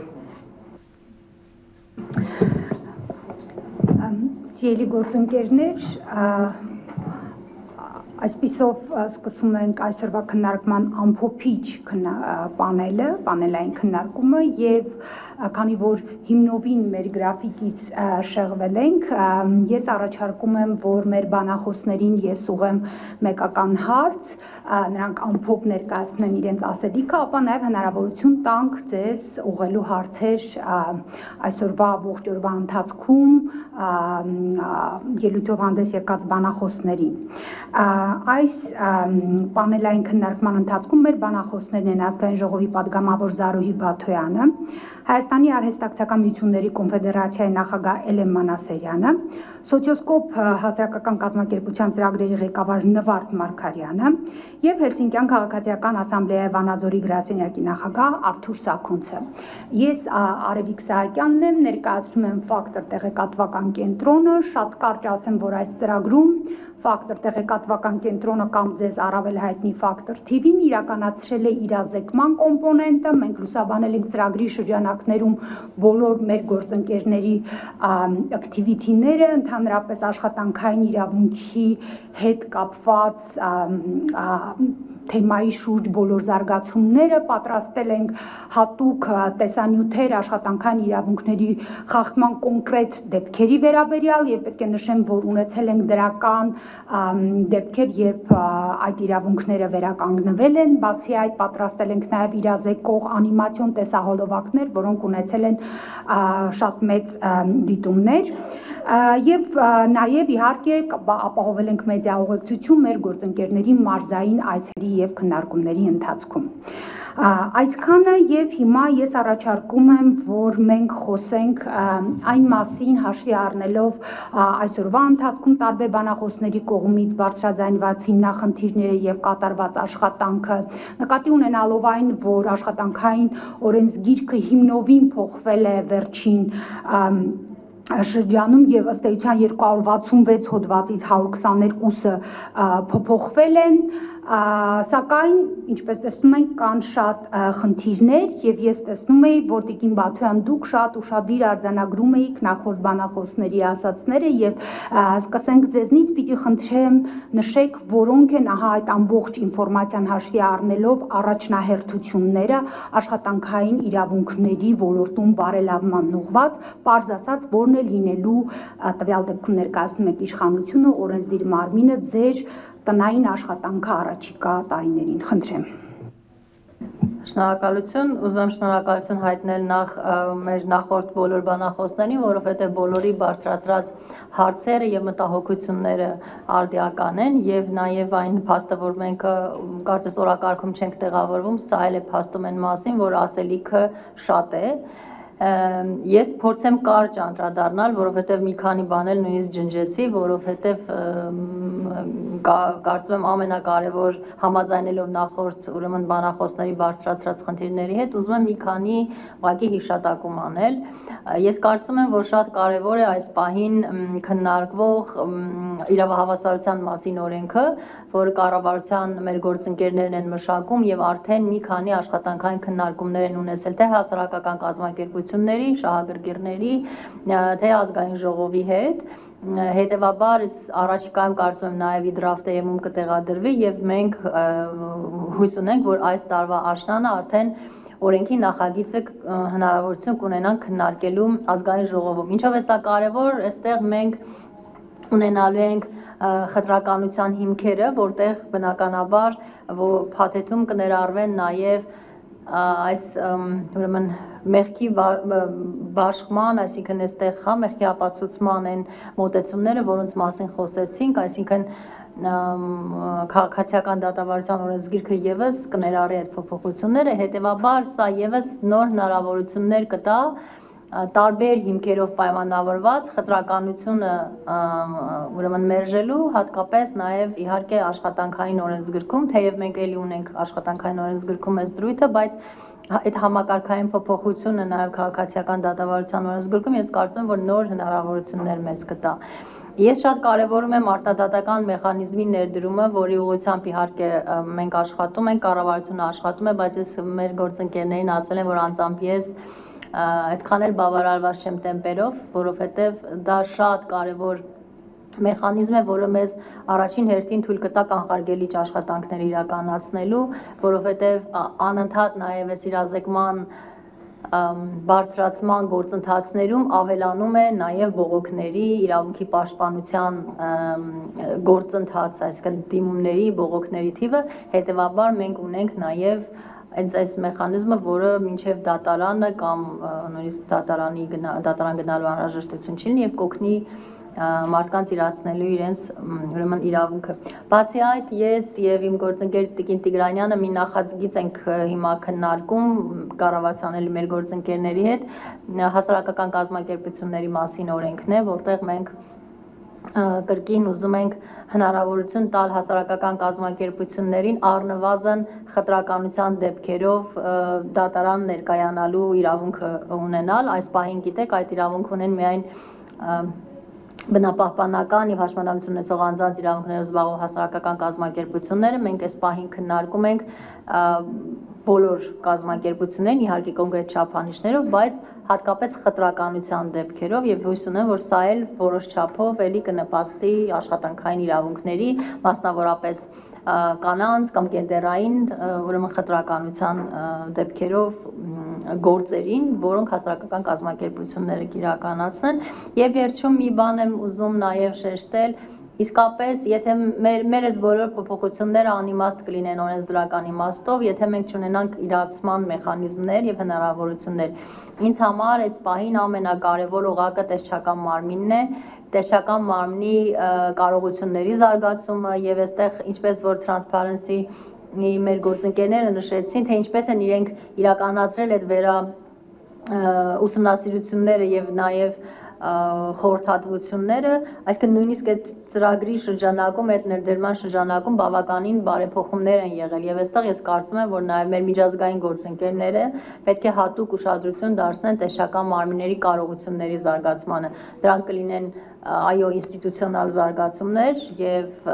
Սիրելի գործընկերներ, այսպիսով սկսում ենք այսօրվա քննարկման ամփոփիչ պանելային քննարկումը եւ քանի որ հիմնովին մեր գրաֆիկից շեղվել ենք, ես առաջարկում եմ, որ մեր բանախոսներին ես ուղեմ մեկական հարց, նրանք ամփոփ ներկայացնեն իրենց ասելիքը, ապա նաև հնարավորություն տանք ձեզ ուղղելու հարցեր այսօրվա ողջ օրվա ընթացքում ելույթով հանդես եկած բանախոսներին։ Այս պանելային քննարկման ընթացքում մեր բանախոսներն են Ազգային ժողովի պատգամավոր Զարուհի Բաթոյանը, Հայաստանի արհեստակցական միությունների կոնֆեդերացիայի նախագահ Էլեն Մանասերյանը, Սոցիոսկոպ հասարակական կազմակերպության ծրագրերի ղեկավար Նվարդ Մարգարյանը եւ Հելսինկյան քաղաքացիական ասամբլեայի Վանաձորի գրասենյակի նախագահ Արթուր Սաքունցը։ Ես Արևիկ Սահակյանն եմ, ներկայացնում եմ Ֆակտոր տեղեկատվական կենտրոնը, շատ կարճ ասեմ, որ այս ծրագրում Ֆակտոր տեղեկատվական կենտրոնը կամ ձեզ առավել հայտնի Ֆակտոր TV-ն իրականացրել է իրազեկման կոմպոնենտը, մենք լուսաբանել ենք ծրագրի շրջանակներում բոլոր մեր գործընկերների ակտիվիտիները, ընդհանրապես աշխատանքային իրավունքի հետ կապված թեմայի շուրջ բոլոր զարգացումները, պատրաստել ենք հատուկ տեսանյութեր աշխատանքային իրավունքների խախտման կոնկրետ դեպքերի վերաբերյալ եւ պետք է նշեմ, որ ունեցել ենք դրական դեպքեր, երբ այդ իրավունքները վերականգնվել են, բացի այդ պատրաստել ենք նաև իրազեկող անիմացիոն տեսահոլովակներ, որոնք ունեցել են շատ մեծ դիտումներ եւ նաեւ իհարկե ապահովել ենք մեդիա ուղեկցություն մեր գործընկերների մարզային այցերի եւ քննարկումների ընթացքում։ Այսքանը եւ հիմա ես առաջարկում եմ, որ մենք խոսենք այն մասին հաշվի առնելով այսօրվա ընթացքում տարբեր բանախոսների կողմից բարձրաձայնված հիմնախնդիրները եւ կատարված աշխատանքը, նկատի ունենալով այն, որ աշխատանքային օրենսգիրքը հիմնովին փոխվել է վերջին շրջանում եւ ըստ էության 266 հոդվածից 122-ը փոփոխվել են, սակայն ինչպես տեսնում ենք կան շատ խնդիրներ եւ ես տեսնում եի, որ Տիկին Բաթոյան դուք շատ ուշադիր արձանագրում էիք նախորդ բանախոսների ասածները եւ սկսենք ձեզնից պիտի խնդրեմ նշեք որոնք են ահա այդ ամբողջ ինֆորմացիան հաշվի առնելով առաջնահերթությունները աշխատանքային իրավունքների ոլորտում բարելավման ուղղված, պարզ ասած որն է լինելու տվյալ դեպքում ներկայացնում եք իշխանությունը, օրենսդիր մարմինը ձեր տնային աշխատանքը առաջիկա տարիներին, խնդրեմ։ Շնորհակալություն, ուզում եմ շնորհակալություն հայտնել մեր նախորդ բոլոր բանախոսներին, որովհետև բոլորի բարձրացրած հարցերը եւ մտահոգությունները արդիական են եւ նաեւ այն փաստը, որ մենք կարծես օրակարգում չենք տեղավորվում, սա էլ է փաստում այն մասին, որ ասելիքը շատ է։ Ես փորձեմ կարճ անդրադառնալ, որովհետև մի քանի բան էլ նույնիսկ ջնջեցի, որովհետև կարծում եմ ամենակարևոր համաձայնելով նախորդ ուրեմն բանախոսների բարձրացրած խնդիրների հետ, ուզում եմ մի քանի ուղղակի հիշատակում անել։ Ես կարծում եմ, որ շատ կարևոր է այս պահին քննարկվող իրավահավասարության մասին օրենքը, որ կառավարության մեր գործընկերներն են մշակում եւ արդեն մի քանի աշխատանքային քննարկումներ են ունեցել թե հասարակական կազմակերպությունների, շահագրգիռների, թե ազգային ժողովի հետ։ Հետևաբար առաջիկայում կարծում եմ նաև իդրաֆտեյում կտեղադրվի եւ մենք հույս ունենք, որ այս տարվա աշնանը արդեն օրենքի նախագիծը հնարավորություն կունենան քննարկելու ազգային ժողովում։ Ինչով է սա կարևոր, այստեղ մենք ունենալու ենք խտրականության հիմքերը, որտեղ բնականաբար փաթեթում կներառվեն նաև այս ուրեմն մեղքի բաշխման, այսինքն այստեղ հա մեղքի ապացուցման են մոտեցումները, որոնց մասին խոսեցինք, այսինքն քաղաքացիական դատավարության օրենսգիրքը եւս կներառի այդ փոփոխությունները, հետեւաբար սա եւս նոր հնարավորություններ կտա տարբեր հիմքերով պայմանավորված խտրականությունը ուրեմն մերժելու, հատկապես նաև իհարկե աշխատանքային օրենսգրքում, թեև մենք էլի ունենք աշխատանքային օրենսգրքում այս դրույթը, բայց այդ համակարգային փոփոխությունը նաև քաղաքացիական դատավարության օրենսգրքում ես կարծում եմ, որ նոր հնարավորություններ մեզ կտա։ Ես շատ կարևորում եմ արտադատական մեխանիզմի ներդրումը, որի ուղղությամբ իհարկե մենք աշխատում ենք, կառավարությունը աշխատում է, բայց ես մեր գործընկերներին ասել եմ, որ անձամբ ես այդքան էլ բավարարված չեմ տեմպերով, որովհետև դա շատ կարևոր մեխանիզմ է, որը մեզ առաջին հերթին թույլ կտա կանխարգելիչ աշխատանքներ իրականացնելու, որովհետև անընդհատ նաև այս իրազեկման բարձրացման գործընթացներում ավելանում է նաև բողոքների իրավունքի պաշտպանության գործընթաց, այսինքն դիմումների, բողոքների թիվը, հետևաբար մենք ունենք նաև այս մեխանիզմը, որը մինչև դատարանը կամ նույնիսկ դատարան գնալու անհրաժեշտություն չի լինի եւ կօգնի մարդկանց իրացնելու իրենց ուրեմն իրավունքը։ Բացի այդ, ես եւ իմ գործընկեր Տիկին Տիգրանյանը մի նախագիծ ենք հիմա քննարկում կառավարության էլ մեր գործընկերների հետ, հասարակական կազմակերպությունների մասին օրենքն է, որտեղ մենք կրկին ուզում ենք հնարավորություն տալ հասարակական կազմակերպություններին առնվազն խտրականության դեպքերով դատարան ներկայանալու իրավունքը ունենալ, այս պահին գիտեք այդ իրավունք ունեն միայն բնապահպանական եւ հաշմանդամություն ունեցող անձանց իրավունքներով զբաղվող հասարակական կազմակերպությունները, մենք այս պահին քննարկում ենք բոլոր կազմակերպություններին, իհարկե կոնկրետ չափանիշներով, բայց հատկապես խտրականության դեպքերով եւ հույս ունեմ, որ սա էլ որոշ չափով էլի կնպաստի աշխատանքային իրավունքների, մասնավորապես կանանց կամ գենդերային ուրեմն խտրականության դեպքերով գործերին, որոնք հասարակական կազմակերպությունները կիրականացնեն եւ վերջում մի բան եմ ուզում նաեւ շեշտել, Իսկապես, եթե մեր այս բոլոր փոփոխությունները անիմաստ կլինեն օրենսդրական իմաստով, եթե մենք չունենանք իրացման մեխանիզմներ եւ հնարավորություններ, ինձ համար այս պահին ամենակարևոր օղակը տեսչական մարմինն է, տեսչական մարմնի կարողությունների զարգացումը եւ այստեղ ինչպես որ Transparency մեր գործընկերները նշեցին, թե ինչպես են իրենք իրականացրել այդ ուսումնասիրությունները եւ նաեւ խորհրդատվությունները, այսինքն նույնիսկ այդ ծրագրի շրջանակում, այդ ներդրման շրջանակում բավականին բարեփոխումներ են եղել եւ այստեղ ես կարծում եմ, որ նաեւ մեր միջազգային գործընկերները պետք է հատուկ ուշադրություն դարձնեն տեսչական մարմինների կարողությունների զարգացմանը։ Դրանք կլինեն այո ինստիտուցիոնալ զարգացումներ եւ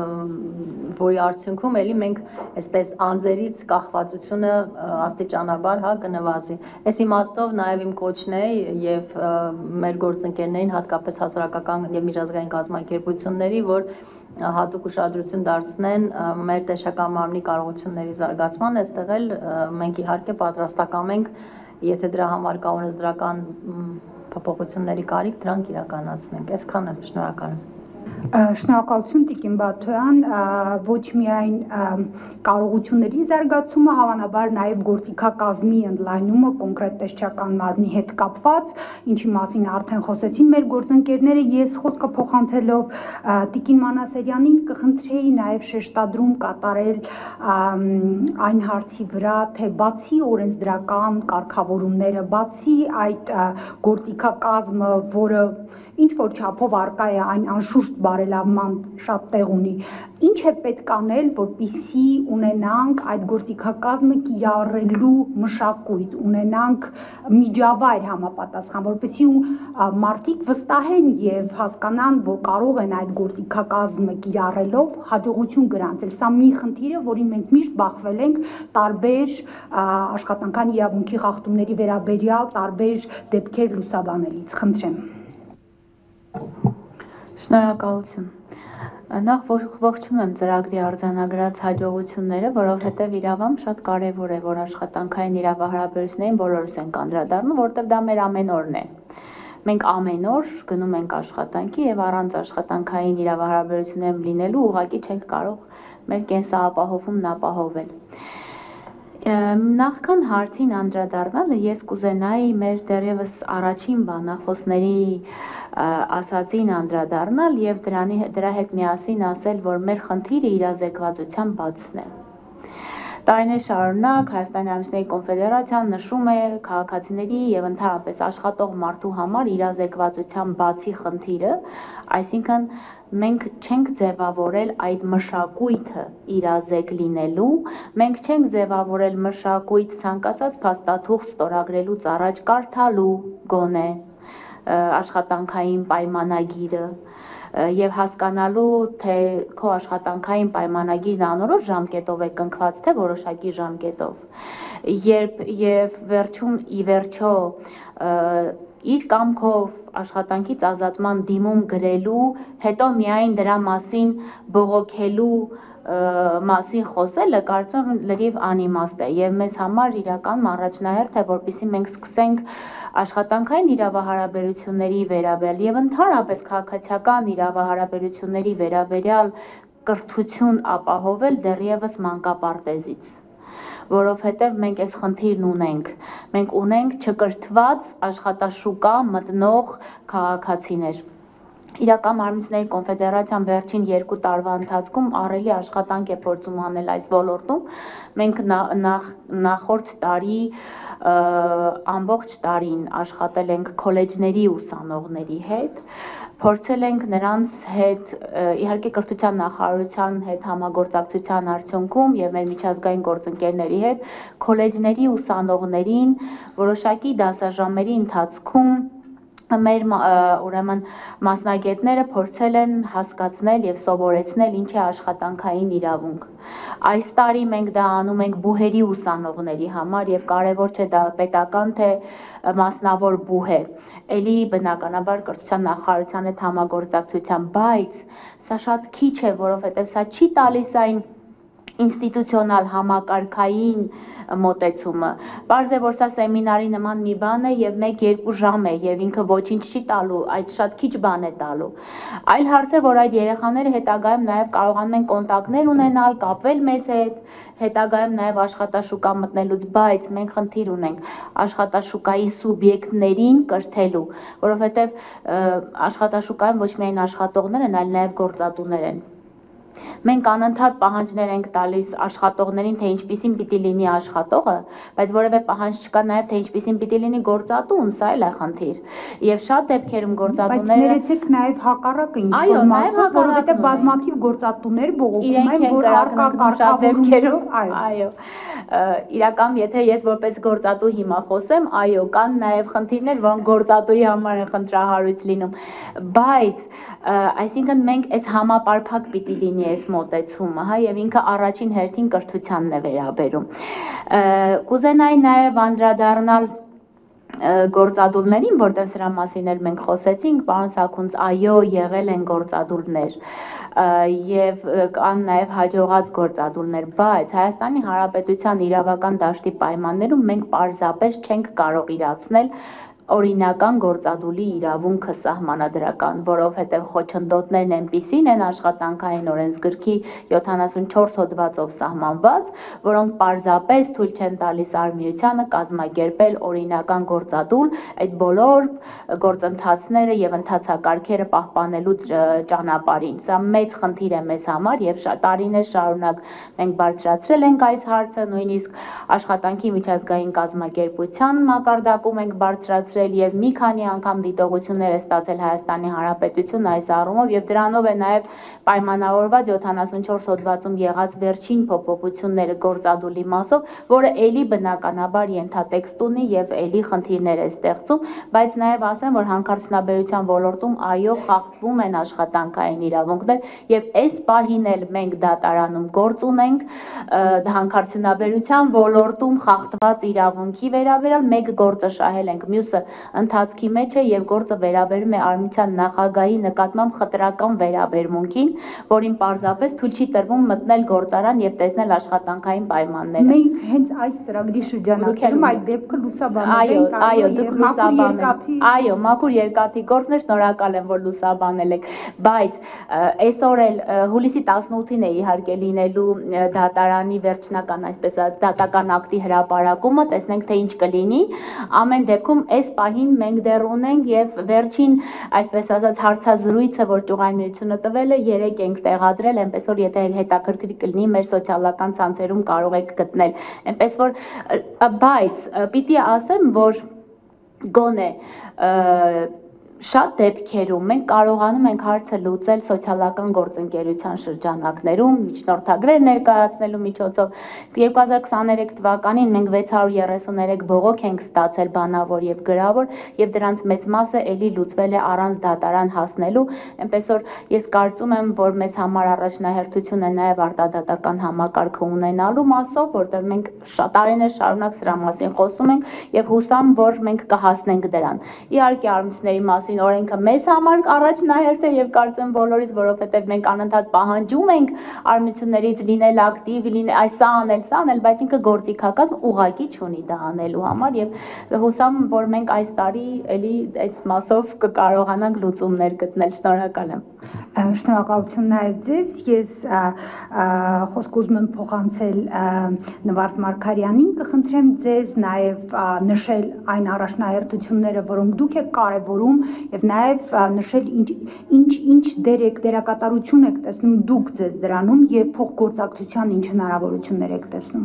որի արդյունքում էլի մենք այսպես անձերից կախվածությունը աստիճանաբար կնվազի։ Այս իմաստով նաեւ իմ կոչն է եւ մեր գործընկերներին հատկապես հասարակական եւ միջազգային կազմակերպությունների, որ հատուկ ուշադրություն դարձնեն մեր տեսչական մարմնի կարողությունների զարգացման, այստեղ էլ մենք իհարկե պատրաստական ենք, եթե դրա համար կա օրենսդրական փոփոխությունների կարիք, դրանք իրականացնենք։ Այսքանը, շնորհակալ եմ։ Շնորհակալություն Տիկին Բաթոյան, ոչ միայն կարողությունների զարգացումը, հավանաբար նաև գործիքակազմի ընդլայնումը կոնկրետ տեսչական մարմնի հետ կապված, ինչի մասին արդեն խոսեցին մեր գործընկերները, ես խոսքը փոխանցելով Տիկին Մանասերյանին կխնդրեի նաև շեշտադրում կատարել այն հարցի վրա, թե բացի օրենսդրական կարգավորումները, բացի այդ գործիքակազմը, որը ինչ որ չափով արկա է, այն անշուշտ բարելավման շատ տեղ ունի, ինչ է պետք անել, որպեսզի ունենանք այդ գործիքակազմը կիրառելու մշակույթ, ունենանք միջավայր համապատասխան, որպեսզի մարդիկ վստահեն եւ հասկանան, որ կարող են այդ գործիքակազմը կիրառելով հաջողություն գրանցել։ Սա մի խնդիր է, որին մենք միշտ բախվել ենք տարբեր աշխատանքային իրավունքի խախտումների վերաբերյալ տարբեր դեպքեր լուսաբանելիս։ Խնդրեմ։ Շնորհակալություն։ Նախ ողջունում եմ ծրագրի արձանագրած հաջողությունները, որովհետև իրավամ շատ կարևոր է, որ աշխատանքային իրավահարաբերություններին բոլորս ենք անդրադառնում, որովհետև դա մեր ամեն օրն է։ Մենք ամեն օր գնում ենք աշխատանքի եւ առանց աշխատանքային իրավահարաբերություններում լինելու ուղղակի չենք կարող մեր կենսապահովումն ապահովել։ Նախքան հարցին անդրադառնալը ես կուզենայի մեր դեռևս առաջին բանախոսների ասածին անդրադառնալ եւ դրա հետ միասին ասել, որ մեր խնդիրը իրազեկվածության բացն է։ Տարիներ շարունակ Հայաստանի Ամուսնների կոնֆեդերացիան նշում է քաղաքացիների եւ ընդհանրապես աշխատող մարդու համար իրազեկվածության բացի խնդիրը, այսինքն մենք չենք ձևավորել այդ մշակույթը իրազեկ լինելու, մենք չենք ձևավորել մշակույթ ցանկացած փաստաթուղթ ստորագրելուց առաջ կարդալու գոնե աշխատանքային պայմանագիրը եւ հասկանալու, թե քո աշխատանքային պայմանագիրն անորոշ ժամկետով է կնքված, թե որոշակի ժամկետով։ Երբ վերջում ի վերջո իր կամքով աշխատանքից ազատման դիմում գրելու, հետո միայն դրա մասին բողոքելու մասին խոսելը կարծում եմ լրիվ անիմաստ է եւ մեզ համար իրականում առաջնահերթ է, որպեսզի մենք սկսենք աշխատանքային իրավահարաբերությունների վերաբերյալ եւ ընդհանրապես քաղաքացիական իրավահարաբերությունների վերաբերյալ կրթություն ապահովել դեռևս մանկապարտեզից, որովհետեւ մենք այս խնդիրն ունենք, մենք ունենք չկրթված աշխատաշուկա մտնող քաղաքացիներ։ Իրական մարմինների կոնֆեդերացիան վերջին 2 տարվա ընթացքում ահռելի աշխատանք է փորձում անել այս ոլորտում։ Մենք նախորդ տարի ամբողջ տարին աշխատել ենք քոլեջների ուսանողների հետ, փորձել ենք նրանց հետ, իհարկե կրթության նախարարության հետ համագործակցության արդյունքում եւ մեր միջազգային գործընկերների հետ, քոլեջների ուսանողներին որոշակի դասաժամերի ընթացքում մեր ուրեմն մասնագետները փորձել են հասկացնել եւ սովորեցնել ինչ է աշխատանքային իրավունք։ Այս տարի մենք դա անում ենք բուհերի ուսանողների համար եւ կարեւոր չէ դա պետական թե մասնավոր բուհ է։ Էլի բնականաբար կրթության նախարարության հետ համագործակցության, բայց սա շատ քիչ է, որովհետեւ սա չի տալիս այն ինստիտուցիոնալ համակարգային մոտեցումը։ Պարզ է, որ սա սեմինարի նման մի բան է եւ 1-2 ժամ է եւ ինքը ոչինչ չի տալու, այդ շատ քիչ բան է տալու։ Այլ հարց է, որ այդ երեխաները հետագայում նաեւ կարողանում են կոնտակտներ ունենալ, կապվել մեզ հետ, հետագայում նաեւ աշխատաշուկա մտնելուց, բայց մենք խնդիր ունենք աշխատաշուկայի սուբյեկտներին կրթելու, որովհետեւ աշխատաշուկայում ոչ միայն աշխատողներ են, այլ նաեւ գործատուներ են։ Մենք անընդհատ պահանջներ ենք տալիս աշխատողներին, թե ինչպիսին պիտի լինի աշխատողը, բայց որևէ պահանջ չկա նաև թե ինչպիսին պիտի լինի գործատուն, սա էլ է խնդիր։ Եւ շատ դեպքերում գործատուները Բայց ներեցեք նաև հակառակը ինչ-որ մասով, որովհետեւ բազմաթիվ գործատուներ բողոքում են, որ առկա կարգավորումներով, այո, իրական եթե ես որպես գործատու հիմա խոսեմ, այո, կան նաև խնդիրներ, որոնք գործատուի համար են խնդրահարույց լինում, բայց այսինքն մենք այս համապարփակ պիտի լինի այս մոտեցումը, հա, եւ ինքը առաջին հերթին կրթությանն է վերաբերում։ Կուզենայի նաև անդրադառնալ գործադուլներին, որտեղ սրա մասին էլ մենք խոսեցինք, պարոն Սաքունց, այո, եղել են գործադուլներ եւ կան նաեւ հաջողած գործադուլներ, բայց Հայաստանի Հանրապետության իրավական դաշտի պայմաններում մենք պարզապես չենք կարող իրացնել օրինական գործադուլի իրավունքը սահմանադրական, որովհետև խոչընդոտներն այնպիսին են աշխատանքային օրենսգրքի 74 հոդվածով սահմանված, որոնք պարզապես թույլ չեն տալիս արմիությանը կազմակերպել օրինական գործադուլ այդ բոլոր գործընթացները եւ ընթացակարգերը պահպանելու ճանապարհին։ Սա մեծ խնդիր է մեզ համար եւ տարիներ շարունակ մենք բարձրացրել ենք այս հարցը, նույնիսկ աշխատանքի միջազգային կազմակերպության մակարդակում ենք բարձրացրել եւ մի քանի անգամ դիտողություններ է ստացել Հայաստանի Հանրապետությունը այս առումով եւ դրանով է նաեւ պայմանավորված 74 հոդվածում եղած վերջին փոփոխությունները գործադուլի մասով, որը ելի բնականաբար ենթատեքստ ունի եւ ելի խնդիրներ է ստեղծում, բայց նաեւ ասեմ, որ հանքարդյունաբերության ոլորտում այո խախտվում են աշխատանքային իրավունքներ եւ այս պահին էլ մենք դատարանում գործ ունենք հանքարդյունաբերության ոլորտում խախտված իրավունքի վերաբերյալ, մեկ գործը շահել ենք, մյուսը ընթացքի մեջ է եւ գործը վերաբերում է արմության նախագահի նկատմամբ խտրական վերաբերմունքին, որին պարզապես թույլ չի տրվում մտնել գործարան եւ տեսնել աշխատանքային պայմանները։ Մենք հենց այս ծրագրի շրջանակում այդ դեպքը լուսաբանել ենք, այո, դուք լուսաբանել եք։ Այո, մաքուր երկաթի գործն է, շնորհակալ եմ, որ լուսաբանել եք, բայց այսօր էլ հուլիսի 18-ին է իհարկե լինելու դատարանի վերջնական, այսպես ասած, դատական ակտի հրապարակումը, տեսնենք թե ինչ կլինի։ Ամեն դեպքում այս պահին մենք դեռ ունենք եւ վերջին, այսպես ասած, հարցազրույցը, որ Ճյուղայնությունը տվել է, 3 ենք տեղադրել, այնպես որ եթե հետաքրքիր կլինի մեր սոցիալական ցանցերում կարող եք գտնել։ Այնպես որ բայց պիտի ասեմ, որ գոնե շատ դեպքերում մենք կարողանում ենք հարցը լուծել սոցիալական գործընկերության շրջանակներում, միջնորդագրեր ներկայացնելու միջոցով։ 2023 թվականին մենք 633 բողոք ենք ստացել բանավոր եւ գրավոր եւ դրանց մեծ մասը ելի լուծվել է առանց դատարան հասնելու, այնպես որ ես կարծում եմ, որ մեզ համար առաջնահերթություն է նաեւ արտադատական համակարգը ունենալու մասով, որտեղ մենք շատ տարիներ շարունակ սրա մասին խոսում ենք եւ հուսամ, որ մենք կհասնենք դրան։ Իհարկե արմունքների մասին օրենքը մեզ համար առաջնահերթ է եւ կարծում եմ բոլորիս, որովհետեւ մենք անընդհատ պահանջում ենք արմություններից լինել ակտիվ, այս սա անել, բայց ինքը գործիքական ուղղակի չունի դա անելու համար եւ հուսամ, որ մենք այս տարի էլի այս մասով կկարողանանք լուծումներ գտնել։ Շնորհակալ եմ։ Շնորհակալություն նաև ձեզ։ Ես խոսք ուզում եմ փոխանցել Նվարդ Մարգարյանին, կխնդրեմ ձեզ նաև նշել այն առաջնահերթությունները, որոնք դուք եք կարևորում եւ նաև նշել ինչ դերակատարություն եք տեսնում դուք ձեզ դրանում եւ փոխգործակցության ինչ հնարավորություններ եք տեսնում։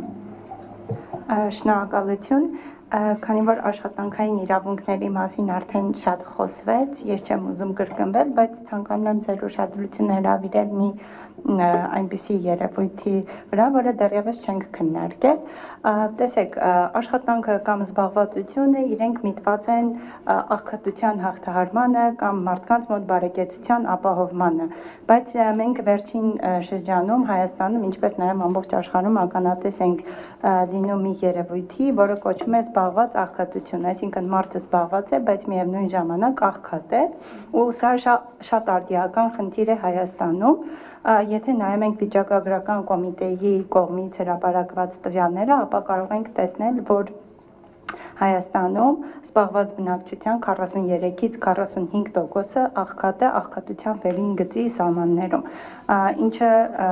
Շնորհակալություն։ Քանի որ աշխատանքային իրավունքների մասին արդեն շատ խոսվեց, ես չեմ ուզում կրկնվել, բայց ցանկանում եմ ձեր ուշադրությունը հրավիրել մի այնպիսի երևույթի վրա, որը դեռևս չենք քննարկել։ Տեսեք, աշխատանքը կամ զբաղվածությունը իրենք միտված են աղքատության հաղթահարմանը կամ մարդկանց մոտ բարեկեցության ապահովմանը, բայց մենք վերջին շրջանում Հայաստանում, ինչպես նաև ամբողջ աշխարհում ականատես ենք լինում մի երևույթի, որը կոչվում է զբաղված աղքատություն, այսինքն մարդը զբաղված է, բայց միևնույն ժամանակ աղքատ է, ու սա շատ արդիական խնդիր է Հայաստանում։ Եթե նայում ենք վիճակագրական կոմիտեի կողմից հրապարակված տվյալները, ապա կարող ենք տեսնել, որ Հայաստանում զբաղված բնակչության 43-ից 45%-ը աղքատ է, աղքատության վերին գծի սահմաններում, ինչը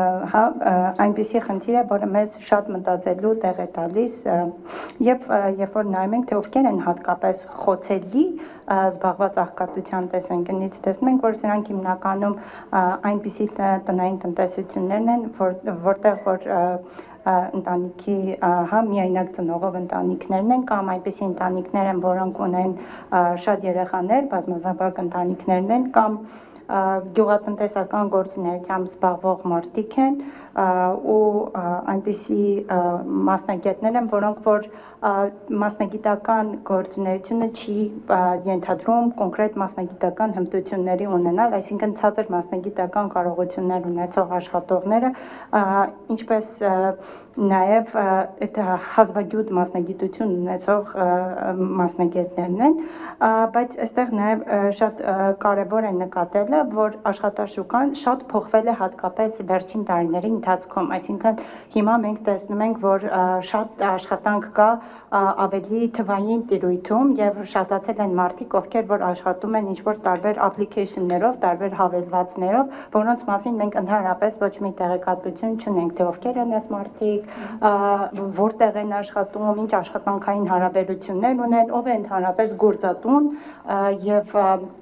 այնպիսի խնդիր է, որը մեզ շատ մտածելու տեղ է տալիս, եւ երբ որ նայում ենք, թե ովքեր են հատկապես խոցելի զբաղված աղքատության տեսանկյունից, տեսնում ենք, որ սրանք հիմնականում այնպիսի տնային տնտեսություններն են, որտեղ որ ընտանիքի միայնակ ծնողով ընտանիքներն են կամ այնպիսի ընտանիքներ են, որոնք ունեն շատ երեխաներ, բազմազավակ ընտանիքներն են կամ գյուղատնտեսական գործունեությամբ զբաղվող մարդիկ են ու այնպիսի մասնագետներ են, որոնք որ մասնագիտական գործունեությունը չի ենթադրում կոնկրետ մասնագիտական հմտությունների ունենալ, այսինքն ցածր մասնագիտական կարողություններ ունեցող աշխատողները, ինչպես նաև այդ հազվագյուտ մասնագիտություն ունեցող մասնագետներն են, բայց այստեղ նաև շատ կարևոր է նկատելը, որ աշխատաշուկան շատ փոխվել է հատկապես վերջին տարիների ընթացքում, այսինքն հիմա մենք տեսնում ենք, որ շատ աշխատանք կա ավելի թվային տիրույթում եւ շատացել են մարդիկ, ովքեր որ աշխատում են ինչ-որ տարբեր application-ներով, տարբեր հավելվածներով, որոնց մասին մենք ընդհանրապես ոչ մի տեղեկատվություն չունենք, թե ովքեր են այս մարդիկ, որտեղ են աշխատում, ինչ աշխատանքային հարաբերություններ ունեն, ով է ընդհանրապես գործատուն եւ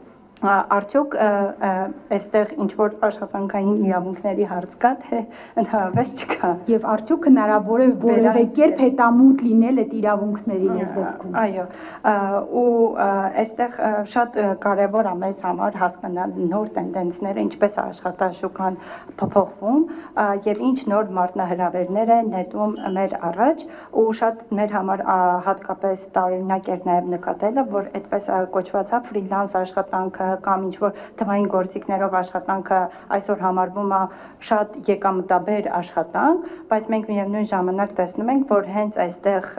արդյոք այստեղ ինչ որ աշխատանքային իրավունքների հարց կա, թե ընդհանրապես չկա։ Եվ արդյոք հնարավոր է որևէ կերպ հետամուտ լինել այդ իրավունքներին այս դեպքում։ Այո, ու այստեղ շատ կարևոր է մեզ համար հասկանալ նոր տենդենսները, ինչպես է աշխատաշուկան փոփոխվում եւ ինչ նոր մարտահրավերներ է նետում մեր առաջ, ու շատ մեր համար հատկապես տարօրինակ էր նաեւ նկատելը, որ այդպես կոչված է ֆրիլանս աշխատանքը կամ ինչ-որ թվային գործիքներով աշխատանքը այսօր համարվում է շատ եկամտաբեր աշխատանք, բայց մենք միևնույն ժամանակ տեսնում ենք, որ հենց այստեղ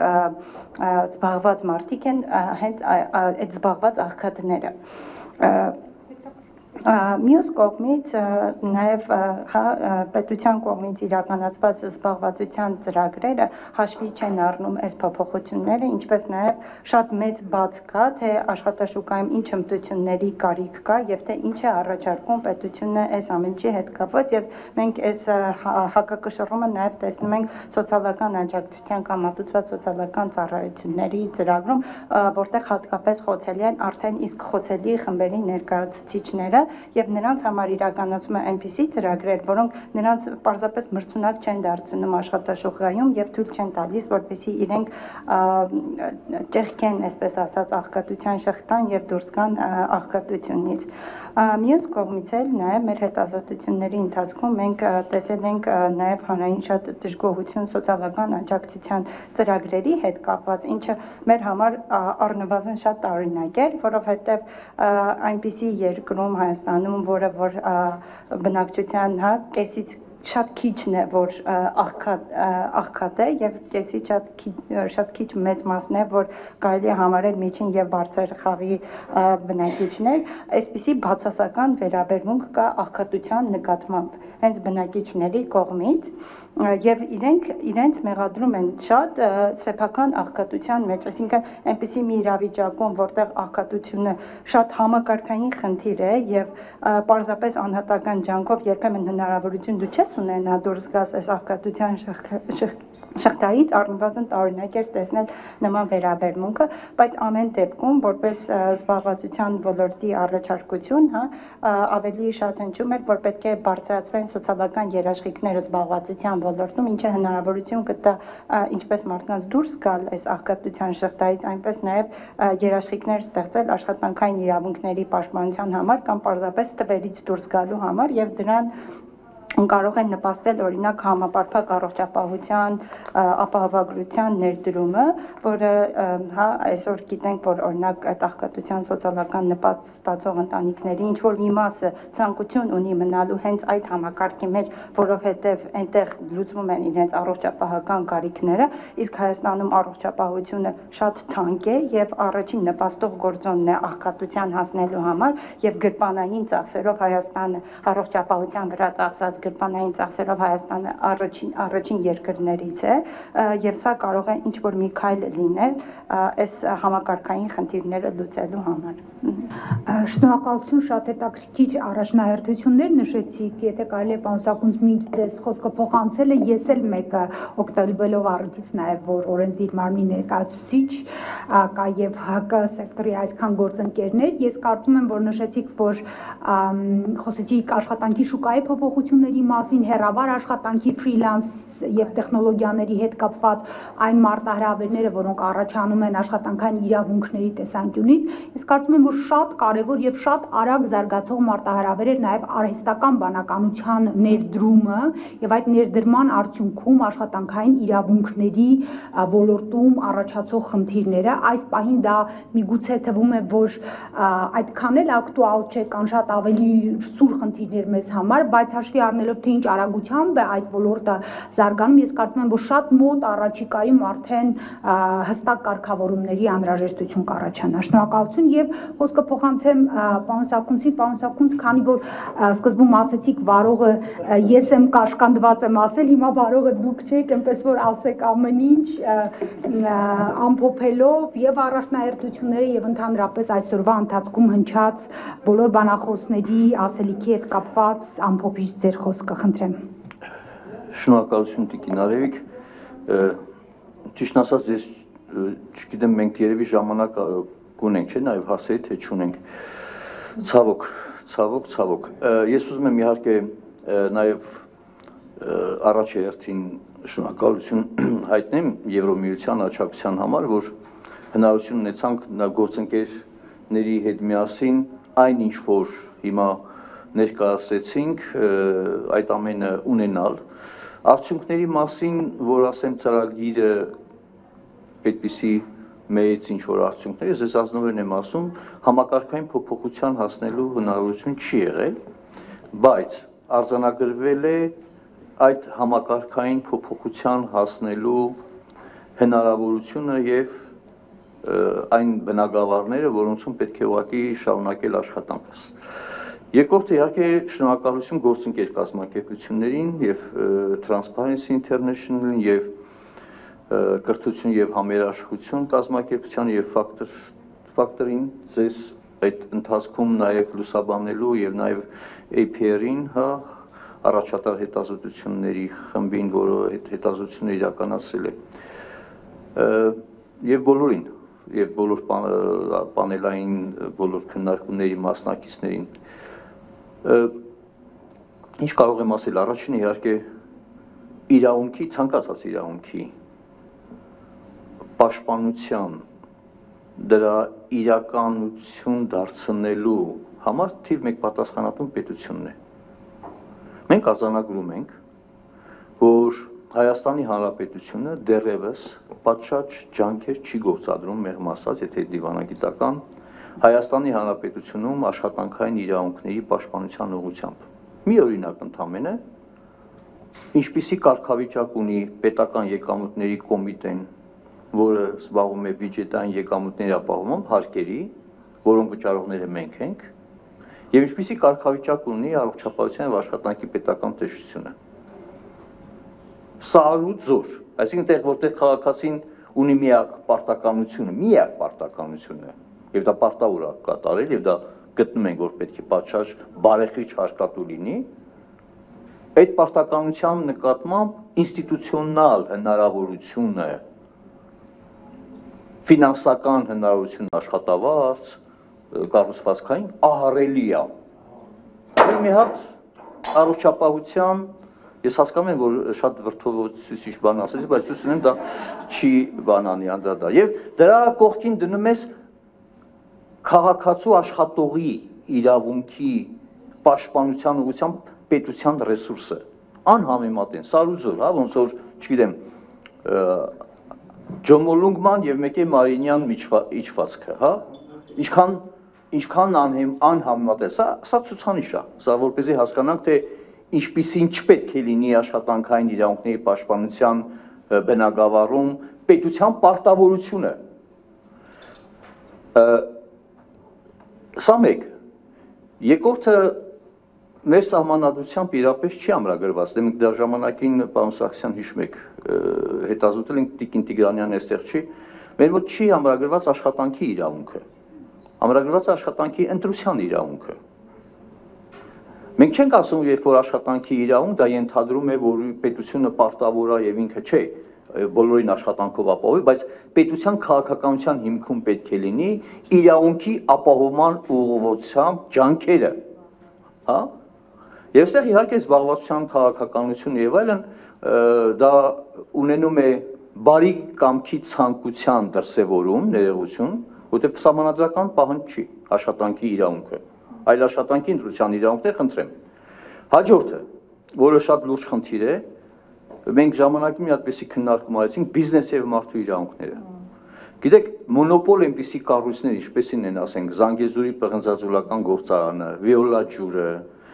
զբաղված մարդիկ են, հենց այդ զբաղված աղքատները։ Մյուս կողմից նաև պետության կողմից իրականացված զբաղվածության ծրագրերը հաշվի չեն առնում այս փոփոխությունները, ինչպես նաև շատ մեծ բաց կա, թե աշխատաշուկայում ինչ հմտությունների կարիք կա եւ թե ինչ է առաջարկում պետությունը այս ամենի հետ կապված եւ մենք այս հակակշռումը նաև տեսնում ենք սոցիալական աջակցության կամ մատուցված սոցիալական ծառայությունների ծրագրում, որտեղ հատկապես խոցելի են արդեն իսկ խոցելի խմբերի ներկայացուցիչները եւ նրանց համար իրականացում է այնպիսի ծրագրեր, որոնք նրանց պարզապես մրցունակ չեն դարձնում աշխատաշուկայում եւ թույլ չեն տալիս, որպեսզի իրենք ճեղքեն, այսպես ասած, աղքատության շղթան եւ դուրս գան աղքատությունից։ Մյուս կողմից էլ նաև մեր հետազոտությունների ընթացքում մենք տեսել ենք նաև հանրային շատ դժգոհություն սոցիալական աջակցության ծրագրերի հետ կապված, ինչը մեր համար առնվազն շատ տարօրինակ էր, որովհետև այնպիսի երկրում Հայաստանում, որը որ բնակչության կեսից շատ քիչն է, որ աղքատ է եւ կեսի շատ քիչ մեծ մասն է, որ կարելի է համարել միջին եւ բարձր խավի բնակիչներ, այսպիսի բացասական վերաբերմունք կա աղքատության նկատմամբ հենց բնակիչների կողմից եւ իրենց մեղադրում են շատ սեփական աղքատության մեջ, այսինքն այնպիսի մի իրավիճակում, որտեղ աղքատությունը շատ համակարգային խնդիր է եւ պարզապես անհատական ջանքով երբեմն հնարավորություն դու չես ունենա դուրս գաս այս աղքատության շղթայից, առնվազն տարօրինակ էր տեսնել նման վերաբերմունքը, բայց ամեն դեպքում որպես զբաղվածության ոլորտի առաջարկություն, ավելի շատ հնչում էր, որ պետք է բարձրացվեն սոցիալական երաշխիքները զբաղվածության ոլորտում, ինչը հնարավորություն կտա ինչպես մարդկանց դուրս գալ այս աղքատության շղթայից, այնպես նաև երաշխիքներ ստեղծել աշխատանքային իրավունքների պաշտպանության համար կամ պարզապես տվերից դուրս գալու համար եւ դրան կարող են նպաստել օրինակ համապարփակ առողջապահության ապահովագրության ներդրումը, որը հա այսօր գիտենք, որ օրինակ աղքատության սոցիալական նպաստ ստացող ընտանիքների ինչ որ մի մասը ցանկություն ունի մնալու հենց այդ համակարգի մեջ, որովհետև այնտեղ լուծվում են իրենց առողջապահական կարիքները, իսկ Հայաստանում առողջապահությունը շատ թանկ է եւ առաջին նպաստող գործոնն է աղքատության հասնելու համար եւ գրպանային ծախսերով Հայաստանը առողջապահության վրա ծախսած գրպանային ծախսերով Հայաստանը առաջին երկրներից է եւ սա կարող է ինչ որ մի քայլ լինել այս համակարգային խնդիրները լուծելու համար։ Շնորհակալություն, շատ հետաքրքիր առաջնահերթություններ նշեցիք, եթե կարելի է պարոն Սաքունց մինչ ձեզ խոսքը փոխանցել է, ես էլ մեկը օգտվելով առիթից նաև որ օրենսդիր մարմնի ներկայացուցիչ կա եւ ՀԿ սեկտորի այսքան գործընկերներ, ես կարծում եմ, որ նշեցիք, որ խոսեցիք աշխատանքի շուկայի փոփոխությունների մասին, հեռավար աշխատանքի ֆրիլանս եւ տեխնոլոգիաների հետ կապված այն մարտահրավերները, որոնք առաջանում են աշխատանքային իրավունքների տեսանկյունից, ես կարծում եմ, որ շատ կարևոր եւ շատ արագ զարգացող մարտահրավեր է նաեւ արհեստական բանականության ներդրումը եւ այդ ներդրման արդյունքում աշխատանքային իրավունքների ոլորտում առաջացող խնդիրները, այս պահին դա միգուցե թվում է, որ այդքան էլ ակտուալ չէ, կան շատ ավելի սուր խնդիրներ մեզ համար, բայց հաշվի առնելով թե ինչ արագությամբ է այդ ոլորտը զարգանում, ես կարծում եմ, որ շատ մոտ առաջիկայում արդեն հստակ կարգավորումների անհրաժեշտություն կառաջանա։ Շնորհակալություն եւ խոսքը փոխանցեմ պարոն Սաքունցին, պարոն Սաքունց, քանի որ սկզբում ասեցիք վարողը ես եմ կաշկանդված եմ ասել, հիմա վարողը դուք չեք, այնպես որ ասեք ամեն ինչ ամփոփելով եւ առաջնահերթությունները եւ ընդհանրապես այսօրվա ընթացքում հնչած բոլոր բանախոսների ասելիքի հետ կապված ամփոփիչ ձեր խոսքը խնդրեմ։ Շնորհակալություն Տիկին Արևիկ, ճիշտ ասած ես չգիտեմ մենք երևի ժամանակ ունենք, չէ՞, նաև հարցերի թե չունենք։ Ցավոք։ Ես ուզում եմ իհարկե նաև առաջ հերթին շնորհակալություն հայտնեմ Եվրոմիության աջակցության համար, որ հնարավորություն ունեցանք գործընկերների հետ միասին այն ինչ որ հիմա ներկայացրեցինք, այդ ամենը ունենալ։ Արդյունքների մասին, որ ասեմ ծրագիրը այդպիսի մեծ ինչ որ արդյունքներ, ես ազնվորեն եմ ասում, համակարգային փոփոխության հասնելու հնարավորություն չի եղել, բայց արձանագրվել է այդ համակարգային փոփոխության հասնելու հնարավորությունը եւ այն բնագավառները, որոնցում պետք է ուղղակի շարունակել աշխատանքս։ Երկրորդը իհարկե շնորհակալություն գործընկեր կազմակերպություններին եւ Transparency International-ին եւ կրթություն եւ համերաշխություն կազմակերպությանը եւ ֆակտորին ձեզ այդ ընթացքում նաեւ լուսաբանելու եւ նաեւ APR-ին, հա, առաջատար հետազոտությունների խմբին, որը այդ հետազոտությունները իրականացրել է։ Եվ բոլորին, եւ բոլոր պանելային բոլոր քննարկումների մասնակիցներին։ Ինչ կարող եմ ասել, առաջինը իհարկե իրավունքի, ցանկացած իրավունքի պաշտպանության դրա իրականություն դարձնելու համար թիվ 1 պատասխանատուն պետությունն է։ Մենք արձանագրում ենք, որ Հայաստանի Հանրապետությունը դեռևս պատշաճ ջանքեր չի գործադրում, մեղմ ասած, եթե դիվանագիտական Հայաստանի Հանրապետությունում աշխատանքային իրավունքների պաշտպանության ուղղությամբ։ Մի օրինակ ընդամենը, ինչպիսի կարգավիճակ ունի պետական եկամուտների կոմիտեն, որը զբաղվում է բյուջետային եկամուտների ապահովմամբ հարկերի, որոնք վճարողները մենք ենք, եւ ինչպիսի կարգավիճակ ունի առողջապահության եւ աշխատանքի պետական տեսչությունը։ Սա զոր, այսինքն տեղ որտեղ քաղաքացին ունի միակ պարտականությունը, եւ դա պարտավոր է կատարել եւ դա գտնում ենք, որ պետք է պատշաճ բարեխիղճ հարկատու լինի, այդ պարտականության նկատմամբ ինստիտուցիոնալ հնարավորությունը, ֆինանսական հնարավորություն աշխատավարձ, կառուցվածքային ահռելի է։ Մի հատ առողջապահության ես հասկանում եմ, որ շատ վրդովեցուցիչ բան ասեցի, բայց ուսում եմ դա չի բանանի անդրադա։ Եվ դրա կողքին դնում ես քաղաքացու աշխատողի իրավունքի պաշտպանության ուղղությամբ պետության ռեսուրսը, անհամեմատ են, սարուձոր, հա, ոնց որ, չգիտեմ, Ջոմոլունգման եւ մեկի Մարինյան իջվածքը, հա, ինչքան անհամեմատ է, սա ցուցանիշ է, սա որպեսզի հասկանանք, թե ինչպիսին չպետք է լինի աշխատանքային իրավունքների պաշտպանության բնագավառում պետության պարտավորությունը։ Սա մեկ, երկրորդը մեր սահմանադրությամբ իրապես չի ամրագրված, դե մենք դա ժամանակին պարոն Սարգսյան հիշում եք, հետազոտել ենք Տիկին Տիգրանյանն այստեղ չի, մեր մոտ չի ամրագրված աշխատանքի իրավունքը, ամրագրված աշխատանքի ընտրության իրավունքը։ Մենք չենք ասում, երբ որ աշխատանքի իրավունք, դա ենթադրում է, որ պետությունը պարտավոր է եւ ինքը չէ, բոլորին աշխատանքով ապահովի, բայց պետության քաղաքականության հիմքում պետք է լինի իրավունքի ապահովման ուղղությամբ ջանքերը, հա? Եվ այստեղ իհարկե զբաղվածության քաղաքականություն եւ այլն դա ունենում է բարի կամքի ցանկության դրսևորում, ներողություն, որտեղ սահմանադրական պահանջ չի աշխատանքի իրավունքը, այլ աշխատանքի ընտրության իրավունքն է, խնդրեմ։ Հաջորդը, որը շատ լուրջ խնդիր է, մենք ժամանակի մի հատպեսի քննարկում արեցինք բիզնես եւ մարդու իրավունքները։ Գիտեք, մոնոպոլ այնպիսի կառույցներ, ինչպեսին են, ասենք, Զանգեզուրի պղնձաձուլական գործարանը, Վիոլա ջուրը,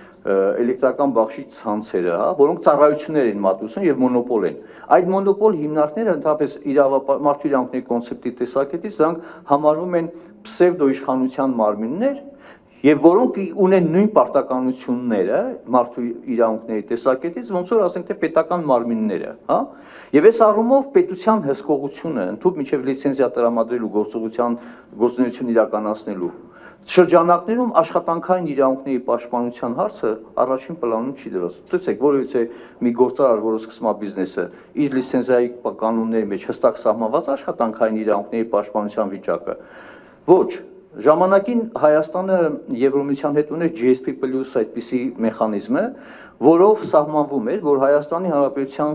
էլեկտրական բախշի ցանցերը, հա, որոնք ծառայություններ են մատուցում եւ մոնոպոլ են։ Այդ մոնոպոլ հիմնարկները ընդհանրապես մարդու իրավունքների կոնցեպտի տեսակետից դրանք համարվում են պսևդո իշխանության մարմիններ եւ որոնք ունեն նույն պարտականությունները մարդու իրավունքների տեսակետից, ոնց որ ասենք թե պետական մարմինները, հա։ Եվ այս առումով պետության հսկողությունը ընդհանուր միջև լիցենզիա տրամադրելու գործունեություն իրականացնելու շրջանակներում աշխատանքային իրավունքների պաշտպանության հարցը առաջին պլանում չի դրված։ Տեսեք, որովհետեւ մի գործարար, որը սկսում է բիզնեսը, իր լիցենզիայի կանոնների մեջ հստակ սահմանված աշխատանքային իրավունքների պաշտպանության վիճակը։ Ոչ, ժամանակին Հայաստանը Եվրոմիության հետ ուներ GSP+ այդպիսի մեխանիզմը, որով սահմանվում էր, որ Հայաստանի Հանրապետության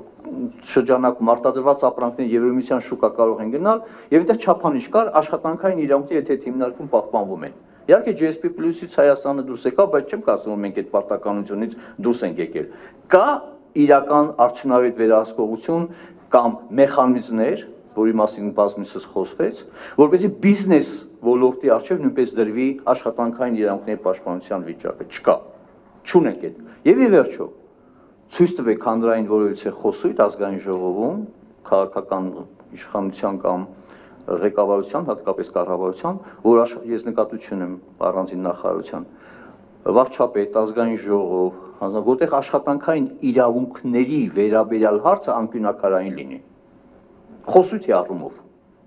շրջանակում արտադրված ապրանքները Եվրոմիության շուկա կարող են գնալ, եւ այդտեղ չափանիշ կար աշխատանքային իրավունքների հետ հիմնարկում պահպանվում են։ Իհարկե GSP+-ից Հայաստանը դուրս եկավ, բայց չեմ կարծում, որ մենք այդ պարտականությունից դուրս ենք եկել։ Կա իրական արդյունավետ վերահսկողություն կամ մեխանիզմներ, որի մասին բազմիցս խոսվեց, որպեսզի բիզնես ոլորտի առջև նույնպես դրվի աշխատանքային իրավունքների պաշտպանության վիճակը, չկա, չունենք այդ։ Եվ ի վերջո, ցույց տվեք հանրային որևիցե խոսույթ ազգային ժողովում, քաղաքական իշխանության կամ ղեկավարության, հատկապես կառավարության, որ ես նկատի չունեմ առանձին նախարարության, վարչապետ, ազգային ժողով, որտեղ աշխատանքային իրավունքների վերաբերյալ հարցը անկյունակարային լինի։ Խոսույթի առումով։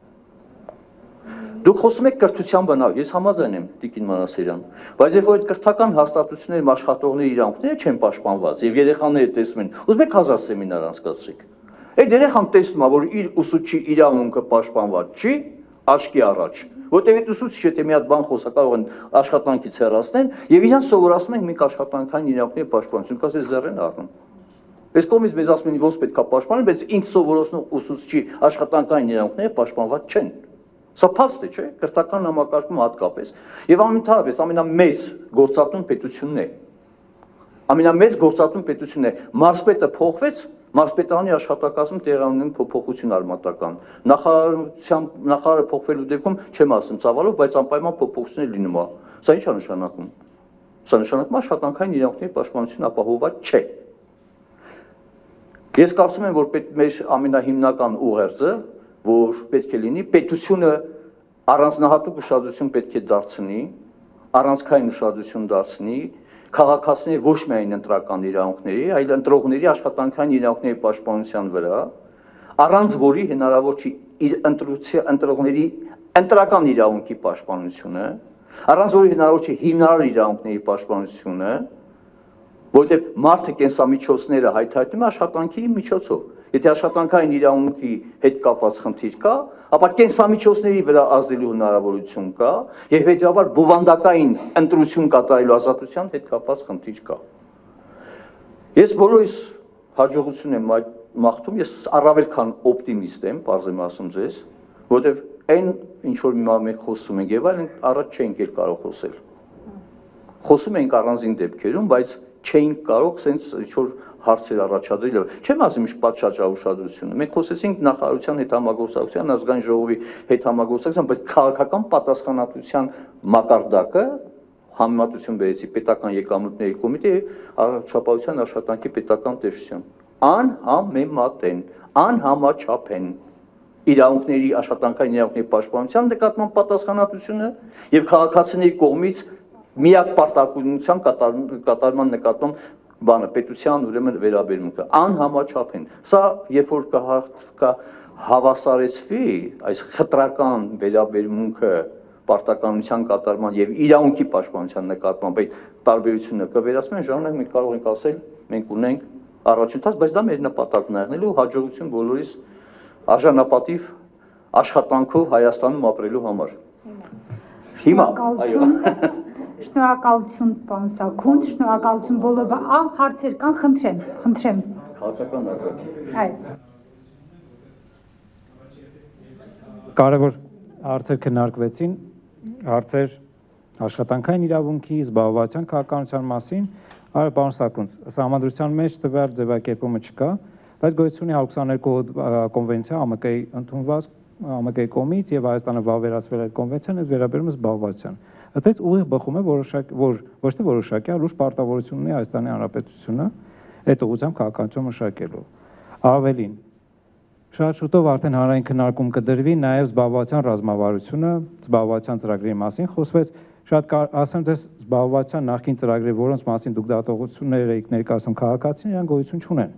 Դուք խոսում եք կրթության բնավ, ես համաձայն եմ Տիկին Մանասերյան, բայց երբ որ այդ կրթական հաստատություններում աշխատողների իրավունքները չեն պաշտպանված եւ երեխաները տեսնում են, ուզում եք 1000 սեմինար անցկացրեք։ Այդ երեխան տեսնում է, որ իր ուսուցչի իրավունքը պաշտպանված չի, աչքի առաջ, որտեղ այդ ուսուցիչը թե մի հատ բան խոսա կարող են աշխատանքից հեռացնեն եւ իրան սովորացնում են մենք աշխատանքային իրավունքների պաշտպանություն, կասես զեռեն առնում։ Այս կողմից մեզ ասում են ոնց պետք է պաշտպանել, բայց ինձ սովորացնող ուսուցչի աշխատանքային իրավունքները պաշտպանված չեն։ Սա փաստ է, չէ՞, կրթական համակարգում հատկապես։ Եվ ամենաթարապես ամենամեծ գործատուն պետությունն է։ Ամենամեծ գործատուն պետությունն է։ Մարզպետը փոխվեց, մարզպետարանի աշխատակազմում տեղանուն փոփոխություն արմատական։ Նախարարը փոխվելու դեպքում չեմ ասում ցավալով, բայց անպայման փոփոխություններ լինում է։ Սա ի՞նչ է նշանակում։ Սա նշանակում է աշխատանքային իրավունքների պաշտպանություն ապահովված չէ։ Ես կարծում եմ, որ մեր ամենահիմնական ուղերձը, որ պետք է լինի, պետությունը առանձնահատուկ ուշադրություն պետք է դարձնի, առանցքային ուշադրություն դարձնի, քաղաքացիների ոչ միայն ընտրական իրավունքների, այլ ընտրողների աշխատանքային իրավունքների պաշտպանության վրա, առանց որի հնարավոր չի իր ընտրողների ընտրական իրավունքի պաշտպանությունը, առանց որի հնարավոր չի հիմնարար իրավունքների պաշտպանությունը, որտեղ մարդը կենսամիջոցները հայթայթում է աշխատանքի միջոցով։ Եթե աշխատանքային իրավունքի հետ կապված խնդիր կա, ապա կենսամիջոցների վրա ազդելու հնարավորություն կա եւ հետեւաբար բովանդակային ընտրություն կատարելու ազատության հետ կապված խնդիր կա։ Ես բոլորիս հաջողություն եմ մաղթում, ես առավել քան օպտիմիստ եմ, բարձր ասում ձեզ, որովհետեւ այն ինչ որ մենք խոսում ենք եւ այլն առաջ չենք էլ կարող խոսել։ Խոսում ենք առանձին դեպքերում, բայց չէին կարող սենց ինչ-որ հարցեր առաջադրել։ Չեմ ասում ինչ պատշաճ ուշադրությունը։ Մենք խոսեցինք նախարարության հետ համագործակցության, ազգային ժողովի հետ համագործակցության, բայց քաղաքական պատասխանատվության մակարդակը համեմատություն բերեցի պետական եկամուտների կոմիտեի առողջապահության աշխատանքի պետական տեսչության։ Անհամեմատ են, անհամաչափ են իրավունքների աշխատանքային իրավունքների պաշտպանության նկատմամբ պատասխանատվությունը եւ քաղաքացիների կողմից միակ պարտականության կատարման նկատմամբ բանը պետության ուրեմն վերաբերմունքը անհամաչափ են։ Սա երբ որ կա հավասարեցվի այս խտրական վերաբերմունքը պարտականության կատարման եւ իրավունքի պաշտպանության նկատմամբ այդ տարբերությունը կվերացնեն, ժամանակ մենք կարող ենք ասել, մենք ունենք առաջընթաց, բայց դա մեր նպատակն է եղնելու հաջողություն բոլորիս արժանապատիվ աշխատանքով Հայաստանում ապրելու համար։ Հիմա, այո։ Շնորհակալություն պարոն Սաքունց, շնորհակալություն բոլոր հարցեր կան, խնդրեմ։ Քաղաքական արձակի։ Այո։ Կարևոր հարցեր քննարկվեցին, հարցեր աշխատանքային իրավունքի, զբաղվածության քաղաքականության մասին, այո պարոն Սաքունց, սահմանադրության մեջ տվյալ ձևակերպումը չկա, բայց գոյություն ունի 122 կոնվենցիա ԱՄԿ-ի ընդունված ԱՄԿ-ի կողմից եւ Հայաստանը վավերացվել այդ կոնվենցիան այս վերաբերում է զբաղվածության։ Այդպես ուղիղ բխում է որ ոչ թե որոշակի, այլ լուրջ պարտավորություն ունի Հայաստանի Հանրապետությունը այդ ուղղությամբ քաղաքականություն մշակելու։ Ավելին, շատ շուտով արդեն հանրային քննարկում կդրվի նաև զբաղվածության ռազմավարությունը, զբաղվածության ծրագրերի մասին խոսվեց, շատ ասեմ ձեզ զբաղվածության նախկին ծրագրերը, որոնց մասին դուք դատողություններ եք ներկայացնում քաղաքացիներին, իրենք գոյություն չունեն։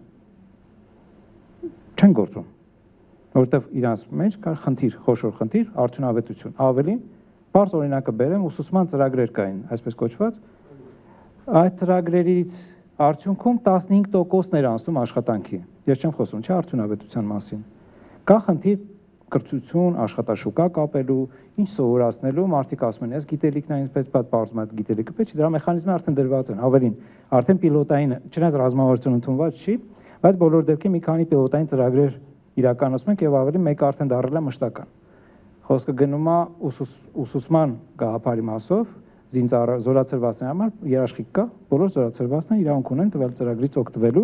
Չեն գործում, որովհետև իրանց մեջ կար խնդիր, խոշոր խնդիր, արդյունավետություն։ Ավելին, բարձ օրինակը բերեմ, ուսուցման ծրագրեր կային, այսպես կոչված, այդ ծրագրերից արդյունքում 15%-ն էր անցնում աշխատանքի։ Ես չեմ խոսում, չէ, արդյունավետության մասին։ Կա խնդիր կրթություն, աշխատաշուկա կապելու, ինչ սովորացնելու, մարդիկ ասում են, ես գիտելիքն այնպես պարզում այդ գիտելիքը, պետք չի, դրա մեխանիզմը արդեն դրված են, ավելին, արդեն պիլոտային, չնայած ռազմավարություն ընդունված չի, բայց բոլոր դեպքերում մի քանի պիլոտային ծրագրեր իրականացում ենք եւ ավելի մեկը արդեն դառել է մշտական։ Խոսքը գնում է ուսուցման գաղափարի մասով, զորացրվածների համար երաշխիք կա, բոլոր զորացրվածները իրավունք ունեն տվյալ ծրագրից օգտվելու։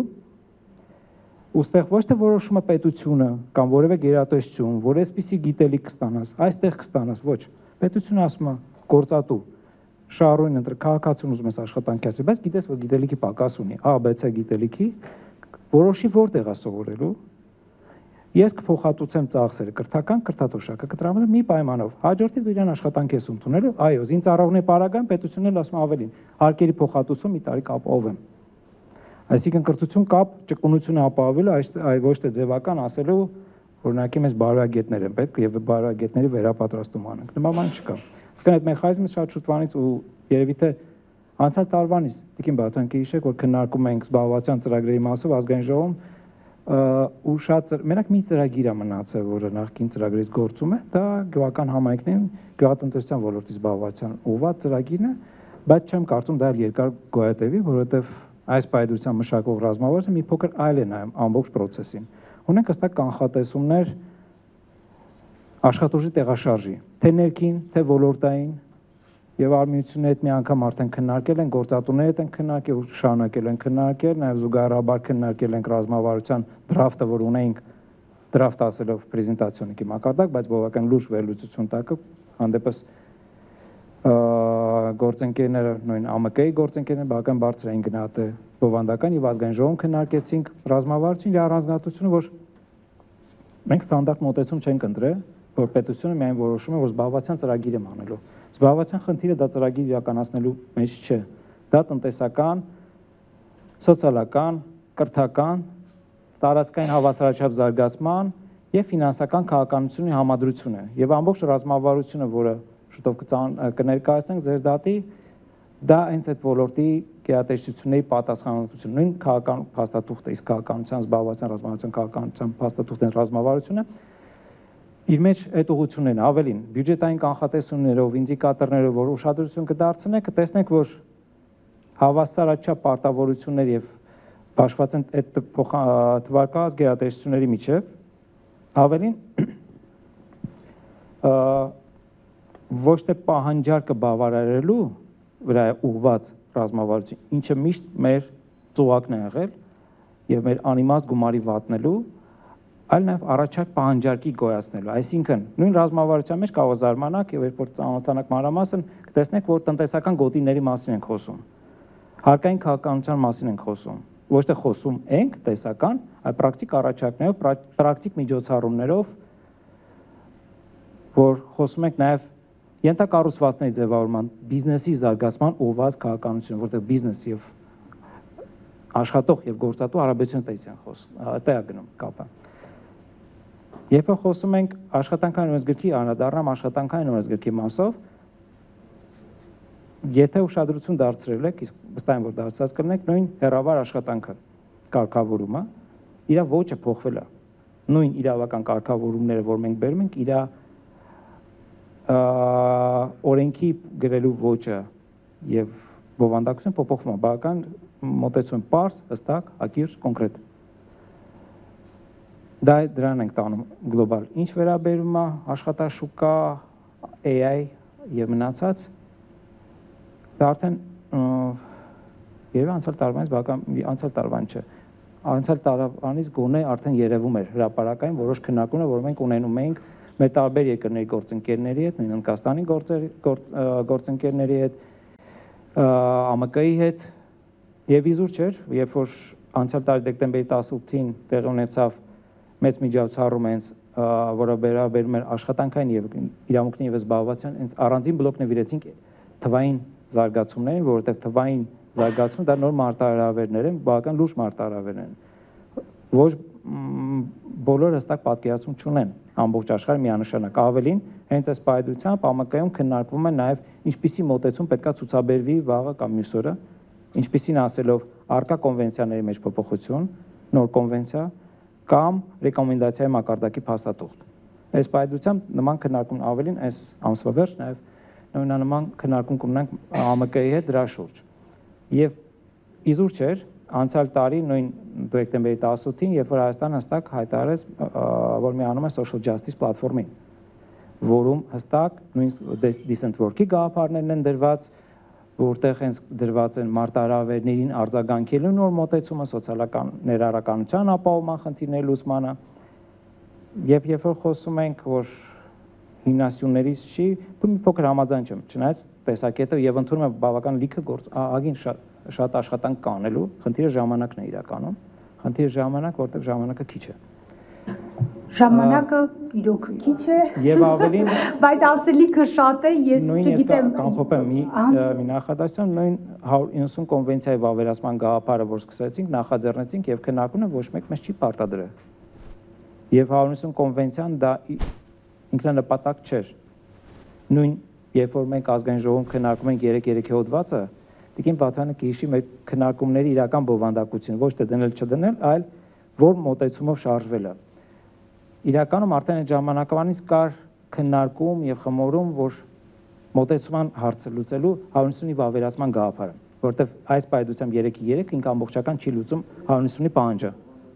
Ոստեղ ոչ թե որոշումը պետությունը կամ որևէ գերատեսչություն, որ այսպիսի գիտելիք կստանաս, այստեղ կստանաս, ոչ։ Պետությունը ասում է գործատու, շահառուին ընտրել, քաղաքացուն ուզում ես աշխատանքի ասել, բայց գիտես, որ գիտելիքի պակաս ունի, A, B, C գիտելիքի, որոշի որտեղ է սովորելու։ Ես կփոխհատուցեմ ծախսերը, կրթական, կրթաթոշակը կտրամադրեմ մի պայմանով։ Հաջորդի դու իրան աշխատանքի ես ընդունելու, այո, զինծառայողների պարագան պետությունն էլ ասում ավելին, հարկերի փոխհատուցում մի տարի ապահովեմ։ Այսինքն կրթություն կապ ճկունությունը ապահովելու, այ ոչ թե ձևական ասելու, օրինակի մեզ բարոյագետներ են պետք եւ բարոյագետների վերապատրաստում անենք։ Նման բան չկա։ Իսկն այդ մեխանիզմը շատ շուտվանից ու երևի թե անցյալ տարվանից Տիկին Բաթոնյանը հիշեք, որ քննարկում ենք զբաղվածության ծրագրերի մասով ազգային ժողովում ու շատ մենակ մի ծրագիր է մնացել, որը նախկին ծրագրից գործում է, դա գյուղական համայնքներին, գյուղատնտեսության ոլորտի զբաղվածության ուղղված ծրագիրն է, բայց չեմ կարծում դա երկար գոյատևի, որովհետև այս պայծրության մշակող ռազմավարությունը մի փոքր այլ է նայում ամբողջ process-ին։ Ունենք հստակ կանխատեսումներ աշխատուժի տեղաշարժի, թե ներքին, թե ոլորտային, եւ արմինությունների հետ մի անգամ արդեն քննարկել են, գործատուների հետ են քննարկել, շարունակել են քննարկել, նաեւ զուգահեռաբար քննարկել ենք ռազմավարության դրաֆտը, որ ունեինք դրաֆտ ասելով պրեզենտացիոնի մակարդակ, բայց բավական լուրջ վերլուծություն տակը հանդեպս գործընկերները, նույն ԱՄԿ-ի գործընկերները բավական բարձր էին գնահատել բովանդական եւ ազգային ժողովում քննարկեցինք ռազմավարությունը առանձնահատկությունը, որ մենք ստանդարտ մոտեցում չենք ընտրել, որ պետությունը միայն որոշում է, որ զբաղվածության ծրագիր եմ անելու։ Զբաղվածության խնդիրը դա ծրագիր իրականացնելու մեջ չէ։ Դա տնտեսական, սոցիալական, կրթական, տարածքային հավասարաչափ զարգացման եւ ֆինանսական քաղաքականությունի համադրություն է։ Եվ ամբողջ ռազմավարությունը, որը շուտով կներկայացնենք ձեր դատի, դա հենց այդ ոլորտի գերատեսչությունների պատասխանատվություն, նույն քաղաքական փաստաթուղթը, իսկ քաղաքականության զբաղվածության ռազմավարության քաղաքականության փաստաթուղթն ռազմավարությունը իր մեջ այդ ուղղություններն ավելին բյուջետային կանխատեսումներով, ինդիկատորներով, որ ուշադրություն կդարձնեք, կտեսնեք, որ հավասարաչափ պարտավորություններ եւ բաշխված են այդ թվարկած գերատեսչությունների միջև, ավելին ոչ թե պահանջարկը բավարարելու վրա ուղղված ռազմավարություն, ինչը միշտ մեր ծուղակն է եղել եւ մեր անիմաստ գումարի վատնելու, այլ նաեւ առաջարկ պահանջարկի գոյացնելու։ Այսինքն, նույն ռազմավարության մեջ կարող զարմանաք եւ երբ որ ծանոթանաք մանրամասն, կտեսնեք, որ տնտեսական գոտիների մասին ենք խոսում։ Հարկային քաղաքականության մասին ենք խոսում։ Ոչ թե խոսում ենք տեսական, այլ պրակտիկ առաջարկներով, պրակտիկ միջոցառումներով, որ խոսում ենք նաեւ ենթակառուցվածքների ձևավորման, բիզնեսի զարգացման ուղղված քաղաքականություն, որտեղ բիզնես եւ աշխատող եւ գործատու հարաբերություն տեղ գնում կապը։ Երբ խոսում ենք աշխատանքային օրենսգրքի անդրադառնամ աշխատանքային օրենսգրքի մասով, եթե ուշադրություն դարձրել եք, իսկ վստահ եմ, որ դարձած կլինեք, նույն հեռավար աշխատանքը կարգավորումը, իր ոճը փոխվել է։ Նույն իրավական կարգավորումները, որ մենք բերում ենք, իր օրենքի գրելու ոճը եւ բովանդակությունը փոփոխվում է, բավական մոտեցում պարզ, հստակ, ակիրճ, կոնկրետ։ Դա դրան ենք տանում գլոբալ։ Ինչ վերաբերում է աշխատաշուկա, AI եւ մնացած, դա արդեն երբ անցյալ տարվանից բավական անցյալ տարվան չէ։ Անցյալ տարվանից գոնե արդեն երևում էր հրապարակային որոշ քննարկումներ, որ մենք ունենում ենք մեր տարբեր երկրների գործընկերների հետ, նույն Հնդկաստանի գործընկերների հետ, ԱՄԿ-ի հետ եւ իզուր չէր, երբ որ անցյալ տարի դեկտեմբերի 18-ին տեղի ունեցավ մեծ միջոցառում հենց որը վերաբերում էր աշխատանքային եւ իրավունքների եւ զբաղվածության, հենց առանձին բլոկ նվիրեցինք թվային զարգացումներին, որովհետեւ թվային զարգացում դա նոր մարտահրավերներ են, բավական լուրջ մարտահրավերներ են։ Ոչ բոլորը հստակ պատկերացում չունեն ամբողջ աշխարհի միանշանակ։ Ավելին, հենց այս պայծությամբ ԱՄԿ-ում քննարկվում է նաեւ ինչպիսի մոտեցում պետքա ցուցաբերվի վաղը կամ մյուս օրը, ինչպիսին ասելով արկա կոնվենցիաների մեջ փոփոխություն, նոր կոնվենցիա կամ ռեկոմենդացիայի մակարդակի փաստաթուղթ։ Այս պայծությամբ նման քննարկում ավելին այս ամսվա վերջ նաեւ նույնանման քննարկում կունենանք ԱՄԿ-ի հետ դրա շուրջ։ Եվ իզուր չէր անցյալ տարի նույն դեկտեմբերի 18-ին, երբ որ Հայաստանը հստակ հայտարարեց, որ միանում է Social Justice Platform-ին, որում հստակ նույն Decent Work-ի գաղափարներն են դրված, որտեղ հենց դրված են մարտահրավերներին արձագանքելու նոր մոտեցումը, սոցիալական ներառականության ապահովման խնդիրների լուծմանը, եւ երբ որ խոսում ենք, որ հիմնասյուններից չի, մի փոքր համաձայն չեմ, չնայած տեսակետը եւ ընդունում եմ բավական լիքը գործ, ագին շատ աշխատանք կանելու, խնդիրը ժամանակն է իրականում, խնդիրը ժամանակ, որտեղ ժամանակը քիչ է։ Ժամանակը իրոք քիչ է։ Եվ ավելին, բայց ասելիքը շատ է, ես չգիտեմ։ Կանխոփեմ մի նախադասություն, նույն 190 կոնվենցիայի վավերացման գաղափարը, որ սկսեցինք, նախաձեռնեցինք եւ քննարկումը ոչ մեկ մեզ չի պարտադրել։ Եվ 190 կոնվենցիան դա ինքնանպատակ չէր։ Նույն երբ որ մենք ազգային ժողովում քննարկում ենք 3-3 հոդվածը, Տիկին Բաթյանը կհիշի մեր քննարկումների իրական բովանդակություն, ոչ թե դնել չդնել, այլ որ մոտեցումով շարժվելը։ Իրականում արդեն այդ ժամանակվանից կար քննարկում եւ խմորում, որ մոտեցման հարցը լուծելու 190-ի վավերացման գաղափարը, որտեղ այս պայծությամբ 3-3 ինք ամբողջական չի լուծում 190-ի պահանջը։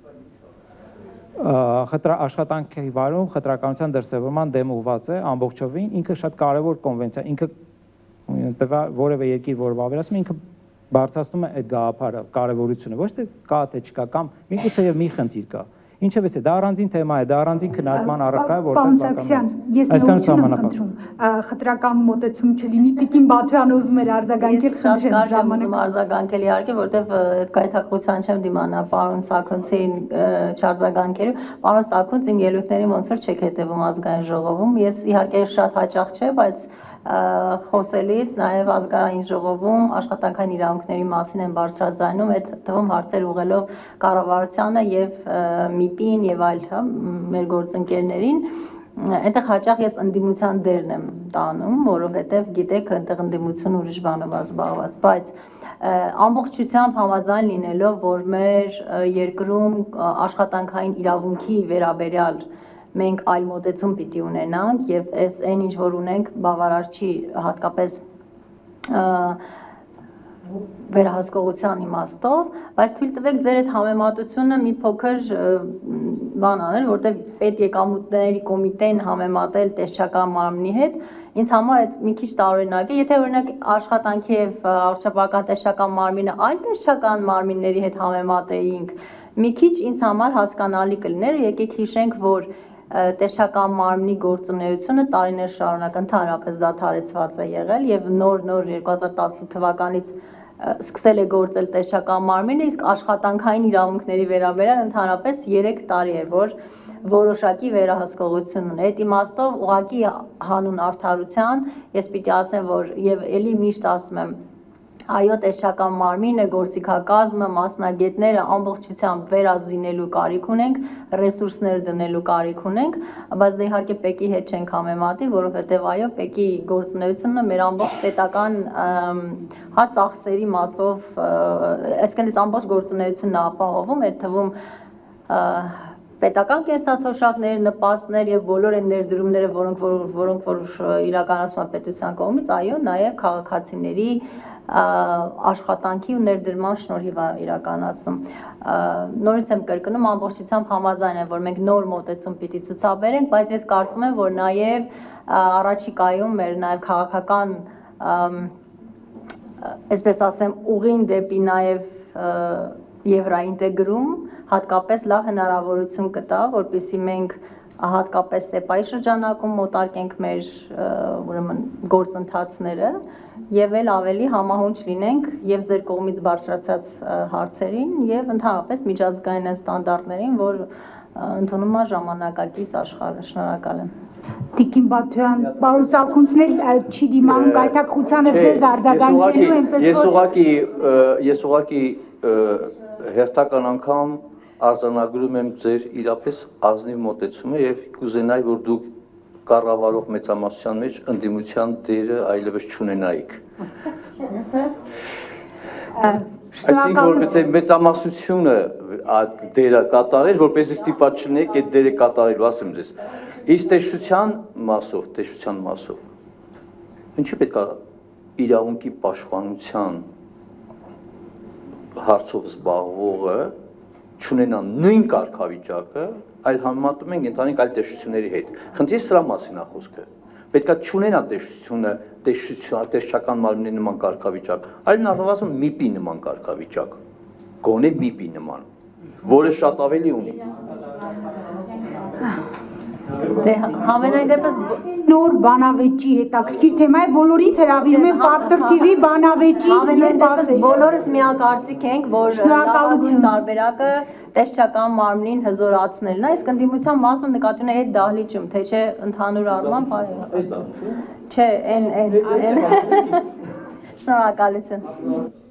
Աշխատանքի վարում խտրականության դրսևորման դեմ ուղված է ամբողջովին, ինքը շատ կարևոր կոնվենցիա, ինքը որևէ երկիր, որ վավերացում, ինքը բարձրացնում է այդ գաղափարը, կարևորությունը, ոչ թե կա թե չկա կամ միգուցե եւ մի խնդիր կա։ Ինչևէ, դա առանձին թեմա է, դա առանձին քննարկման առարկա է, որտեղ այսքան սահմանափակ։ Խտրական մոտեցում չլինի, Տիկին Բաթյանը ուզում էր արձագանքել, խնդրեմ ժամանակ արձագանքել իհարկե, որտեղ կայթակղության չեմ դիմանա պարոն Սաքունցին չարձագանքելու։ Պարոն Սաքունց, իմ ելույթներին ոնց որ չեք հետևում ազգային ժողովում, ես իհարկե շատ հաճախ չէ, բայց խոսելիս նաև ազգային ժողովում աշխատանքային իրավունքների մասին են բարձրաձայնում, այդ թվում հարցեր ուղղելով կառավարությանը եւ ՄԻՊ-ին եւ այլ մեր գործընկերներին, այնտեղ հաճախ ես ընդդիմության դերն եմ տանում, որովհետեւ գիտեք, այնտեղ ընդդիմությունը ուրիշ բանով զբաղված, բայց ամբողջությամբ համաձայն լինելով, որ մեր երկրում աշխատանքային իրավունքի վերաբերյալ մենք այլ մոտեցում պիտի ունենանք եւ այս այն ինչ որ ունենք բավարար չի հատկապես վերահսկողության իմաստով, բայց թույլ տվեք ձեր այդ համեմատությունը մի փոքր բան անել, որտեղ պետ եկամուտների կոմիտեն համեմատել տեսչական մարմնի հետ, ինձ համար այդ մի քիչ տարօրինակ է, եթե օրինակ աշխատանքի եւ առողջապահական տեսչական մարմինը այլ տեսչական մարմինների հետ համեմատեինք, մի քիչ ինձ համար հասկանալի կլիներ, եկեք հիշենք, որ տեսչական մարմնի գործունեությունը տարիներ շարունակ ընդհանրապես դադարեցված է եղել եւ նոր 2018 թվականից սկսել է գործել տեսչական մարմինը, իսկ աշխատանքային իրավունքների վերաբերյալ ընդհանրապես 3 տարի է, որ որոշակի վերահսկողություն ունի։ Այդ իմաստով ուղղակի հանուն արդարության ես պիտի ասեմ, որ եւ ելի միշտ ասում եմ, այո, տեսչական մարմինը, գործիքակազմը, մասնագետները ամբողջությամբ վերազինելու կարիք ունենք, ռեսուրսներ դնելու կարիք ունենք, բայց դե իհարկե ՊԵԿ-ի հետ չենք համեմատի, որովհետեւ այո, ՊԵԿ-ի գործունեությունը մեր ամբողջ պետական ծախսերի մասով, այսինքն ամբողջ գործունեությունն է ապահովում, այդ թվում պետական կենսաթոշակներ, նպաստներ եւ բոլոր այն ներդրումները, որոնք որ իրականացվում են պետության կողմից, այո, նաեւ քաղաքացիների աշխատանքի ու ներդրման շնորհիվ է իրականացնում։ Նորից եմ կրկնում, ամբողջությամբ համաձայն եմ, որ մենք նոր մոտեցում պիտի ցուցաբերենք, բայց ես կարծում եմ, որ նաեւ առաջիկայում մեր նաեւ քաղաքական, այսպես ասեմ, ուղին դեպի նաեւ եվրոինտեգրում հատկապես լավ հնարավորություն կտա, որպեսզի մենք հատկապես ՍԵՊԱ-ի շրջանակում մոտարկենք մեր ուրեմն գործընթացները եւ ավելի համահունչ լինենք եւ ձեր կողմից բարձրացած հարցերին եւ ընդհանրապես միջազգային ստանդարտներին, որ ընդունում է ժամանակակից աշխարհը։ Շնորհակալ եմ։ Տիկին Բաթոյան, պարոն Սաքունցն էլ չի դիմանում գայթակղությանը ձեզ արձագանքելու, այնպես որ ես ուղղակի հերթական անգամ արձանագրում եմ ձեր իրապես ազնիվ մոտեցումը եւ կուզենայի, որ դուք կառավարող մեծամասնության մեջ ընդդիմության դերը այլևս չունենայիք։ Այսինքն որպես մեծամասնությունը դերը կատարել, որպեսզի ստիպված չլինեք այդ դերը կատարելու, ասեմ ձեզ։ Իսկ տեսչության մասով, ինչի պետք է իրավունքի պաշտպանության հարցով զբաղվողը չունենա նույն կարգավիճակը, այլ համեմատում ենք ընդհանուր այլ տեսչությունների հետ։ Խնդիրը սրա մասին է խոսքը։ Պետքա չունենա տեսչական մարմինի նման կարգավիճակ, այլ առնվազն ՄԻՊ-ի նման կարգավիճակ, գոնե ՄԻՊ-ի նման, որը շատ ավելի ունի։ Դե համենայն դեպս նոր բանավեճի հետաքրքիր թեմա է, բոլորից հրավիրում եմ Factor TV բանավեճի եւ ասել։ Բոլորս միակարծիք ենք, որ լավագույն տարբերակը տեսչական մարմնին հզորացնելն է, իսկ ընդդիմության մասը նկատի ունի այդ դահլիճում, թե չէ ընդհանուր առմամբ այո։ Չէ, այն։ Շնորհակալություն։